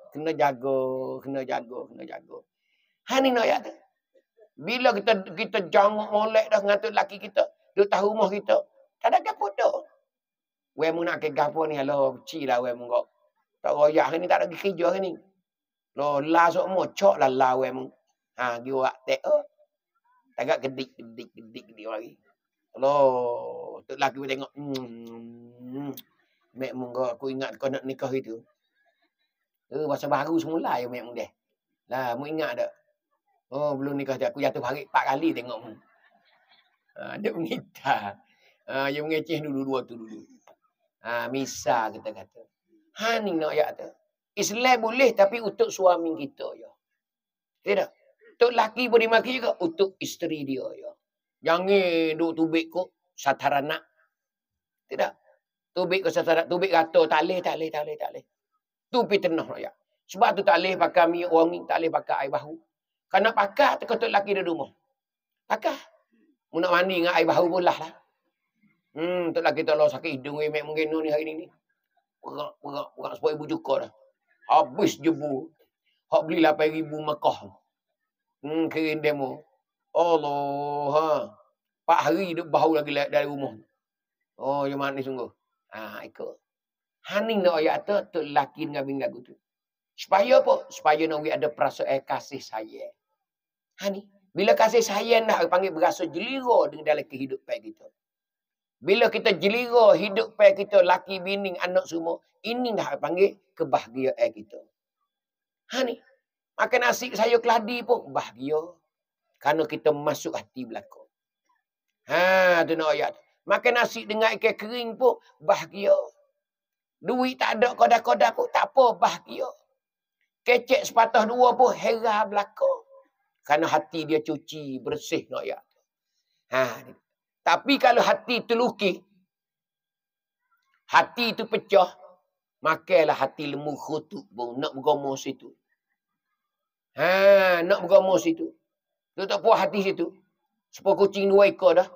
jaga. Ni nak ayat tu. Bila kita janguk molek dah ngatur laki kita, dia tahu rumah kita, tak ada gapo dah. We mu nak ke gapo ni halo cilah we mu kok. Tak royak ni tak ada kerja ni. Lo la sok mo cok la we mu. Gi wak tek agak gedik lagi. Lo tok laki we tengok. Mek mu kok aku ingat kau nak nikah itu. Masa baru semula ya mek mu deh. Lah mu ingat tak? Belum nikah aku jatuh hari 4 kali tengok mu. Dia mengita. Dia mengeceh dulu tu dulu. Misa kita kata. Ni nak ayat tu. Islam boleh tapi untuk suami kita ya. Tidak. Untuk laki boleh maki juga untuk isteri dia ya. Jangan duk tubik kok satarana. Tidak. Tubik kok satarana, tubik kata tak leh. Tu fitnah nak ayat. Sebab tu tak leh pakai minyak wangi, tak leh pakai air bahu. Kalau nak pakai, tok laki dia rumah. Pakai. Mu nak mandi dengan air bahu pun lah. Tok laki tak lah sakit hidung. Mek mungkin ni hari ni. Perak 10,000 cukup dah. Habis jebu. Hak beli 8,000 Mekah. Kirim demo. Allah. 4 hari duk bau lagi dari rumah. Yang manis sungguh. Ikut. Ni nak ayat tu, tok laki dengan bini lagu tu. Supaya apa? Supaya nak ada perasaan kasih sayang. Ni. Bila kasih sayang dah panggil berasa jelira dengan dalam kehidupan kita. Bila kita jelira hidup kita, laki, bini, anak semua, ini dah panggil kebahagiaan kita. Ni. Makan nasi sayur keladi pun bahagia. Kerana kita masuk hati belakang. Tu nak ayat. Makan nasi dengan ikan kering pun bahagia. Duit tak ada kodak-kodak pun tak apa, bahagia. Kecek sepatah 2 pun heran belakang. Kerana hati dia cuci, bersih nak ayat. Tapi kalau hati terlukis, Hati tu pecah. Makanlah hati lembu khutuk pun. Nak bergomor situ. Nak bergomor situ. Tu tak puas hati situ. Sepuluh kucing 2 ekor dah.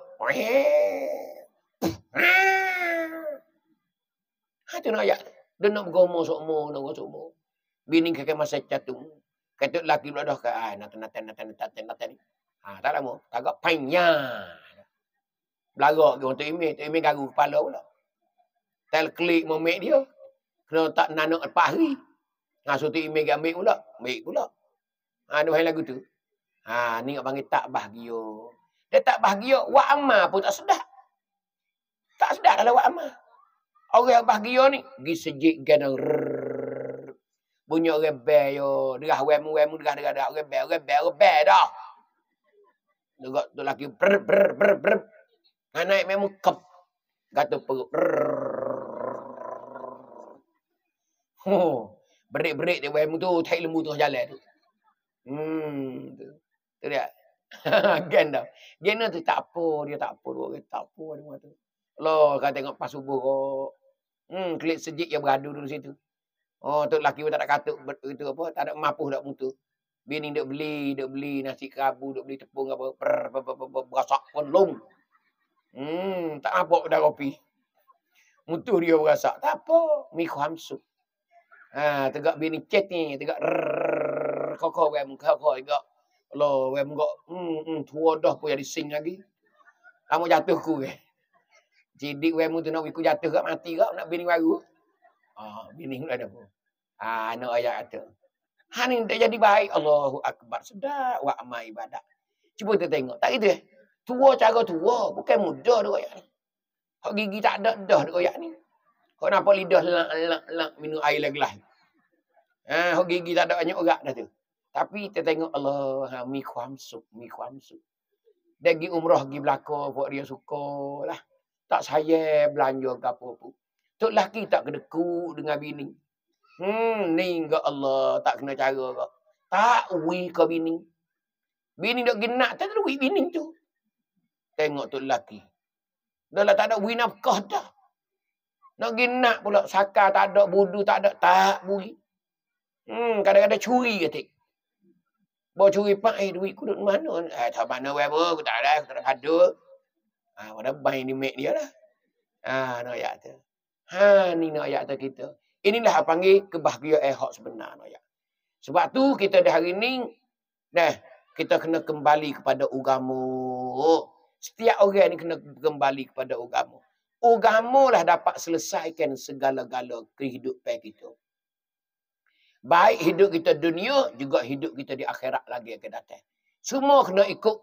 Tu nak ayat. Dia nak bergomor sokmo. Bini kakek masa catung. Kata lelaki pula dah. Natan. Tak lama. Tagak panjang. Belarak ke orang Tok Imeh garu kepala pula. Tel klik memek dia. Kena tak nanak lepas hari. So Tok Imeh ambil pula. Ambil pula. Ada lagu tu. Ni nak panggil tak bahagia. Dia tak bahagia. Wak amal pun tak sedap. Tak sedap dalam wak amal. Orang yang bahagia ni. Pergi sejik gadang. Bunyi orang bel yo. Derah wemu. Derah. Orang bel dah. Dengar tu laki. Brr. Naik memang kep. Kata perut. Berik-berik dia wemu tu. Tai lembu tu jalan tu. Tu dia. Gen dah. Gen tu tak apa. Dia tak apa. Tak apa. Dia tu. Loh, kau tengok pas subuh kau. Klik sejik yang beradu dulu situ. Tu lelaki pun tak ada katuk. Itu apa. Tak ada mampu dak mutu. Bini duk beli nasi kerabu, duk beli tepung apa. Berasak pun long. Tak apa dah kopi. Mutu dia berasak. Tak apa. Mi khamsu. Tegak bini chat ni. Tegak kau wem. Kau tegak. Allah, wem kau. Tua dah pun jadi sing lagi. Kamu jatuh ku ke. Jadi wem tu nak wiku jatuh kat mati kau. Nak bini baru. Bini pun ada pun. Nak ayat kata. Ni tak jadi baik. Allahu Akbar. Sedap. Wa amal ibadat. Cuba kita tengok. Tak gitu. Tua cara tua. Bukan muda dia ayat ni. Hak gigi tak ada dah dia ayat ni. Hak nampak lidah lak minum air gelas. Hak gigi tak ada banyak orang dah tu. Tapi kita tengok Allah. Mi khamsuk. Dia pergi umrah pergi belakang. Buat dia suka lah. Tak saya belanja ke apa pun. Tok laki tak kedekut dengan bini. Ni enggak Allah tak kena cara kau. Tak ui ke bini. Bini dok genak tak ada ui bini tu. Tengok tu lelaki. Dah lah tak ada ui nafkah dah. Nak genak pula sakar tak ada, budu tak ada, tak bui. Kadang-kadang curi ketik. Bawa curi pak duit ku duk mana? Tak mana apa, aku tak ada pada. Pada bayi ni mek dia lah. Nak ayat tu. Ni nak ayat tu kita. Inilah panggil kebahagiaan hak sebenar. Sebab tu kita dah hari ni, kita kena kembali kepada agama. Setiap orang ni kena kembali kepada agama. Agama lah dapat selesaikan segala-gala kehidupan kita. Baik hidup kita dunia, juga hidup kita di akhirat lagi akan datang. Semua kena ikut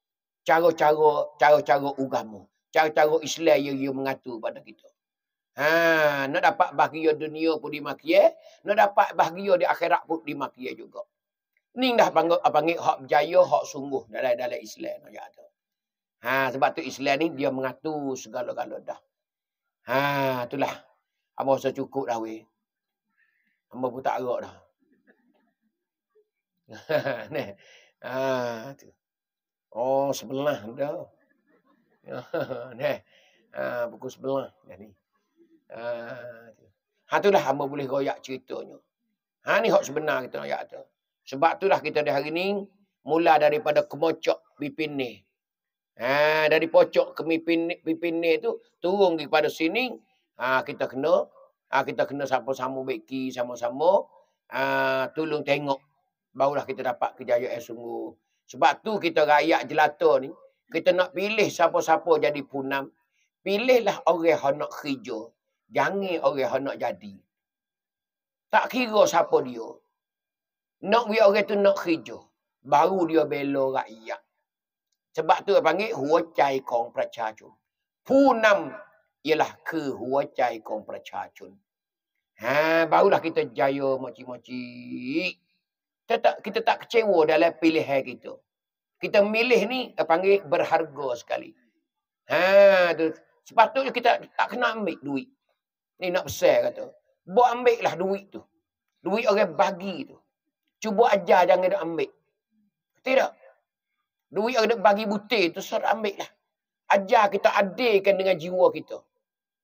cara-cara agama. Cara-cara Islam yang mengatur pada kita. Nak dapat bahagia dunia pun dimakia, nak dapat bahagia di akhirat pun dimakia juga. Ni dah panggil hak berjaya, hak sungguh dalam Islam. Sebab tu Islam ni dia mengatur segala-gala dah. Itulah. Abang rasa cukup dah weh. Hamba pun tak gerak dah. Tu. Sebelah dah. Pukul 11 dah ni. Itulah hamba boleh royak ceritanya. Ni hak sebenar kita royak tu. Sebab itulah kita di hari ni mula daripada kemocok pipin ni. Dari pocok ke pipin ni tu turun kepada sini. Kita kena sama-sama beki sama-sama tolong tengok barulah kita dapat kejayaan sungguh. Sebab tu kita rakyat jelata ni kita nak pilih siapa-siapa jadi punam. Pilihlah orang yang nak kerja. Jangan orang yang nak jadi. Tak kira siapa dia. Nak biar orang tu nak kerja. Baru dia bela rakyat. Sebab tu panggil huwacai kong prachachun. Punam ialah ke huwacai kong prachachun. Barulah kita jaya moci-moci. Kita tak kecewa dalam pilihan kita. Kita milih ni panggil berharga sekali. Sepatutnya kita tak kena ambil duit. Ni nak besar kata. Buat ambil lah duit tu. Duit orang bagi tu. Cuba ajar jangan dia ambil. Tidak. Duit orang bagi butir tu suruh ambil lah. Ajar kita adilkan dengan jiwa kita.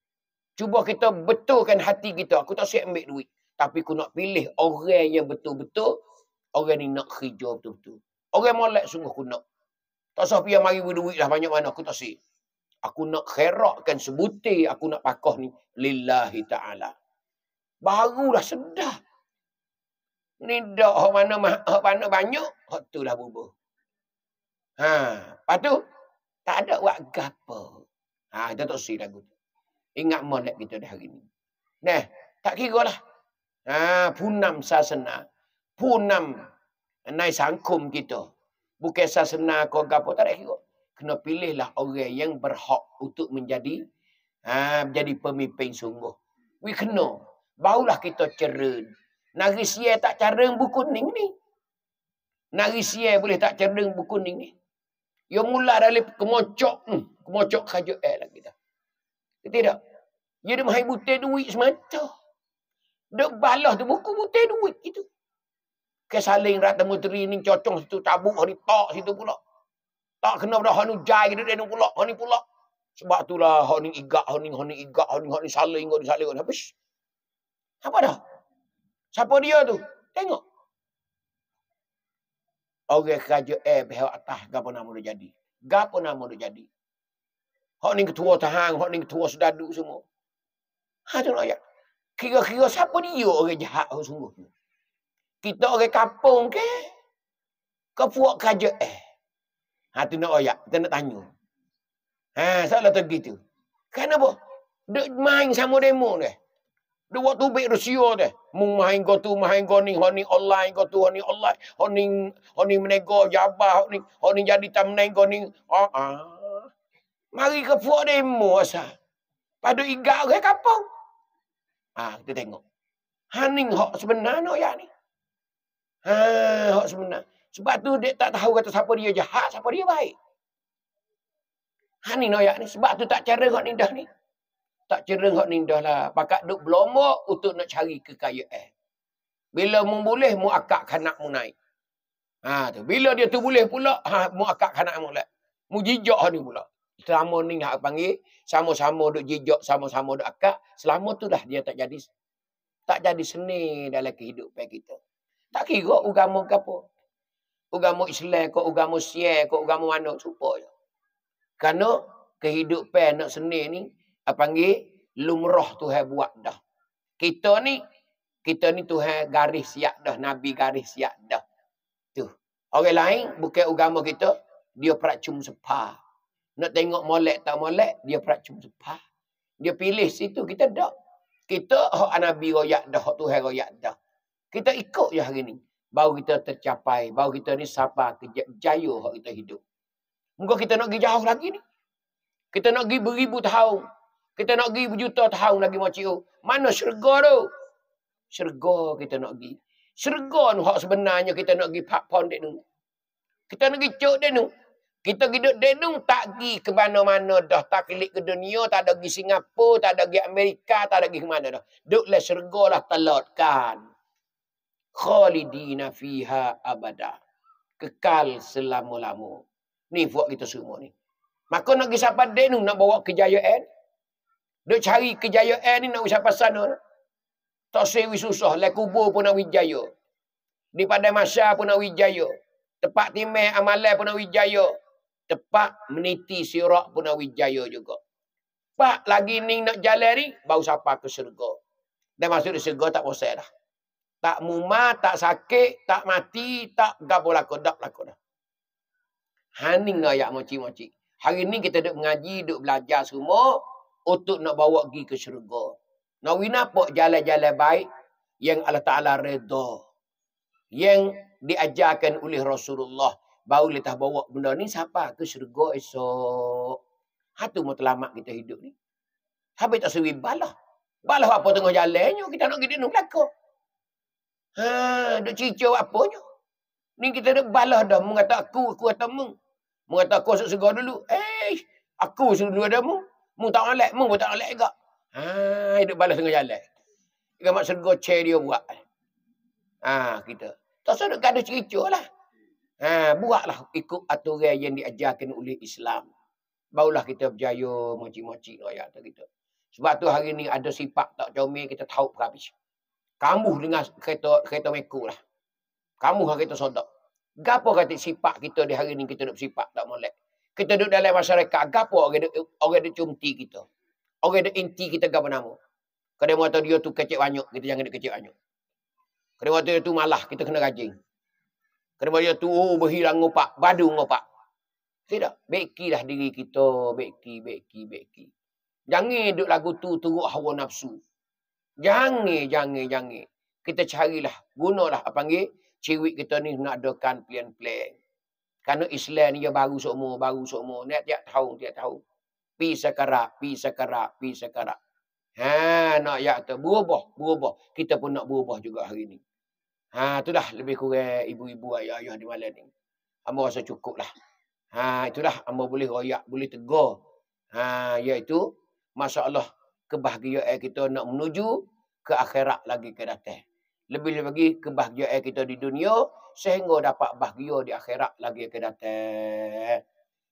Cuba kita betulkan hati kita. Aku tak siap ambil duit. Tapi aku nak pilih orang yang betul-betul. Orang ni nak kerja betul-betul. Orang molek sungguh aku nak. Tak usah pihak mari berduit lah banyak mana. Aku tak siap. Aku nak kherakkan sebutir. Aku nak pakoh ni. Lillahi ta'ala. Barulah sedar. Ni dak hak mana banyak. Hak tu lah bubuh. Lepas tu. Tak ada buat gapo. Kita tak siap lagu tu. Ingat molek kita dah hari ni. Nah, tak kira lah. Punam sasana. Punam nai sangkum kita. Bukan sasana kau gapo tak ada kira. Kena pilihlah orang yang berhak untuk menjadi pemimpin sungguh. We kena. Barulah kita cerun. Nari siai tak cerun buku ning ni. Nari siai boleh tak cerun buku ning ni. Yang mula dari kemocok kaja lah kita. Tidak. Dia mahai butir duit semata. Dek balah tu buku butir duit itu. Kesaling rata muteri ni cocong situ cabuk hari tak situ pula. Tak kena dah hanu jai dia pula, hani pula. Sebab itulah hani igak, hani saling, habis. Apa dah? Siapa dia tu? Tengok. Orang kerja pihak atas gapo nama dia jadi. Gapo nama dia jadi. Hak ni ketua tahang, hak ni ketua sedadu semua. Tu nak ya. Kira-kira siapa dia orang jahat sungguh tu. Kita orang kampung ke? Kau puak kerja tu nak ayak, kita nak tanya. Soalan tu gitu. Kenapa? Dek main sama demo deh. Dek waktu baik Rusia deh. Mung main kau tu, main kau ni, honi online kau tu, honi online, honi menego jabah, honi jadi tamnai kau ni. Mari ke puak demo asal. Pada igak orang kampung. Kita tengok. Haning hak sebenar nak ya ni. Hak sebenar. Sebab tu dia tak tahu kata siapa dia jahat, siapa dia baik. Ni noyak ni. Sebab tu tak cara hak ni dah ni. Tak cara hak ni dah lah. Pakat duk berlombok untuk nak cari kekayaan. Bila mu boleh, mu akak kanak mu naik. Tu. Bila dia tu boleh pula, mu akak kanak mu naik. Mu jijak ni pula. Selama ni nak panggil, sama-sama duk jijak, sama-sama duk akak. Selama tu dah dia tak jadi seni dalam kehidupan kita. Tak kira agama ke apa. Agama Islam ke, agama Syiah ke, agama mana, supaya. Kerana kehidupan nak seni ni, panggil lumrah Tuhan buat dah. Kita ni Tuhan garis siap dah, Nabi garis siap dah. Tu. Orang lain bukan agama kita, dia peracum sepah. Nak tengok molek tak molek, dia peracum sepah. Dia pilih situ, kita tak. Kita hak Nabi royak dah, hak Tuhan royak dah. Kita ikut je hari ni. Baru kita tercapai. Baru kita ni sabar jaya hak kita hidup. Mungkin kita nak pergi jauh lagi ni. Kita nak pergi beribu tahun. Kita nak pergi berjuta tahun lagi macam mana syurga tu? Syurga kita nak pergi. Syurga tu hak sebenarnya kita nak pergi pak pon dek nu. Kita nak pergi cok dek nu. Kita hidup dek nu tak pergi ke mana-mana dah. Tak klik ke dunia. Tak ada pergi Singapura. Tak ada pergi Amerika. Tak ada pergi ke mana dah. Duduklah syurga lah telotkan. Khalidina fiha abada. Kekal selama-lama. Ni buat kita semua ni. Maka nak pergi sampai dek nu nak bawa kejayaan. Duk cari kejayaan ni nak sampai sana. Tak sewi susah. Lai kubur pun nak wijaya. Di padai masa pun nak wijaya. Tempat timeh amalan pun nak wijaya. Tempat meniti sirak pun nak wijaya juga. Pak lagi ni nak jalan ni. Baru sampai ke syurga. Dan masuk di syurga tak bosan dah. Tak mumat, tak sakit, tak mati, tak gapo laku, dak laku dah. Haning ayak moci-moci. Hari ni kita duk mengaji, duk belajar semua untuk nak bawa pergi ke syurga. Nak winapok jalan-jalan baik yang Allah Ta'ala redha. Yang diajarkan oleh Rasulullah. Baru letah bawa benda ni sampai ke syurga esok. Hatu matlamat kita hidup ni. Habis tak sewi balah. Balah apa tengah jalannya, kita nak pergi denung belakang. Duk cicau apanya. Ni kita duk balah dah. Mengata aku kata mu. Mengata aku masuk syurga dulu. Aku suruh dulu ada mu. Mu tak molek, mu pun tak molek juga. Hidup balas tengah jalan. Dia mak syurga chair dia buat. Kita. Tak usah duk gaduh cericau lah. Buatlah ikut aturan yang diajarkan oleh Islam. Barulah kita berjaya moci-moci ayat kita. Sebab tu hari ni ada sifat tak comel kita tahu habis. Kamu dengan kereta meko lah. Kamu dengan kereta sodak. Gapo kata sifat kita di hari ni kita duk sifat tak molek. Kita duduk dalam masyarakat, gapo orang duk cumti kita. Orang duk inti kita gapo nama. Kadang waktu dia tu kecil banyak, kita jangan duk kecil banyak. Kadang waktu dia tu malah, kita kena rajin. Kadang waktu dia tu berhilang ngopak, badu ngopak. Tidak, bekilah diri kita, beki. Jangan duk lagu tu teruk hawa nafsu. Jangan. Kita carilah, gunalah apa panggil ciwik kita ni nak adakan plan-plan. Kerana Islam ni dia baru seumur. Nak tiap tahun. Pi sekarat. Nak ya tu berubah. Kita pun nak berubah juga hari ni. Itulah lebih kurang ibu-ibu ayah-ayah di malam ni. Hamba rasa cukup lah. Itulah hamba boleh royak, boleh tegur. Iaitu masya-Allah kebahagiaan kita nak menuju ke akhirat lagi ke datang. Lebih lagi kebahagiaan kita di dunia sehingga dapat bahagia di akhirat lagi ke datang.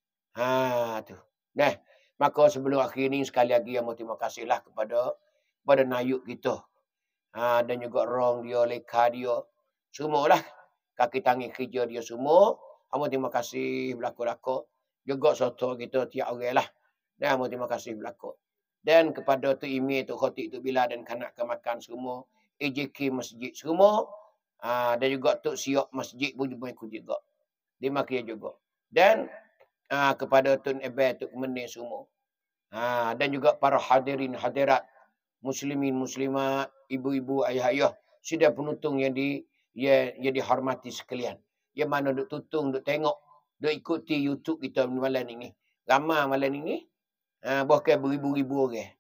Tu. Nah, maka sebelum akhir ni sekali lagi yang terima kasihlah kepada Nayuk kita. Dan juga orang dia, leka dia. Semualah kaki tangan kerja dia semua. Hamba terima kasih belakang-belakang. Juga soto kita tiap orang lah. Dan hamba terima kasih belakang. Dan kepada tu Imi, tu Khotib, tu Bila dan kanak kemakan semua. AJK Masjid semua. Dan juga tu Siok Masjid pun ikut juga. Terima kasih juga. Dan kepada Tun Ebe, Tun Meni semua. Dan juga para hadirin hadirat. Muslimin muslimat, ibu-ibu, ayah-ayah. Sudah penonton yang dihormati sekalian. Yang mana duk tutung, duk tengok, duk ikuti YouTube kita malam ini. Ramai malam ini. Bahkan beribu-ribu orang.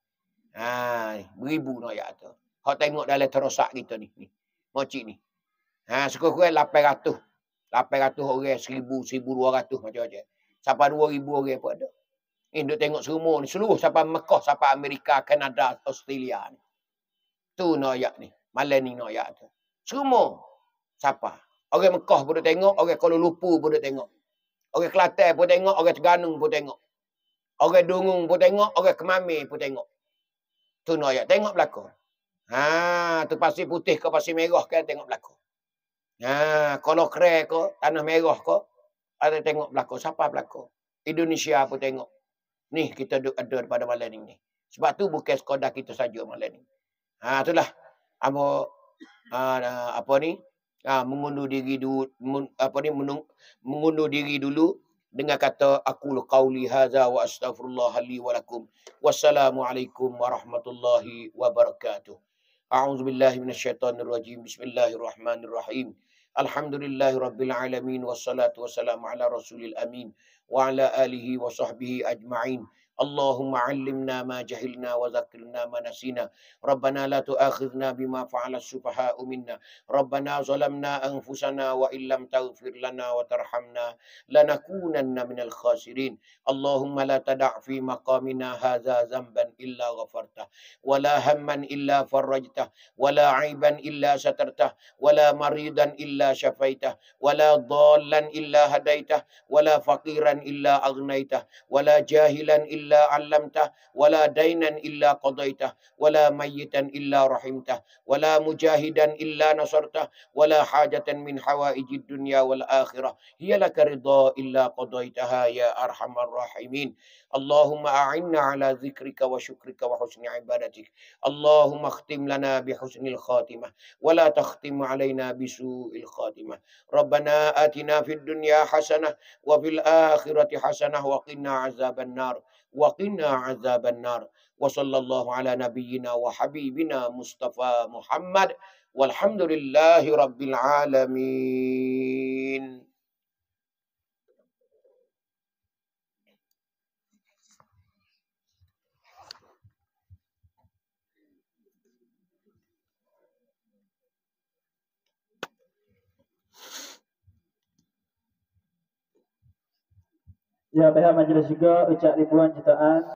Beribu nak ya tu. Hak tengok dalam terosak kita ni. Mocik ni. Sekurang-kurang 800 orang, 1,200 macam-macam. Sampai 2,000 orang pun ada. Duk tengok semua ni. Seluruh sampai Mekah, sampai Amerika, Kanada, Australia ni. Tu nak ya ni. Malam ni nak ya tu. Semua. Siapa? Orang Mekah pun duk tengok, orang Kuala Lumpur pun duk tengok. Orang Kelantan pun tengok, orang Terengganu pun tengok. Orang Dungung pun tengok, orang Kemame pun tengok. Tu nak ya. Tengok belakang. Tu pasir putih ke pasir merah kan tengok belakang. Kalau kere ke, tanah merah ke, ada tengok belakang. Siapa belakang? Indonesia pun tengok. Ni kita duduk ada pada malam ni. Sebab tu bukan sekadar kita saja malam ni. Itulah. Mengundur diri dulu, mengundur diri dulu dengan kata aqulu qauli hadza wa astaghfirullah li wa lakum. Wassalamualaikum warahmatullahi wabarakatuh. A'udzu billahi minasyaitonir rajim. Bismillahirrahmanirrahim. Alhamdulillahirabbil alamin wassalatu wassalamu ala rasulil amin wa ala alihi wa sahbihi ajma'in. Allahumma 'allimna ma jahilna wa dzakkirna ma nasina. Rabbana la tu'akhidhna bima fa'ala as-sufaha'u minna. Rabbana zalamna anfusana wa illam taghfir lana wa tarhamna lanakunanna minal khasirin. Allahumma la tada' fi maqamina hadza dhanban illa ghafartah wa la hamman illa farajtah wa la 'aiban illa satartah wa la maridan illa syafaitah wa la dhallan illa hadaitah wa la faqiran illa aghnaitah wa la jahilan illa علمته ولا دينا إلا قضيته ولا ميتا إلا رحمته ولا مجاهدا إلا نصرته ولا حاجة من حوائج الدنيا والآخرة هي لك رضا إلا قضيتها يا أرحم الراحمين. اللهم أعنا على ذكرك وشكرك وحسن عبادتك. اللهم اختم لنا بحسن الخاتمة ولا تختم علينا بسوء الخاتمة. ربنا آتنا في الدنيا حسنة وفي الآخرة حسنة وقنا عذاب النار وصلى الله على نبينا وحبيبنا مصطفى محمد والحمد لله رب العالمين. Ya, pihak majlis juga ucap ribuan jutaan